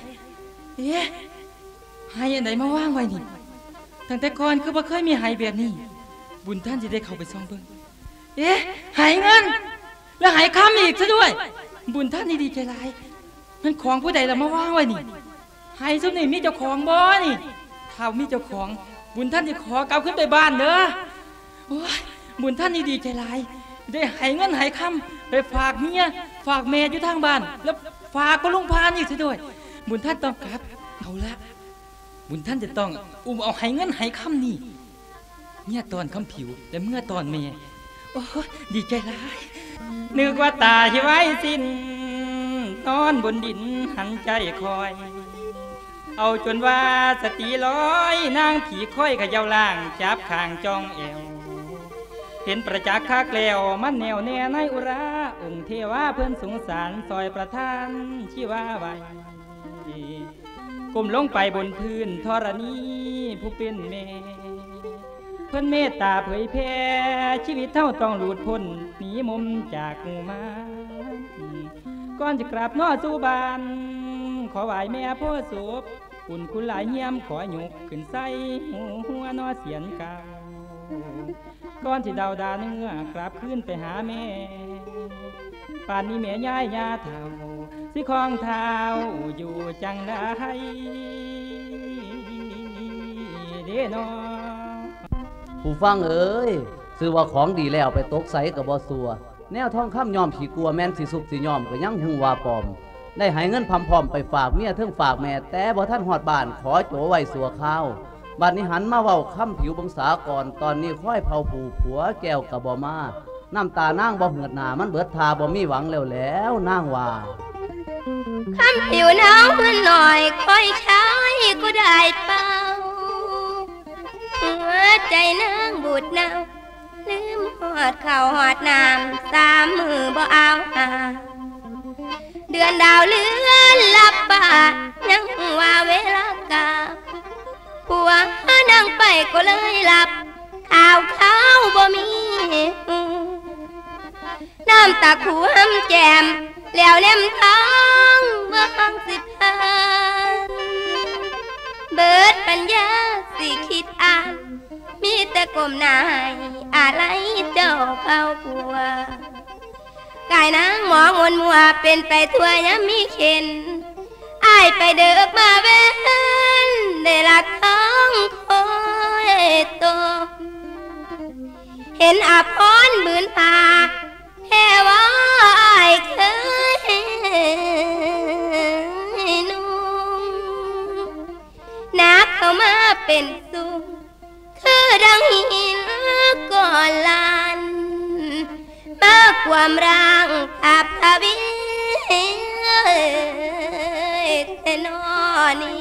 ให้อันไหนมาว่างไว้นี่ตั้งแต่ก่อนคือบ่เคยมีให้แบบนี้บุญท่านจะได้เข้าไปซ่องเบิ่งให้เงินแล้วให้คำอีกซะด้วยบุญท่านนี่ดีใจหลายมันของผู้ใดละมาว่างไว้นี่ให้ซุนี่มีเจ้าของบ่นี่ถ้ามีเจ้าของบุญท่านจะขอกลับขึ้นไปบ้านเด้อบุญท่านนี่ดีใจหลายได้ให้เงินให้คำไปฝากเมียฝากแม่อยู่ทางบ้านแล้วฝากก็ลุงพานอีกซะด้วยบุญท่านต้องกลับเอาละบุญท่านจะต้องเอาให้เงินให้คำนี่เนี่ยตอนคำผิวและเมื่อตอนแม่ดีใจหลายนึกว่าตาที่ไว้สิ้นนอนบนดินหันใจคอยเอาจนว่าสติลอยนางผีค่อยขย่าล่างจับข้างจองเอวเห็นประจักษ์คักแล้วมันแนวแน่ในอุราองค์เทวาเพื่อนสงสารซอยประทานชีวาไว้ก้มลงไปบนพื้นธรณีผู้เป็นแม่เพื่อนเมตตาเผยแผ่ชีวิตเท่าต้องหลุดพ้นหนีมุมจากงูมาก่อนจะกราบนอสู่บานขอไหวแม่พ่อสุบคุณหลายเยี่ยมขอหยุกขึ้นใส่หัวนอเสียนกาก่อนที่ดาวดาเนื้อกลับขึ้นไปหาแม่ป่านนี้แม่ย้ายยาเท่าสิคองเท้าอยู่จังได้เด้นอผู้ฟังเอ้ยซื้อว่าของดีแล้วไปตกใสกับบ่สัวแนวทองคำยอมผีกลัวแม่นสิสุกสิยอมก็ยังหึงว่าปลอมได้ให้เงินพร้อมไปฝากเมียเทิงฝากแม่แต่บ่ท่านหอดบ้านขอโจไว้สัวข้าวบัดนี้หันมาเว้าคำผิวบังสาก่อนตอนนี้ค่อยเผาผูผัวแก้วกับบ่มาน้ำตานางบ่เหือดหนามันเบิดทาบ่มีหวังแล้วนางว่าคำผิวน้องมันหน่อยค่อยใช้ก็ได้เป่าหัวใจนางบูดเน่าลืมหอดเข่าหอดน้ำสามมือบ่เอาเดือนดาวเลื่อนลับป่ายังว่าเวลากาผัวนั่งไปก็เลยหลับข่าวเขาบ่มีน้ำตาขวมแจมแล้วเล่มท้องเมื่อฟังสิพันเบิดปัญญาสิคิดอ่านมีแต่กลมหน้าอะไรเจ้าเฝ้าผัวกายนางหมองวนมัวเป็นไปทั่วยังมีเข็นอ้ายไปเดิกมาเว้นได้ละท้องคอยโตเห็นอาพรบืนตาแค่ว่าอ้ายเคยนุ่มนักเข้ามาเป็นสุขคือดังหินก่อนลานมากความร่างอับทวีแต่นอนี่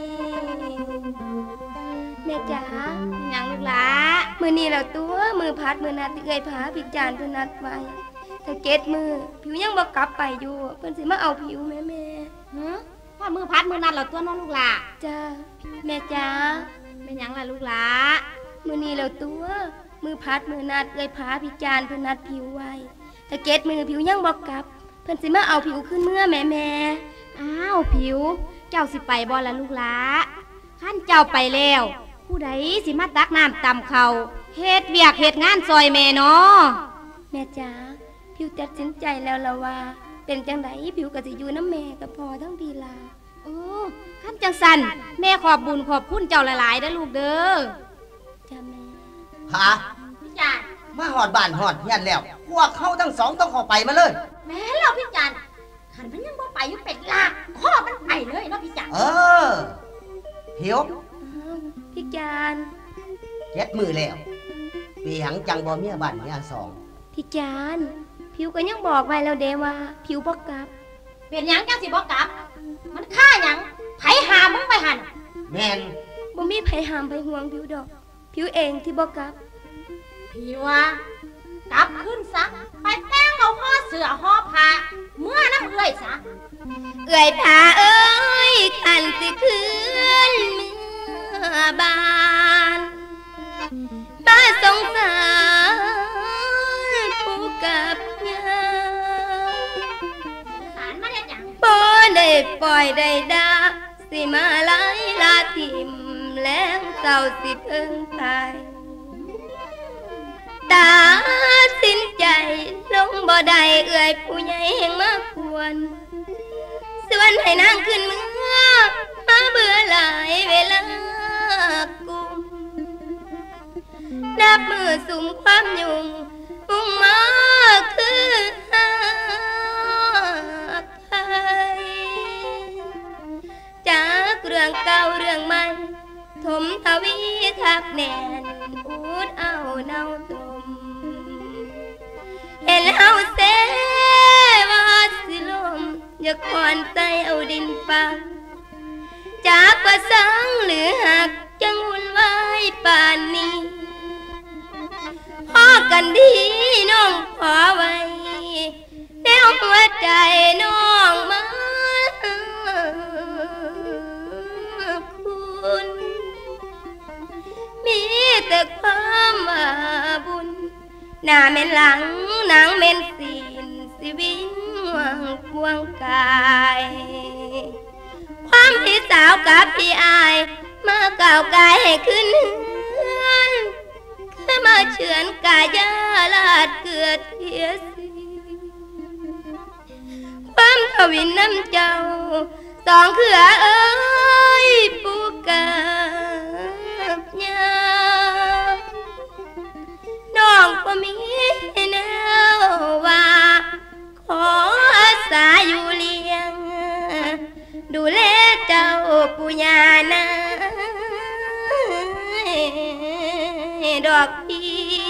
แม่จ๋ายังลูกหลามือนี่เราตัวมือพัดมือนัดที่เคยพาพิจารณ์เพื่อนัดไว้ถ้าเกตมือผิวยังบอกกลับไปอยู่เพื่อนสิมาเอาผิวแม่พ่อมือพัดมือนัดเราตัวน้องลูกหลาจ้าแม่จ๋าเป็นยังล่ะลูกหลามือนี่เราตัวมือพัดมือนัดเคยพาพิจารณ์เพื่อนัดผิวไว้ถ้าเกตมือผิวยังบอกกลับเพื่อนสิมาเอาผิวขึ้นเมื่อแม่อ้าวผิวเจ้าสิไปบ่ล่ะลูกหลาขั้นเจ้าไปแล้วผู้ใดสิมาตักน้ำตำเขาเฮ็ดเวียกเฮ็ดงานซอยแม่เนาะแม่จ๋าผิวตัดสินใจแล้วละว่าเป็นจังไดผิวก็สิอยู่น้ำแม่กับพ่อทั้งพีลาขั้นจังสันแม่ขอบบุญขอบคุณเจ้าหลายๆเด้อลูกเด้อจ้าแม่ฮะพี่จานมาหอดบ้านหอดเฮียนแล้วพวกเขาทั้งสองต้องขอไปมาเลยแม่เราพี่จานขันมันยังบ่ไปอยู่เป็ดลากข้อมันไปเลยเนาะพี่จานผิวพี่จาน 7 มือแล้วเปียงจังบ่เมียบ้านเมียสองพี่จานผิวก็ยังบอกไว้แล้วเด้ว่าผิวบ่กลับเป็นหยังจังสิบ่กลับมันฆ่าหยังไผหามึงไปหั่นแม่นบ่มีไผหามไผห่วงผิวดอกผิวเองที่บ่กลับผิวว่ากลับขึ้นซะไปแต่งเอาห่อเสื้อห่อผ้าเมื่อน้ำเอื้อยซะเอื้อยผ้าเอ้ยขันสิคืนเมื่อบ้านบ้าสงสารผู้กับยาบ่ได้ปล่อยได้ดาสิมาไล่ลาทิมแล้วเศร้าสิเพิ่งตายตาสิ้นใจลงบ่ได้เอื้อยผู้ใหญ่แห่งมากควรส่วนให้นางขึ้นเมื่อมาเบื่อหลายเวลากุมนับมือสุ่มความยุ่งมุ่งมาคือหาใครจากเรื่องเก่าเรื่องใหม่ถมทวีทับแน่นอูดเอาเนาตมเห็นเฮาเสว่าสิลมอย่าคอนใจเอาดินฟังจากประสังหรือหักจังหุ่นไว้ป่านนี้พอกันดีน้องขอไว้แนวหัวใจน้องมาคุณมีแต่ความว่าบุญหน้าเม็นหลังหนังเม็นศีลสิวิงหวังควงกายความพี่สาวกับพี่อายมาก่าวกายให้ขึ้นเฮือนคือมาเฉือนกายาลาดเกลือเทียสีความทวินน้ำเจ้าสองเขือเอ้ยปูกับยาน้องก็มีแนวว่าขออาสาอยู่เลี้ยงดูแลเจ้าปุญานาดอกพี่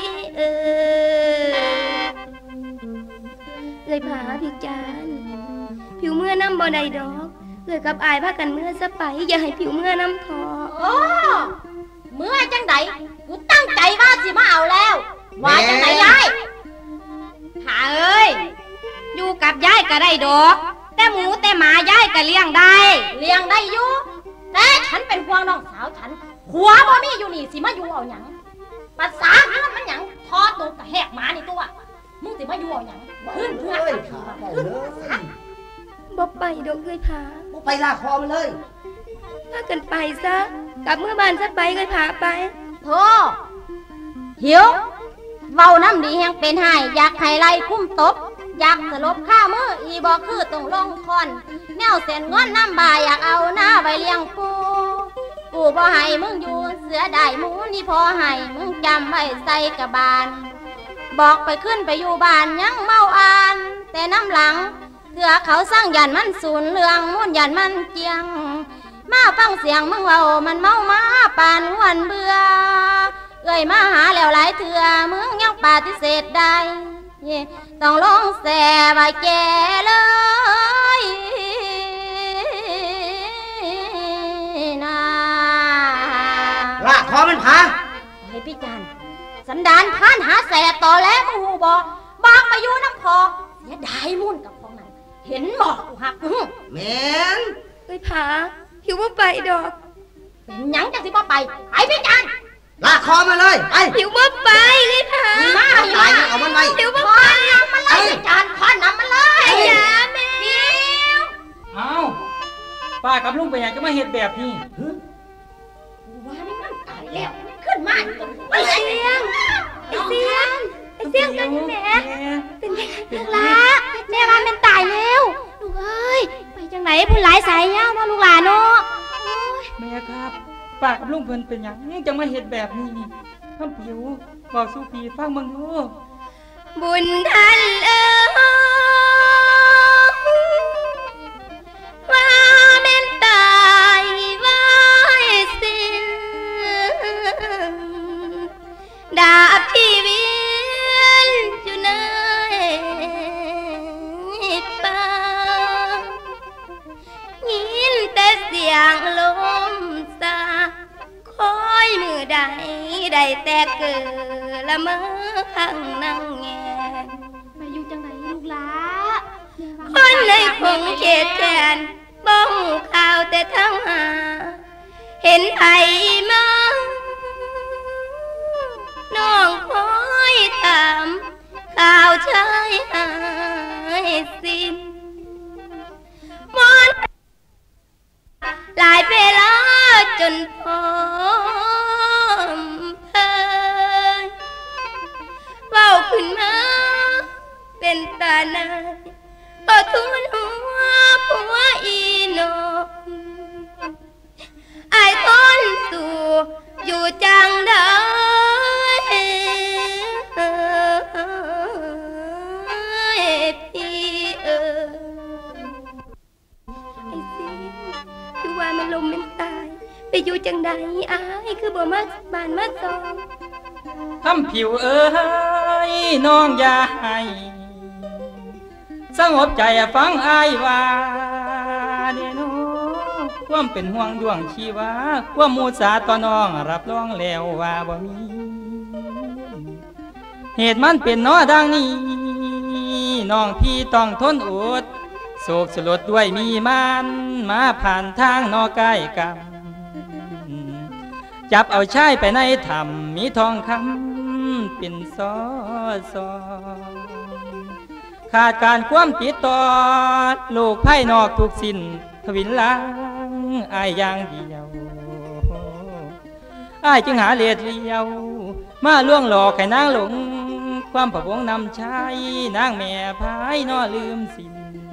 เลยผาพิจารผิวเมื่อน้ำบ่ได้ดอกเลยกับอายพากันเมื่อสะไปอย่าให้ผิวเมื่อน้ำทอโอ้เมื่อจังไดกูตั้งใจว่าสิมาเอาแล้วว่าจังไดยายหาเอ้ยอยู่กับยายก็ได้ดอกแต่หมูแต่หมายายก็เลี้ยงได้อยู่แต่ฉันเป็นห่วงน้องสาวฉันหัวบ่มีอยู่นี่สิมาอยู่เอาหยังภาษาเฮือนมันหยังทอตูกะแหกหมานี่ตัวมึงสิมาอยู่เอาหยังขึ้นเพื่อนบ่ไปดอกเลยผาบ่ไปลากคอมันเลยพากันไปซะกลับเมื่อบ้านซะไปเลยผาไปโธ่หิวเว้าน้ำดีแห่งเป็นให้อยากให้ไล่คุ้มตบอยากสลบข้ามืออีบอกคือต้องลงคอนแนวเส้นงอนน้ำบายอยากเอาหน้าไว้เลี้ยงปูบ่ให้มึงอยู่เสือได้หมูนี่พอให้มึงจำไว้ใส่กระบาลบอกไปขึ้นไปอยู่บ้านยังเมาอ่านแต่น้ำหลังเถื่อเขาสร้างยันมันสูญเรื่องมุ่นยันมันเจียงมาฟังเสียงมึงเว้ามันเมามาปานวันเบื่อเอ้ยมาหาแล้วหลายเถื่อมึงยังปฏิเสธได้ต้องลงแสบายแก่เลยนะลากคอมันผาเฮ้ยพี่จันสันดานพานหาแสต่อแล้วมึงหูบอกไปอยู่น้ำพอเสียดายมุ่นกับของนั้นเห็นบอกกูหักแม่นเฮ้ยผาหิวว่าไปดอกเป็นหยังจังสิบ่ไปพี่จันลากคอมาเลยไปหิวว่าไปเลยผามาเอามันไปหิวว่าไปน้ำมันเลยจานพอนน้ำมันเลยอย่าแม่เอาป้ากับลุงไปอยากจะมาเห็ดแบบนี้ว่ามันตายแล้วขึ้นมาไอ้เสียงกันแม่เป็นลูกหลาแม่ว่ามันตายแล้วลูกเอ้ยไปจังไหนพุ่นหลายสายเงาเนาะลูกหลาเนาะแม่ครับป้ากับลุงเพิ่นเป็นอย่างนี้จะมาเห็ดแบบนี้ทำผิวบอกสู้ปีฟังมึงดูบุญท่านว่าแม่นตายไว้สิ้นดาบที่เวียนอยู่ในป่ายินแต่เสียงลมสาคอยมือใดได้แต่เกิดละเมอข้างนั่งแงไปอยู่จังไหนลูกหลาคนในคงเขตแดนบ้องข่าวแต่ทั้งหาเห็นไผมาน้องคอยถามข่าวชายหายสิ้นมอนหลายเวลาจนพร้อมเพยเว้าขึ้นมาเป็นตาหน้าก็ทุนหัวผัวอีนกไอ้คนสู่อยู่จังได้พี่ไอ้สิคือว่ามันลมมันตายไปอยู่จังใดอ้ายคือบ่มาบ้านมาซองทำผิวเอ้ยน้องอย่าให้สงบใจฟังอ้ายว่าเด้อน้องความเป็นห่วงดวงชีวาความมูสาต่อน้องรับรองแล้วว่าบ่มีเหตุมันเป็นน้อดังนี้น้องพี่ต้องทนอดโศกสลดด้วยมีมันมาผ่านทางนอใกล้กันจับเอาชายไปในถ้ำมีทองคำเป็นซอขาดการความติดต่อโลกภายนอกทุกสิ้นทวินล้างอายอย่างเดียวอายจึงหาเลียดเลียวมาล่วงหลอกให้นางหลงความผะวงนำชายนางแม่พายนอลืมสิ้น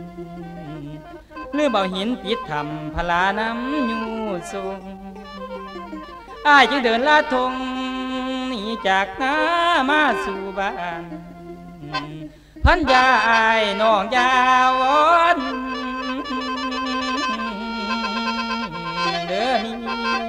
ลืมเอาหินปิดถ้ำพลาน้ำอยู่ทรงอายจึงเดินลาทงหนีจากนามาสู่บ้านพันยาอายน้องยาวอนเด้อนี่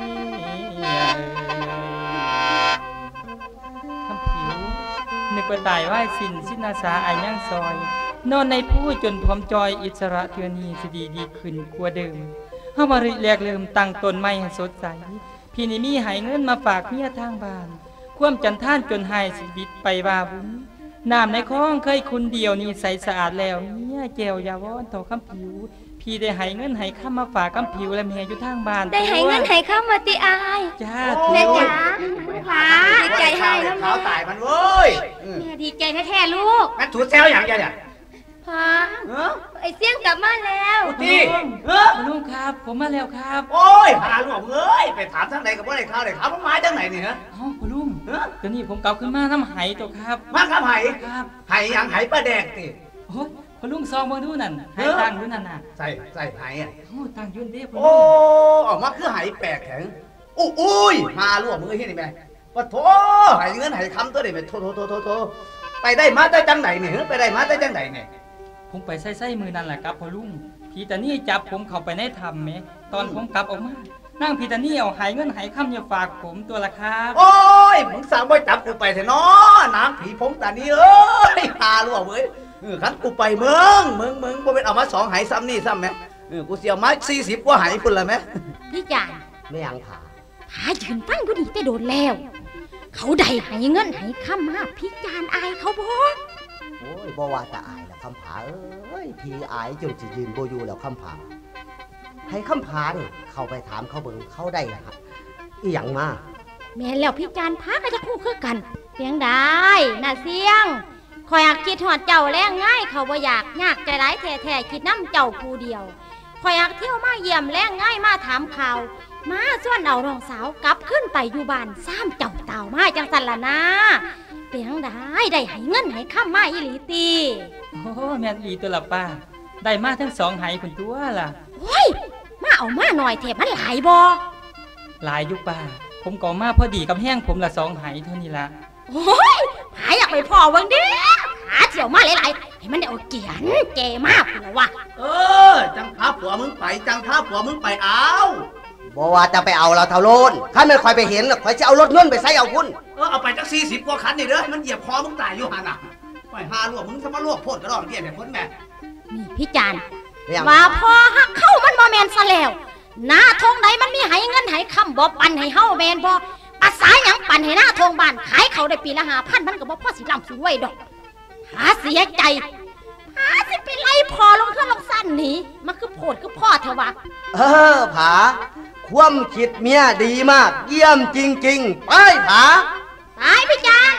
คำผิวนึกว่าตายไหวสิ้นอาสาอายยังซอยนอนในผู้จนพร้อมจอยอิสระเทือนี้สิดีขึ้นกว่าเดิมเฮามาริแรกเริ่มตั้งต้นใหม่ให้สดใสพี่นี่มีให้เงินมาฝากเมียทางบ้านความจันท่านจนหายสิบิดไปว่าบุญน้ำในคลองเคยคุณเดียวนี่ใสสะอาดแล้วเนี่ยเจวยาวอนต่อคำผิวพี่ได้ให้เงินให้ข้ามาฝากคำผิวและแม่อยู่ทางบ้านได้ให้เงินให้ข้ามาติอายจ้าแม่จ๋าฟ้าดีใจให้แล้วเขาตายมันเว้ยแม่ดีใจแท้ๆลูกงั้นถูแซวอย่างเนี่ยพ่อไอเสี่ยงกลับมาแล้วพี่ลุงครับผมมาแล้วครับโอ้ยพาลุงเอ้ยไปถามทางไหนกับว่าไหนข้าวไหนข้าวมันมาจากไหนนี่ฮะอ๋อพ่อลุงตอนนี้ผมกลับขึ้นมาน้ำไหตัวครับมาครับไหครับไหอย่างไหปลาแดกติโอ้ยพ่อลุงซองมาดูนั่นไหตั้งดูนั่นน่ะใส่ไหอ่ะโอ้ตั้งยืนเด้พ่อโอ้ออกมาคือไหแปลกแข็งอุ้ยพาลุงมือเห็นไหมว่าโถไหเงินไหคำตัวเด็กไปโถไปได้มาได้จังไหนเนี่ยไปได้มาได้จังไหนเนี่ยผมไปใส่มือนั่นแหละครับพ่อลุงพีตานี่จับผมเข้าไปในถ้ำไหมตอนผมกลับออกมานั่งพีตานี่เอาหายเงินหายคำอย่าฝากผมตัวละครับโอ้ยมึงสาวไม่จับกูไปเถอะเนาะน้ำผีผมตานี่เอ้ยพาลูกเว้ยขันกูไปมึงบ่เป็นเอามา2หายซ้ำนี่ซ้ำไหมกูเสียมา40กว่าหายพุ่นละไหมพี่จานไม่ยังผายืนตั้งก็ดีแต่โดนแล้วเขาได้หายเงินหายคำมาพี่จานอายเขาบอกโอ้ยบ่ว่าจะอายแล้วคำผาเอ้ยพี่อายจนจะยืนโบอยู่แล้วคำผาให้คำผาเนี่ยเข้าไปถามเขาเบิ่งเขาได้ครับอีหยังมาแม่แล้วพี่จานพาก็จะคู่คือกันเสียงได้น่ะเสียงคอยอยากคิดหอดเจ้าแรงง่ายเขาบ่อยากยากใจร้ายแท้ๆคิดน้ำเจ้าผู้เดียวคอยอยากเที่ยวมาเยี่ยมแรงง่ายมาถามข่าวมาส่วนเอาน้องสาวกลับขึ้นไปอยู่บ้านซ้ำเจ้าเต่ามาจังสันละนะเปียงได้ให้เงินให้ข้ามมาอีหลีตีโอ้แม่นอีตัวละป้าได้มาทั้ง2ไหคนตัวล่ะโอ้ยมาเอามาหน่อยเทปมันหลายบ่หลายยุป้าผมก็มาพอดีกับแห้งผมละ2ไหเท่านี้ละโอ้ยหาอยากไปพอวังเด้หาเที่ยวมาหลายๆให้มันได้เอาเกียนแกมากเลยว่ะจังพาผัวมึงไปเอาบอกว่าจะไปเอาเราเท่าโลนข้าไม่คอยไปเห็นคอยจะเอารถเงินไปใส่เอาคุณเอาไปจัก40กว่าคันนี่เด้อมันเหยียบคอมึงตายอยู่ห่างอ่ะไปหาลวกมึงจะมาลวกโพดกระดองเกี้ยเนี่ยพ้นแม่นี่พี่จานว่าพอหักเข้ามันบ่แมนซะแล้วหน้าทงไหนมันมีให้เงินให้คำบ่ปันให้เฮาแมนบ่อาศัยหยังปันให้หน้าทงบ้านขายเขาได้ปีละ5,000มันก็บ่พอสิร่ำสิรวยดอกหาเสียใจหาสิไปไล่พอลงเครื่องลงสั้นหนีมันคือโพดคือพ่อเถอะวะผาความคิดเมียดีมากเยี่ยมจริงๆไปผาตายพี่จาน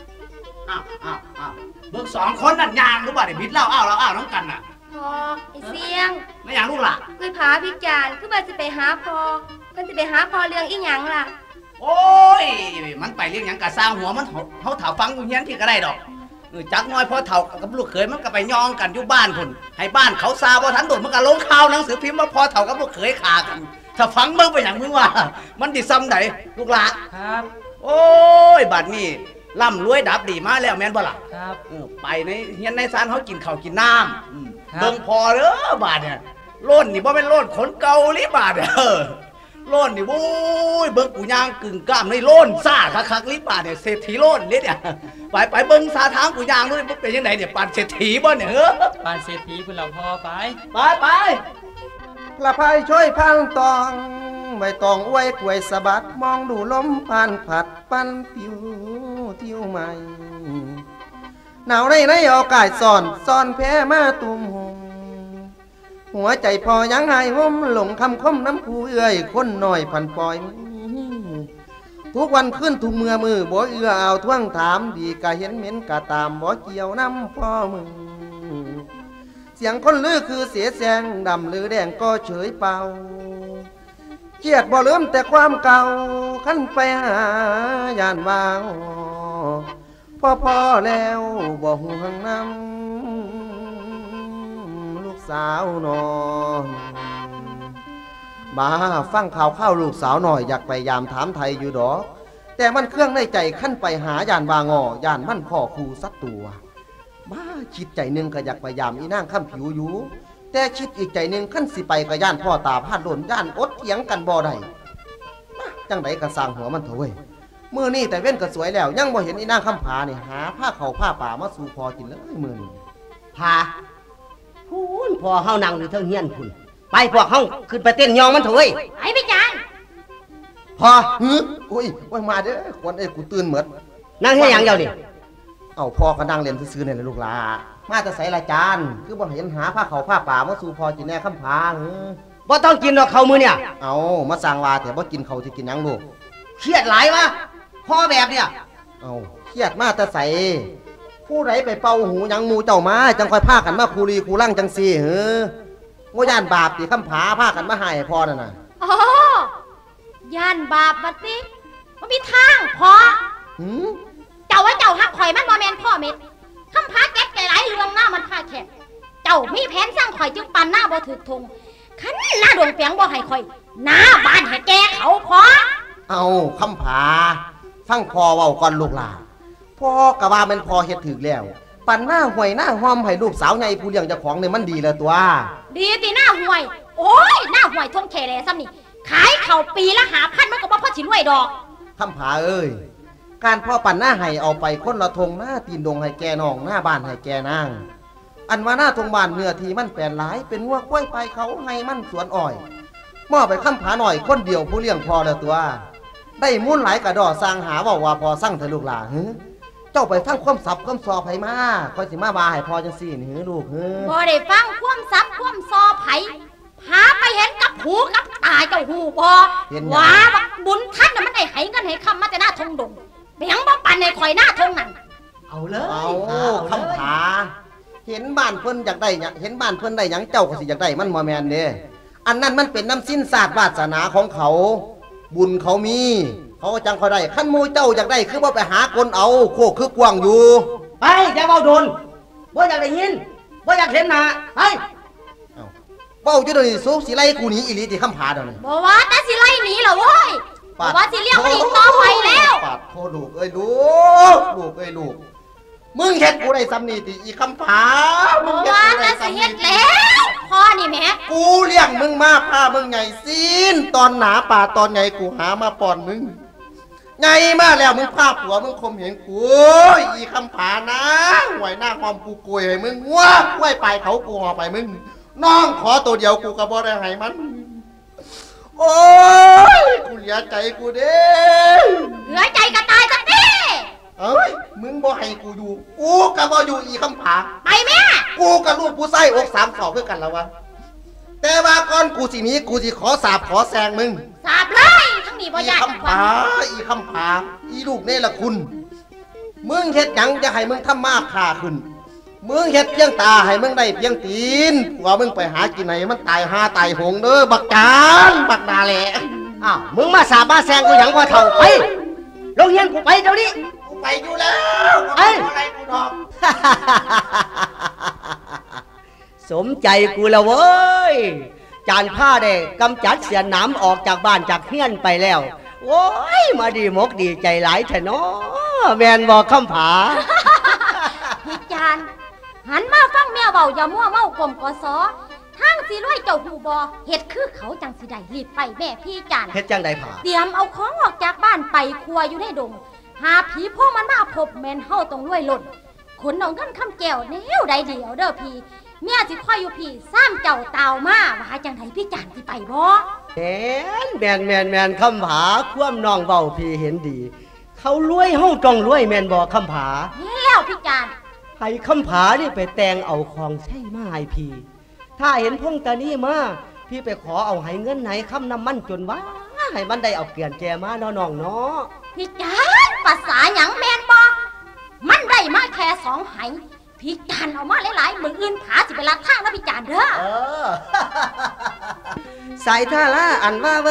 เบิก2คนนั่นยางรู้ป่ะเดี๋ยวพิษเล่าเราน้องกันน่ะพอไอเสียงไม่ยางลูกล่ะคือผาพี่จานคือว่าจะไปหาพอมันจะไปหาพอเรื่องอีหยังล่ะโอ้ยมันไปเรื่องหยังกะสร้างหัวมันเขาถาฟังอยู่เงี้ยที่ก็ได้ดอกจักน้อยพอเถ่ากับลูกเขยมันก็ไปย่องกันอยู่บ้านคนให้บ้านเขาซาบ่ทันโดดมันก็ลงข่าวหนังสือพิมพ์ว่าพอเถ่ากับลูกเขยขากันถ้าฟังมึงไปอย่างมึงว่ามันดิซ้ำไหนลูกหลานครับโอ้ยบัดนี้ร่ำรวยดับดีมาแล้วแม่นบ่ล่ะครับไปในเฮียนในศาลเขากินข้าวกินน้ำเบิ่งพอเด้อบาดเนี่ยโล่นนี่บ่เป็นโล่นขนเกาหลีบาดโล่นนี่โว้ยเบิ่งกูย่างกึ่งกล้ามในโล่นซ่าคักๆลิบาดเนี่ยเศรษฐีโล่นเนี่ยไปเบิ่งซาทางกูย่างด้วยเป็นยังไงเนี่ยปานเศรษฐีบ่เนี่ยปานเศรษฐีคุณเราพอไปละพายช่วยพันตองไม่ต้องอวยกวยสะบัดมองดูลมผ่านผัดปันผิวทิวใหม่หนาวในเอากายซ่อนแพ้มาตุ่มหงหัวใจพอยังหายห่มหลงคำคมน้ำผู้เอื้อยคนหน่อยพันปล่อยทุกวันขึ้นทุกมือบ่เอื้อเอาท่วงถามดีกะเห็นเหม็นกะตามบ่เกี่ยวน้ำพ่อมึงเสียงคนลือคือเสียแสงดำหรือแดงก็เฉยเป่าเกียดบ่ลืมแต่ความเก่าขั้นไปหาย่านวาวพอแล้วบ่ห่วงน้ำลูกสาวนอนบ้าฟังข่าวข้าวลูกสาวหน่อยอยากไปยามถามไทยอยู่ดอกแต่มันเครื่องในใจขั้นไปหาย่านวางอย่านมั่นพ่อครูสัตตัวบ้าคิดใจหนึ่งก็อยากไปยามอีนางข้ามผิวอยู่แต่คิดอีกใจหนึ่งขั้นสิไปก็ย่านพ่อตาพาดโดนย่านอดเถียงกันบ่ได้จังไดก็สร้างหัวมันเถอะเว้ยมือนี่แต่เว้นก็สวยแล้วยังบ่เห็นอีนางข้ามผานี่หาผ้าเขาผ้าป่ามาสู่พอกินเลยมือนี่พาพูนพอเฮานั่งอยู่เทิงเฮียนพุ่นไปพวกเฮาขึ้นไปเต้นยองมันเถอะเว้ยไอ้พี่จานพออุ้ยมาเด้อคนกูตื่นเหมือนนั่งให้ยังเดียวนี่เอาพ่อก็นั่งเรียนซื้อๆเนี่ยลูกหลามาแต่ใส่ละจานคือบ่เห็นหาผ้าเขาผ้าป่ามาสู่พอกินแน่ข้ามผาบ่ต้องกินหรอกเขามือเนี่ยเอามาสั่งว่าแต่บ่กินเขาจะกินยังลูกเครียดหลายวะพ่อแบบเนี่ยเอาเครียดมาแต่ใส่ผู้ใดไปเป่าหูยังมูเจ้ามาจังคอยผ้ากันมาคูรีคูลั่งจังซี่โง่ย่านบาปตีข้ามผาผ้ากันมาหายพ่อน่ะอ๋อย่านบาปบัดสิมันมีทางพอเจ้าว่าเจ้าหักข่อยมันบ่แม่นพ่อเม็ดข้ามผาแก๊กใจหลายเรื่องหน้ามันพาแคบเจ้ามีแผนสร้างข่อยจึงปั่นหน้าบ่ถึกทงขันหน้าดวงเปียงบ่ให้ข่อยหน้าบ้านให้แกเขาพอเอาข้ามผาฟังพ่อเว้าก่อนลูกหลานพ่อกะว่ามันพอเฮ็ดถึกแล้วปั่นหน้าห่วยหน้าห้อมให้ลูกสาวไงผู้เลี้ยงเจ้าของเนี่ยมันดีแล้วตัวดีตีหน้าห่วยโอ้ยหน้าห่วยทงแค่แลซ้ำนี่ขายเข่าปีละ5,000มันก็บ่พอสิรวยดอกข้ามผาเอ้ยการพ่อปั่นหน้าให้เอาไปคนละทงหน้าตีนดงให้แกน้องหน้าบ้านให้แกนางอันว่าหน้าทงบ้านเนื้อที่มันแปลนหลายเป็นวัวกล้วยไปเขาให้มันสวนอ้อยมอบไปข้ามผาหน่อยคนเดียวผู้เลี้ยงพอแล้วตัวได้มุ่นหลายกระดอสร้างหาว่าพอสร้างเธอลูกหล่ะเจ้าไปฟังความสับความซอไผมาคอยสิมาบาให้พอจังสี่นี่ลูกบ่ได้ฟังความสับความซอไผหาไปเห็นกับหูกับตาเจ้าหูบ่ว่าบุญท่านน่ะมันได้ให้เงินให้คำมาแต่หน้าทงดงเปียงบ่ปั่นให้ข่อยหน้าทงนั่นเอาเลยเอาคำผาเห็นบ้านเพิ่นอยากได้เนี่ยเห็นบ้านเพิ่นได้หยังเจ้าก็สิอยากได้มันบ่แม่นเด้อันนั้นมันเป็นน้ำสิ้นศาสตร์วาสนาของเขาบุญเขามีเขาจังเขาได้ขั้นมูเจ้าอยากได้คือว่าไปหาคนเอาโคกคือกว้างอยู่ไปอย่าเบาโดนบ่อยากได้ยินบ่อยากเห็นหน้าไปเบาจุดนี้สูบสิไล่กูหนีอีหลีที่คำผาเดี๋ยวนี้บ่ว่าแต่สิไล่หนีเหรอเว้ยบ่ว่าสิเลี้ยงมันอีกต่อไปแล้วปาดโทษลูกเอ้ยลูกมึงเฮ็ดกูได้ซ้ำนี่ติอีคำผาบ่ว่าแต่สิเฮ็ดแล้วพ่อนี่แม่กูเลี้ยงมึงมาพามึงไงซีนตอนหนาป่าตอนไงกูหามาป้อนมึงไงมาแล้วมึงพาผัวมึงคมเห็นกูอีคำผานะหวยหน้าความกูกลวยให้มึงว้ากล้วยไปเขากูห่อไปมึงน้องขอตัวเดียวกูก็บ่ได้ให้มันโอ้ยกูเหลือใจกูเด้เหลือใจก็ตายซะดิเอ้ยมึงบ่ให้กูอยู่กูก็บ่อยู่อีคำผาไปแม่กูกับลูกผู้ใส่อก3 ศอกคือกันแล้ววะแต่ว่าก่อนกูสิหนีกูสิขอสาบขอแซงมึงสาบเลยทั้งนี้บ่ยากอีคำผาอีลูกนี่ละคุณมึงเฮ็ดหยังจะให้มึงทำมากค่าขึ้นมึงเฮ็ดเพียงตาให้มึงได้เพียงตีนว่ามึงไปหากินไหนมันตายหาตายหงเด้อบักจานบักดาแหละอ้าวมึงมาสาบมาแซงกูหยังพอเท่าไปโรงเรียนกูไปเดี๋ยวนี้กูไปอยู่แล้วอะไรกูดอกสมใจกูแล้วเว้ยจานผ้าได้กำจัดเสียหนามออกจากบ้านจากเฮียนไปแล้วโอ้ยมาดีมกดีใจหลายแท้เนาะแม่นบ่คำผาพี่จานหันมาฟังแม่เบาอย่ามั่วเมากลมกสอทางสิรวยเจ้าหูบอเฮ็ดคือเขาจังสิได้รีบไปแม่พี่จานเฮ็ดจังใดผาเตรียมเอาของออกจากบ้านไปครัวอยู่ในดงหาผีพวกมันมาพบแม่นเฮาต้องรวยหล่นขนเอาเงินคำแก้วแนวใดเดียวเด้อพี่เมียสิคอยอยู่พี่ซ้ำเจ้าเต่ามาว่าจังไดพี่จานสิไปบ่แมนคำผาคว่ำน้องเบาพี่เห็นดี เขารวยเฮาต้องรวยแมนบ่คำผาแล้วพี่จานให้คำผานี่ไปแต่งเอาของใช้มาให้พี่ถ้าเห็นพงตานี่มาพี่ไปขอเอาให้เงินไหนคำน้ำมันจนว่าให้มันได้เอาเกลียนแจมาน้องเนาะพี่จานภาษาหยังแมนบ่มันได้มาแค่2ไหพี่จานเอามาหลายๆมืออื่นผาสิไปลักทางนะพี่จานเด้อใส่ท่าละอันว่าเว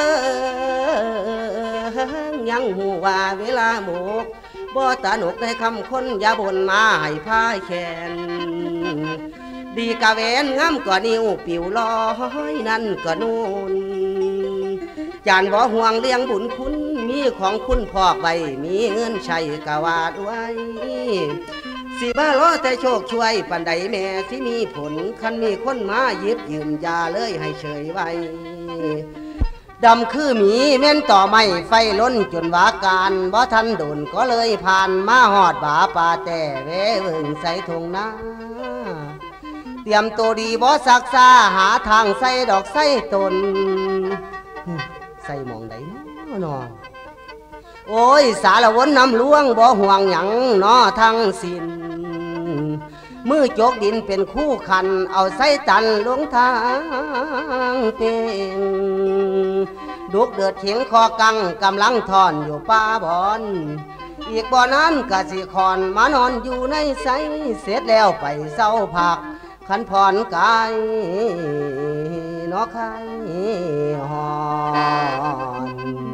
ยังหูว่าเวลาหมกบ่ตาหนกในคำคนอย่าบ่นมาให้พายแขนดีกะเวนงามกว่านิ้วปิวลอยนั่นก็นูนจานบ่ห่วงเลี้ยงบุญคุณมีของคุณพอกไว้มีเงินใช้กะว่าด้วยสิบ้าล้อแต่โชคช่วยปันใดแม่สิมีผลคันมีคนมายิบยืมยาเลยให้เฉยไว้ดำคือหมีแม่นต่อไม่ไฟล้นจนวาการบ่ทันโดนก็เลยผ่านมาหอดบาป่าแต่เว้เบิ่งใส่ทงนาเตรียมตัวดีบ่ซักซาหาทางใส่ดอกใส่ตนใส่มองใดเนาะโอ้ยสารวนน้ำล่วงบ่ห่วงหยังเนาะทั้งสิ้นมือจกดินเป็นคู่คันเอาใส่ตันลงทางเป็นดุกเดือดเถียงคอกังกำลังทอนอยู่ป้าบอนอีกบ่อนั้นกะสิคอนมานอนอยู่ในไสเสร็จแล้วไปเศร้าผักขันผ่อนกายนอไข่หอน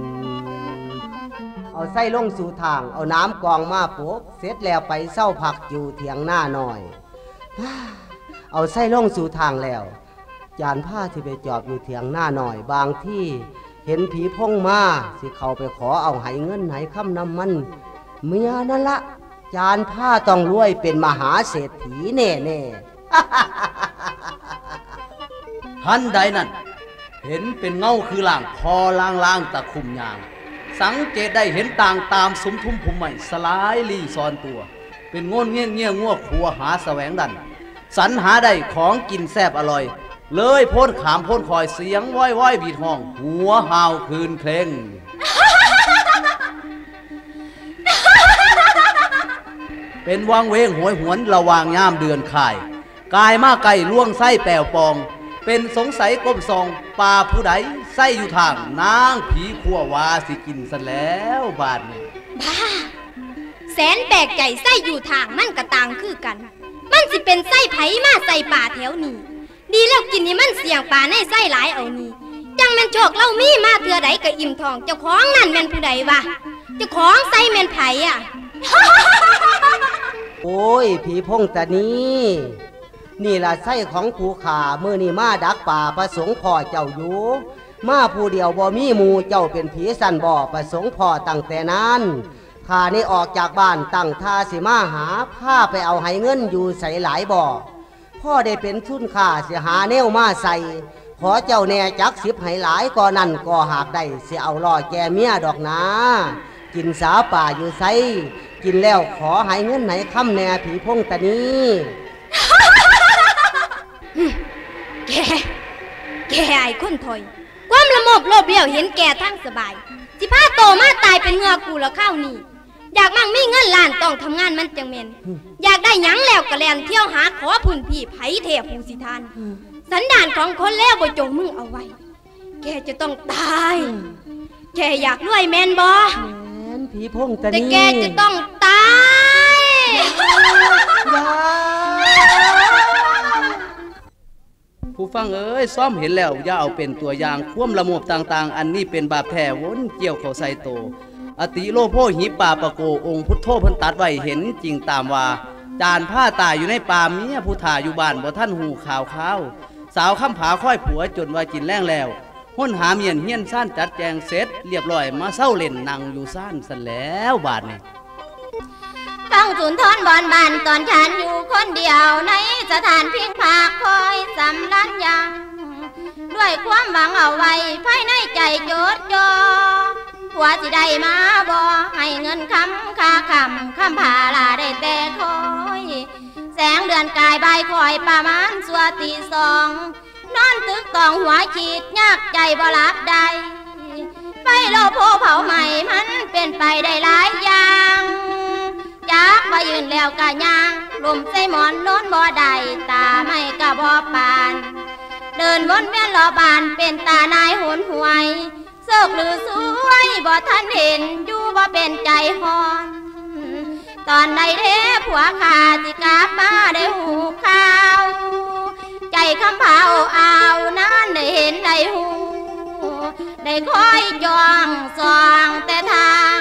เอาใส่ลงสู่ทางเอาน้ำกองมาปุ๊บเสร็จแล้วไปเศร้าผักอยู่เถียงหน้าหน่อยเอาใส่ลงสู่ทางแล้วจานผ้าที่ไปจอบอยู่เถียงหน้าหน่อยบางที่เห็นผีพงมาสิเขาไปขอเอาไหเงินไหค้ำน้ำมันเมียนั่นละจานผ้าต้องรวยเป็นมหาเศรษฐีแน่ท่านใดนั่นเห็นเป็นเงาคือล่างคอล่างตะคุ่มยางสังเกตได้เห็นต่างตามสมทุมผมใหม่สลายลี่ซ้อนตัวเป็นง่นเงี้ยง่วครัวหาแสวงดันสรรหาได้ของกินแซ่บอร่อยเลยโพ้นขามโพ้นคอยเสียงว้อยบีดห้องหัวหาวคืนเคร่งเป็นวังเวงหวยหวนระวางย่ามเดือนข่ายกายมาไก่ล่วงไส้แปวปองเป็นสงสัยก้มซองปลาผู้ใดไส้อยู่ทางนางผีขั่ววาสิกินซะแล้วบาดนี้บ้าแสนแปลกใจไส้อยู่ทางมันกระต่างคือกันมันสิเป็นไส้ไผมาใส่ป่าแถวนี้ดีแล้วกินนี่มันเสี่ยงป่าในไส้หลายเอานี่จังแม่นโชคเล่ามีมาเถื่อใดก็อิ่มทองเจ้าของนั่นแม่นผู้ใดวะเจ้าของไส้แม่นไผอ่ะโอ้ยผีพงตานี้นี่ล่ะไส้ของผู้ขามือนี่มาดักป่าประสงค์พ่อเจ้าอยู่มาผู้เดียวบ่มีหมู่เจ้าเป็นผีสันบ่ประสงค์พ่อตั้งแต่นั้นข้านี่ออกจากบ้านตั้งท่าสิมาหาผ้าไปเอาให้เงินอยู่ใส่หลายบ่พ่อได้เป็นทุนข้าสิหาแนวมาใส่ขอเจ้าแน่จัก10ให้หลายก็นั่นก็หากได้สิเอาล่อแกเมียดอกนะกินสาป่าอยู่ไสกินแล้วขอให้เงินไหนค่ำแน่ผีพงตานี้แกไอ้คนถอยความละโมบโลภเบี้ยวเห็นแกทั้งสบายสิพาโตมาตายเป็นเงือกูแล้วข้าวนี่อยากมั่งมีเงินล้านต้องทำงานมันจังเมนอยากได้หยังแล้วก็แลนเที่ยวหาขอพุ่นพี่ไผเทพภูสิทานสันดานของคนแล้วบ่จงมึงเอาไว้แกจะต้องตายแกอยากรวยแมนบ่แม่นผีพงตานี้แต่แกจะต้องตายผู้ฟังเอ้ยซ้อมเห็นแล้วอย่าเอาเป็นตัวอย่างคว่ำละโมบต่างๆอันนี้เป็นบาปแท้วนเกี่ยวเข้าใส่โตอติโลโพหิปาปะโกองค์พุทโธเพิ่นตัดไว้เห็นจริงตามว่าจานผ้าตายอยู่ในป่าเมียผู้ถ่าอยู่บ้านบ่ท่านหูข่าวสาวค้ำผาค่อยผัวจนว่ากินแรงแล้วห้นหาเมียนเฮียนซ่านจัดแจงเสร็จเรียบร้อยมาเศร้าเล่นนั่งอยู่ซ่านซะแล้วบาดนี้ฟังสุนทรบอนบานตอนฉันอยู่คนเดียวในสถานพิงพากคอยสำลันยังด้วยความหวังเอาไว้ภายในใจโจดจ่อผัวสิได้มาบ่ให้เงินคำค่าคำพาลาได้แต่คอยแสงเดือนกายใบคอยประมาณสัวตีสองนอนตึกตองหัวขีดยากใจบ่รับใดไฟโลโพเผาใหม่มันเป็นไปได้หลายอย่างจากว่ายืนแล้วกะยางลมใส่หมอนนอนบ่ได้ตาไม่กะบ่ปานเดินวนเวียนรอบานเป็นตานายหนหวยเสกหรือสวยบ่ทันเห็นอยู่บ่เป็นใจฮอนตอนใดเด้ผัวขาสิกลับมาได้หูข่าวใจคำเผาเอานั้นได้เห็นได้หูได้คอยจองส่องแต่ทาง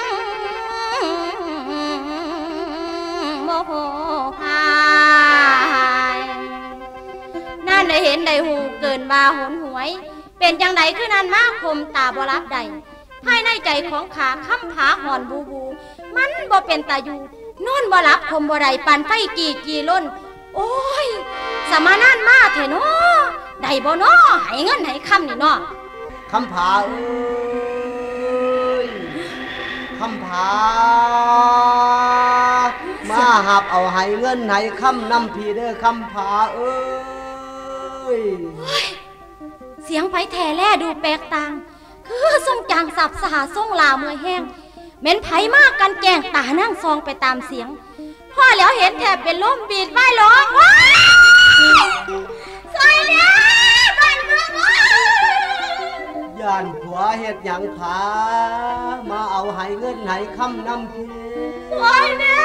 โมโหหายนั่นได้เห็นได้หูเกินมาหนหวยเป็นจังใดคือนั้นมาคมตาบ่รับใดภายในใจของขาคำผาหอนบูบูมันบ่เป็นตาอยู่นอนบ่หลับคมบ่ได้ปันไฟกี่ล้นโอ้ยสมานานมาเถอะเนาะได้บ่เนาะให้เงินให้คำนี่เนาะคำผาเอ้ยคำผามาหับเอาให้เงินให้คำนำพี่เด้อคำผาเอ้ยเสียงไผแท่แล่ดูแปลกต่างคือส่งจางสับสหาส่งลาเมื่อแห้งเม้นไผมากกันแกงตานั่งซองไปตามเสียงพ่อแล้วเห็นแทบเป็นลมบีดไว้ร้องว้าวสวยแล้วบ้านเมืองย่านผัวเฮ็ดหยังผามาเอาให้เงินให้คำนำพี่สวยแล้ว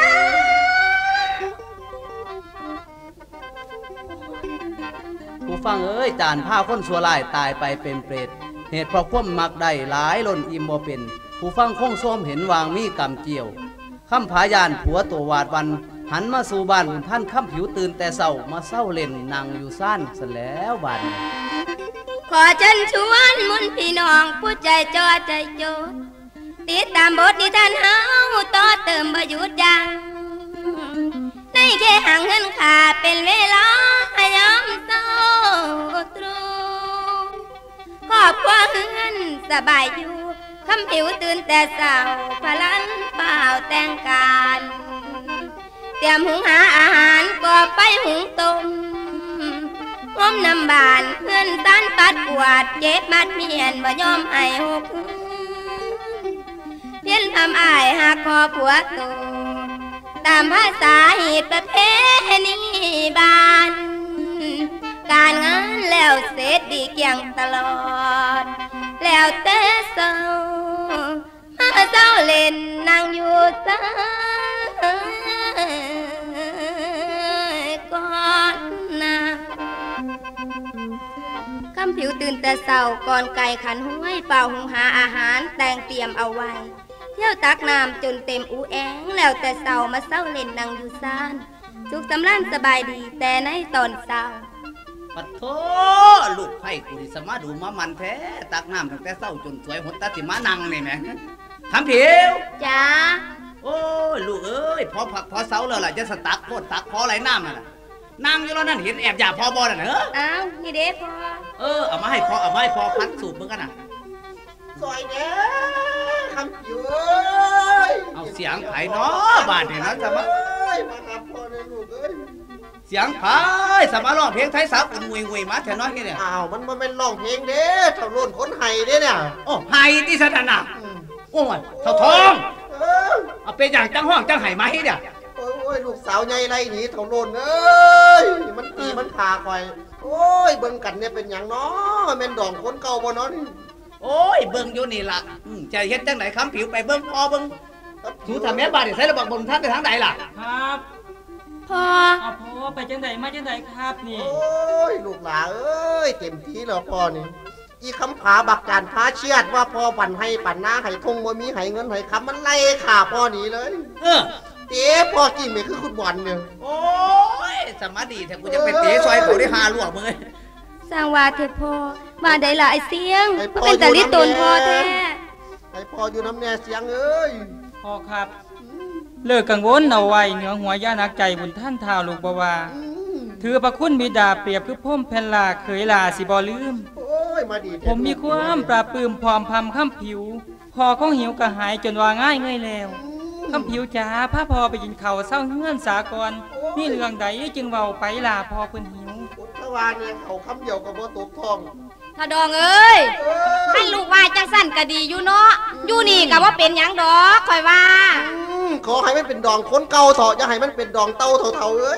ผู้ฟังเอ้ยจานผ้าคนสัวลายตายไปเป็นเปรตเหตุเพราะความมักได้หลายล้นอิ่มบ่เป็นผู้ฟังคงส้มเห็นวางมีกำเจียวคำผายานผัวตัววาดวันหันมาสู่บ้านท่านคำผิวตื่นแต่เศร้ามาเศร้าเล่นนางอยู่ซ่านซะแล้วบ้านขอเชิญชวนมุนพี่น้องผู้ใจจอใจโจดติดตามบทนิทานเฮาต่อเติมบ่หยุดยั้งในแค่ห่างเงินขาเป็นเวลายามเศร้าตรู่ครอบครัวเฮือนสบายอยู่คำผิวตื่นแต่เช้าพลันเปล่าแต่งการเตรียมหุงหาอาหารก็ไปหุงต้มง้มน้ำบานเพื่อนตันปัดปวดเจ็บมัดเมียนบ่ยอมให้หกเพี้ยนทำอายหากคอผัวโตตามภาษาเหตุประเพณีบ้านการงานแล้วเสร็จดีเกี่ยงตลอดแล้วแต่เศร้ามาเศร้าเล่นนั่งอยู่ซ้ายก่อนนะคำผิวตื่นแต่เศร้าก่อนไก่ขันห้วยเป่าหุงหาอาหารแต่งเตรียมเอาไว้เที่ยวตักน้ำจนเต็มอูแองแล้วแต่เศร้ามาเศร้าเล่นนั่งอยู่ซ่านสุขสำราญสบายดีแต่ในตอนเศร้าปัดโถลูกไผ่กูดิสมาดูมามันแท้ตักน้ำตั้งแต่เศร้าจนสวยหดตาสิมานั่งนี่แม่ทำผิวจ้าโอ้ยลูกเอ้ยพอผักพอเสาแล้วล่ะจะสตักโคตรตักพออะไรน้ำน่ะนั่งอยู่แล้วนั่นเห็นแอบอยากพอบอลน่ะเนอะอ้าวนี่เด้พอเอามาให้พอพัดสูบมึงกันน่ะสวยเด้คำผิวเอาเสียงไผ่เนาะบาดเนี่ยนะจะมาหับพอเลยลูกเอ้ยเสียงไผ่สมาร้องเพลงไทยสาวอุ่นงวยมาแถวน้อยเนี่ยอ้าวมันเป็นร้องเพลงเด้เท่ารุ่นคนไห้เด้เนี่ยโอ้ไห้ที่สถานะโอ้ยเท่าทองเอาเป็นอย่างจังห้องจังไห้มาให้เนี่ยโอ้ยลูกสาวใหญ่ไรหนีเท่ารุ่นเอ้ยมันตีมันพาคอยโอ้ยเบิ่งกันเนี่ยเป็นอย่างน้อเป็นดองคนเก่าบ่เนาะนี่โอ้ยเบิ่งอยู่นี่ล่ะจะเฮ็ดจังไหนคำผิวไปเบิ่งพอเบิ่งถูทำแม่บ้านใส่ระบบบ่ท่านไปทางใดล่ะครับพ่อพ่อไปจังใดมาจังใดครับนี่โอ้ยลูกหลานเอ้ยเต็มที่แล้วพ่อนี่อีคำผาบักการพาเชียดว่าพ่อปั่นให้ปั่นหน้าให้ทงบ่มีให้เงินให้คำมันไล่ขาพ่อหนีเลยเต๋พ่อกินไม่คือคุณบอลเนี่ยโอ้ยสมาดีแต่กูจะไปเต๋ซอยเขาได้หาลวกมึงเลยสร้างว่าเถิดพ่อมาได้หลายเสียงเป็นแต่ลิตนพ่อแท้ให้พ่ออยู่น้ำแน่เสียงเอ้ยพ่อครับเลิกกังวลเอาไว้เหนือหัวย่านักใจบุญท่านท้าวลูกบ่ว่าถือพระคุณบิดาเปรียบคือพ่มแผ่นลาเคยลาสิบ่ลืมผมมีความปราบปลื้มพร้อมพำข้ามผิวพอของหิวกระหายจนว่าง่ายเงยแล้วคำผิวจ๋าพาพอไปกินข้าวเศร้าเงื่อนสากรนี่เรื่องใดจึงเว้าไปล่ะพอเพิ่นหิวถ้าว่าเนี่ยเขาคำเดียวกับบ่ตกท้องถ้าดองเอ้ยให้ลูกว่าจังสั่นก็ดีอยู่เนาะอยู่นี่ก็ว่าเป็นหยังดอกคอยว่าขอให้มันเป็นดองคนเก่าเถอะอย่าให้มันเป็นดองเต้าเท่าๆเอ้ย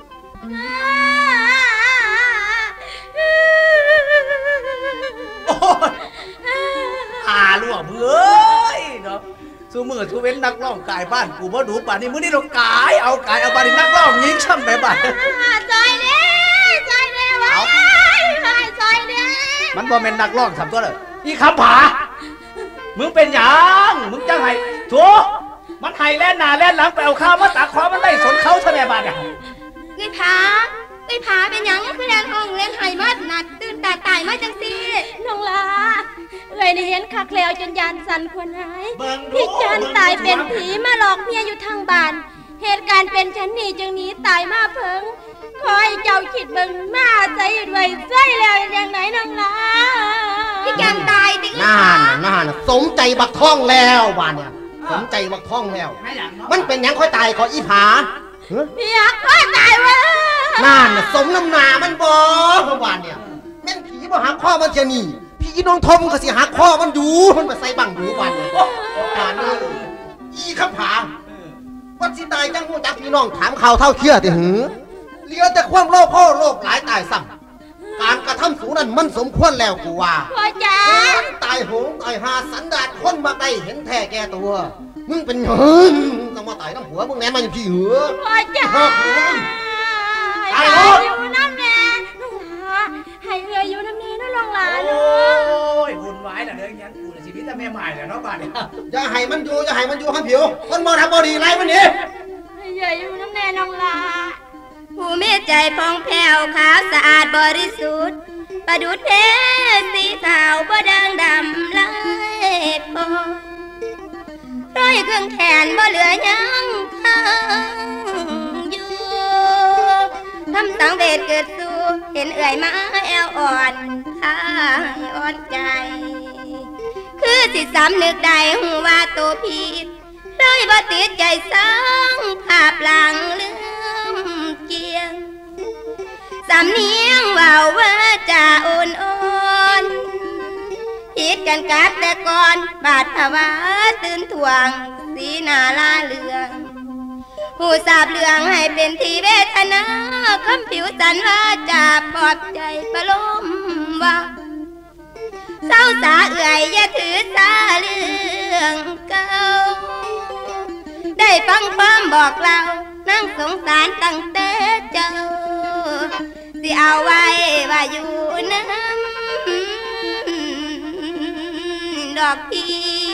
ลูกเอ้ยเนาะสู้มือสู้เว้นนักร้องกายบ้านกูบ่ดูป่านนี้มื้อนี้เรากายเอาบ้านนี้นักร้องยิงช่ำไปบ้านจอยเด้วะจอยเด้มันบ่แม่นนักร้องทำตัวเลยอีคำผามึงเป็นหยังมึงจังไห้ถูกมันไห้แล่นหน้าแล่นหลังไปเอาข้าวมาตักคอมันได้สนเขาเท่าแม่บ้านเนี่ยไอ้ผาเป็นหยังคือแดนห้องเล่นไห้มาหนักตื่นตาตายมาจังสิน้องลาเลยได้เห็นคักแล้วจนยานสั่นควรหายพี่จันตายเป็นผีมาหลอกเมียอยู่ทางบ้านเหตุการณ์เป็นฉันนี่จึงหนีตายมาเพิงคอยเจ้าคิดเบิ่งมาใจด้วยใจแล้วอย่างไหนน้องลาพี่จันตายติน่าสมใจบักท่องแล้วบ้านเนี่ยสมใจบักท่องแล้วมันเป็นยังค่อยตายขออีผาพี่ยักษ์ค่อยตายวะน่าสมน้ำหนามันบ่บ้านเนี่ยแม่นผีบ่หักข้อมันจะหนีพี่น้องทมก็สิหักข้อมันอยู่มันมาใส่บังอยู่บ้านเนี่ยบ้านนี่อีคำผาวัดสิตายจังหูจักพี่น้องถามข่าวเท่าเชี่ยติหือเลี้ยแต่ความโลภพ่อโลภหลายตายซ้ำการกระทำสูนั้นมันสมควรแล้วกูว่าพ่อจ๋าตายโหงตายหาสันดานคนมาได้เห็นแท้แก่ตัวมึงเป็นเฮ้ยต้องมาตายน้ำหัวมึงแน่มาอย่างพี่เหรอพ่อจ๋าตายอยู่น้ำแน่น้องหลาให้เรืออยู่น้ำนี้น้องหลาโอ้ยบุญไว้แต่เรื่องนี้กูชีวิตจะแม่ใหม่แล้วเนาะบ้านเนี่ยอย่าให้มันอยู่ข้างผิวคนมองทำบอดีไรมันนี่ให้เรืออยู่น้ำแน่น้องหลาผู้มีใจพองแผ้วขาวสะอาดบริสุทธิ์ประดุจเพชรสีขาวบ่ด่างดำลายพอร้อยเครื่องแขนบ่เหลือยังข้างอยู่ทำสังเวชเกิดสู่เห็นเอื่อยมาแอวอ่อนข้างอ่อนใจคือสิสำนึกได้หูว่าตัวผิดเลยบ่ติดใจสังภาพหลังลืมเกียงสำเนียงว่าวว่าจะอ่อนผิดกันกับแต่ก่อนบาดภาวะตื่นถ่วงสีหน้าลาเลืองหูสาบเลืองให้เป็นที่เวทนาคำผิวสันว่าจะปลอบใจประลมว่าเศร้าสาเอื่อยอย่าถือสาเรื่องเก่าได้ฟังความบอกเรานั่งสงสารตั้งแต่เจ้าสิเอาไว้ว่าอยู่น้ำดอกพี่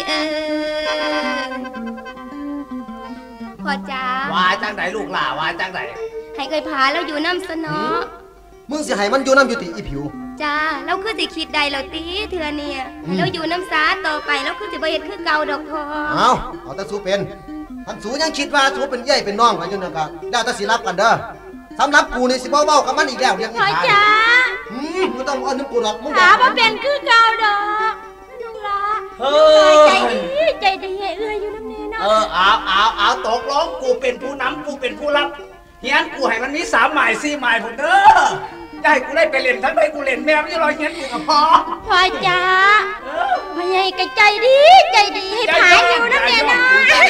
พ่อจ๋าวาจังไหนลูกหล่าวาจังไหนให้เคยพาแล้วอยู่น้ำสนอมึงสิให้มันอยู่น้ำอยู่ติอีผิวจ้าแล้วคือสิคิดใดเราตีเถื่อเนี่ยแล้วอยู่น้ำสาต่อไปแล้วคือสิบ่เฮ็ดคือเก่าดอกพอเอาแต่สู้เป็นท่านสูยังคิดว่าสูเป็นใหญ่เป็นน้องกันอยู่นะครับแล้วแต่สิรับกันเด้อสำหรับกูนี่สิเบ้ากับมันอีกแล้วเรื่องนี้พ่อจ๋ามึงต้องเอาน้ำกูหรอกมึงถามว่าเป็นคือเก่าดอกน้องละใจดีเอื้ออยู่น้ำนี้เนาะเอาตกลงกูเป็นผู้นำกูเป็นผู้รับเฮียนกูให้มันมี3 หมาย 4 หมายผมเด้ออย่าให้กูได้ไปเล่นทั้งไปกูเล่นแม่ไม่รอเฮียนกูกับพ่อจ๋าพ่อใหญ่ก็ใจดีให้ผายอยู่น้ำนี้นะ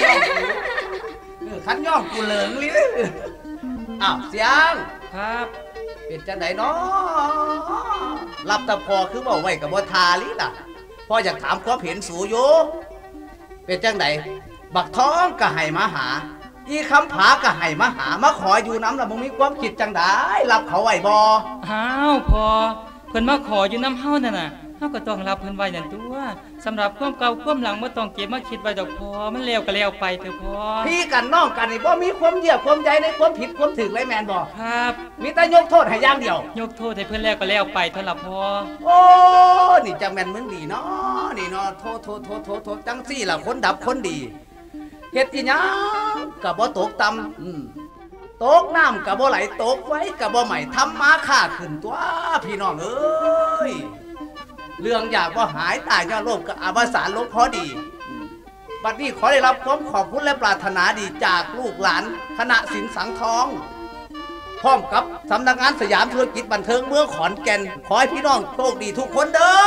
ขันย่องกูเหลิงลิ้นเสียงครับเป็นจังไหนเนาะรับตะพอคือบอกไว้กับบ่ทาลิล่ะพ่ออยากถามความเห็นสูโยเป็นจังไหนบักท้องก็ให้มาหาอีคำผาก็ให้มาหามาขออยู่น้ำแล้วมึงมีความคิดจังได้รับเขาไว้บ่พอเพิ่นมาขออยู่น้ำเฮานั่นน่ะเฮาก็ต้องรับเพิ่นไว้นั่นตัวสำหรับความเก่าความหลังบ่ต้องเก็บมาคิดไว้ดอกพอมันแล้วก็แล้วไปเถอะพอพี่กันน้องกันนี่บ่มีความเยี่ยความใจในความผิดความถึกเลยแม่นบ่ครับมีแต่ยกโทษให้อย่างเดียวยกโทษให้เพิ่นแล้วก็แล้วไปเท่านั้นพอโอ้นี่จังแม่นมึงดีเนาะนี่เนาะโทษจังซี่ล่ะคนดับคนดีเฮ็ดอีหยังก็บ่ตกต่ำตกน้ำก็บ่ไหลตกไฟก็บ่ไหม้ทำมาค่าขึ้นตัวพี่น้องเอ้ยเรื่องอยากว่าหายตายยอดโลกก็อวสานลบพอดีบัดนี้ขอได้รับความขอบคุณและปรารถนาดีจากลูกหลานคณะศิลป์สังทองพร้อมกับสำนักงานสยามธุรกิจบันเทิงเมืองขอนแก่นขอให้พี่น้องโชคดีทุกคนเด้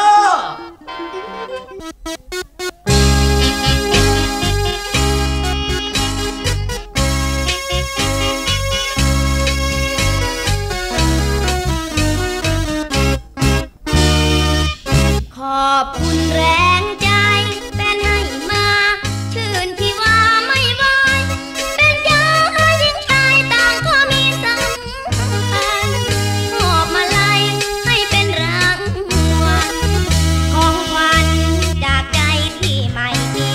อขอบคุณแรงใจแฟนให้มาชื่นที่ว่าไม่ไหวเป็นยาหญิงชายต่างก็มีสัมพันธ์มอบมาลัยให้เป็นรางวัลของขวัญจากใจที่ไม่มี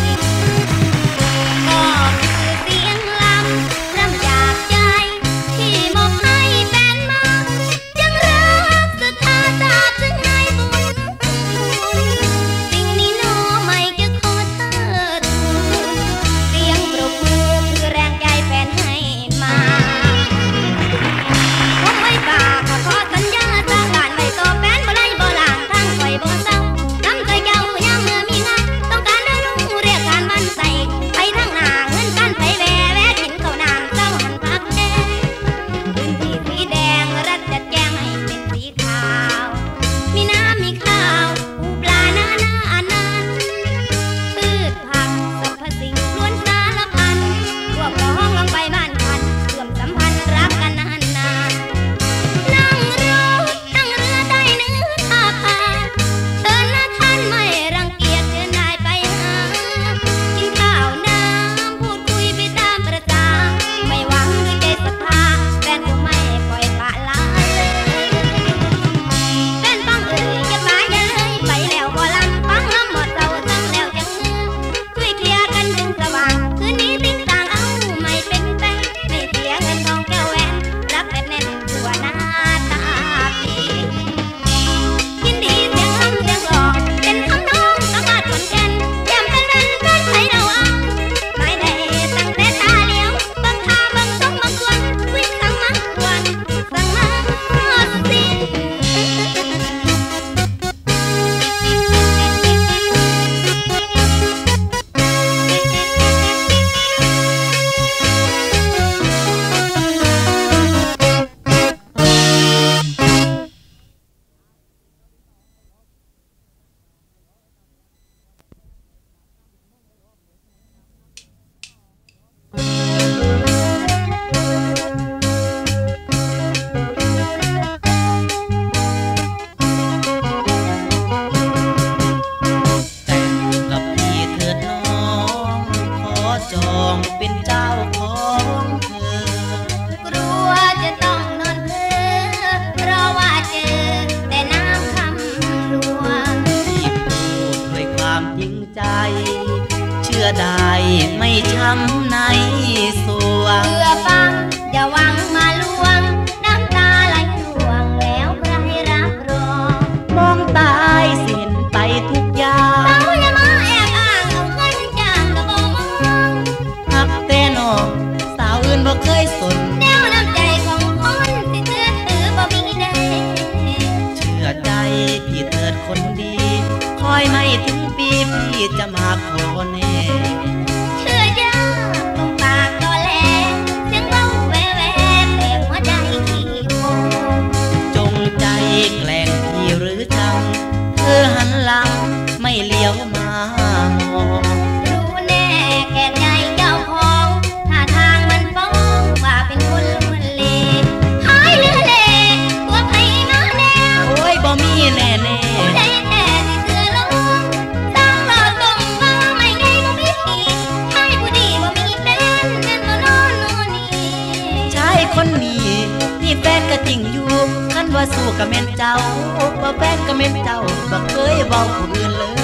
ก็คือเสียงลำร่ำจากใจที่มอบให้แฟนมายังรักศรัทธาตราบถึงในบุญสิ่งนี้น้อไม่จะขอเทิดเสียงปรบมือคือแรงใจแฟนให้มาผมไม่ฝากขอสัญญาสาบานไว้ต่อแฟนบ่ไล่บ่หลังทางคอยบ่เศร้าทำใจเจ้ายังเมื่อมีงานต้องการได้รู้เรียกการมันใส่ไปทั้งหน้าเงินกันไปแวะกินข้าวน้ำเจ้าหันพักแน่พื้นที่สีแดงรัดจัดแจงให้เป็นสีขาวมีน้ำมีข้าวปูปลาหน้าอันนั้นพืชผักสรรพสิ่งล้วนสารพันพวกพ้องลงไปบ้านพันเชื่อมสัมพันธ์รักกันนานนั่งรถนั่งเรือใต้เนื้อท่าพาเชิญนะท่านไม่รังเกียจเชิญได้ไปหากินข้าวน้ำพูดคุยไปตามประจาไม่หวังด้วยใจศรัทธาแฟนคงไม่ปล่อยปละละแฟนฟังอย่ามาอย่าเลยไปแล้วบ่ลำฟังลำหมดเจ้าจังแล้วจังเนื้อช่วยเคลียร์กันจนสว่างคืนนี้ติ้งต่างเอาไม่เป็นแฟนไม่เสียเงินทองแก้วแหวนรับแบบแน่นตัวหน้าตาพี่ยินดีเสียงคำเสียงหลอกเป็นคำน้องสามารถคนกันแย้มเป็นนั้นเป็นใครเราเอาไม่ได้ตั้งแต่ตาเลี้ยวบางท่าบางทรงบางส่วนวิ่งสั่งมาวันสั่งมาสิ้นกับพี่เถิดน้องขอจองเป็นเจ้าของเธอกลัวจะต้องนอนเพ้อเพราะว่าเจอแต่น้ำคำลวงพี่พูดด้วยความจริงใจ เชื่อได้ไม่ช้ำในสวงเพื่อฟังอย่าหวังมาลวงน้ำตาไหลร่วงแล้วใครรับรองมองตายสิ้นไปทุกอย่างเขาอย่ามาแอบอ้างเอาเงินจ้างก็บอกมองหักแต่น้องสาวอื่นบ่เคยสนแนวน้ำใจของคนสิเชื่อถือบ่มีได้เชื่อใจพี่เถิดคนดี คอยไม่ถึงปีพี่จะมาขอแน่เชื่อยากตรงปากตอแหลเสียงเบาแววแต่หัวใจขี้โกงจงใจแกล้งพี่หรือจังเธอหันหลังไม่เลี้ยวมามองรู้แน่แก่ใจเจ้าของท่าทางมันฟ้องว่าเป็นคนล้วนเลหายเลือเล่ตัวไผมาแนวโอ้ยบ่มีแน่แน่ผู้ใดแท้สิเสือลงตั้งหลอดตรงว่าไม่ไงบ่มีผีชายผู้ดีบ่มีแฟนแม่นบ่นอนนู่นนี่ชายคนนี้มีแฟนก็จริงอยู่คันว่าสู้กับแม่นเจ้าว่าแฟนก็แม่นเจ้าบ่เคยเว้าผู้อื่นเลย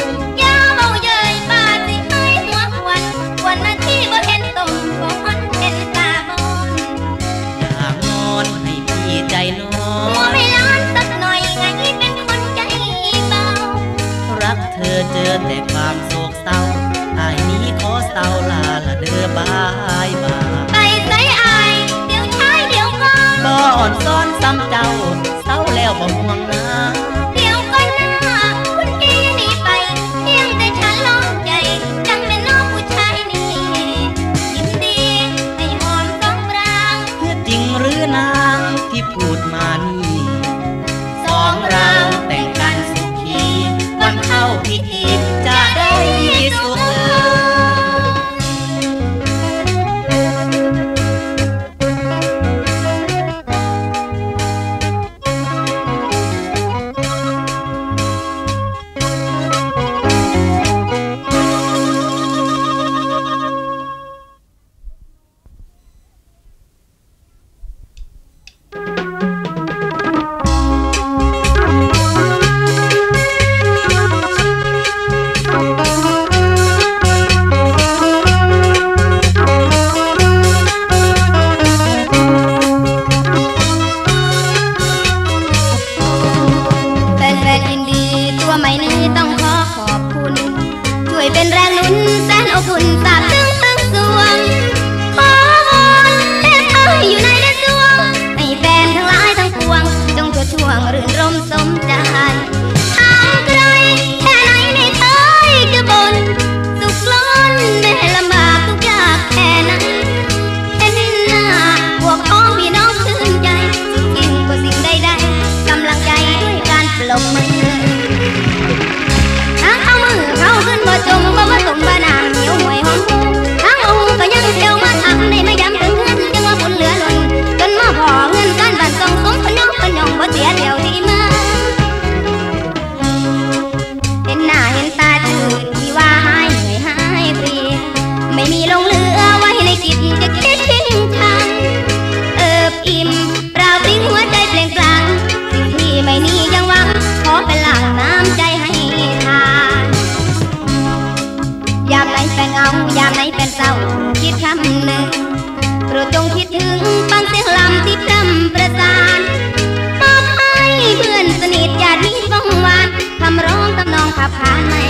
อย่าเมาเย้ยปาสิให้หัวควันมาที่บ่เห็นตรงบ่คนเห็นตาบอนอย่างนอนให้พี่ใจนอหัวน ไม่ร้อนสักหน่อยไงเป็นคนใจเบารักเธอเจอแต่ความโศกเศร้าอ้ายนี้ขอเศร้าลาละเด้อบายบายไปใส่อายเดี๋ยวชายเดี๋ยวก่อนบ่อ่อนซ้อนซ้ำเจ้าเศร้าแล้วบ่ห่วงนะเดี๋ยวก่อนนะคุณพี่หนีไปเพียงแต่ฉันลองใจจังเป็นาพิธีจะได้มีสุขขับขาน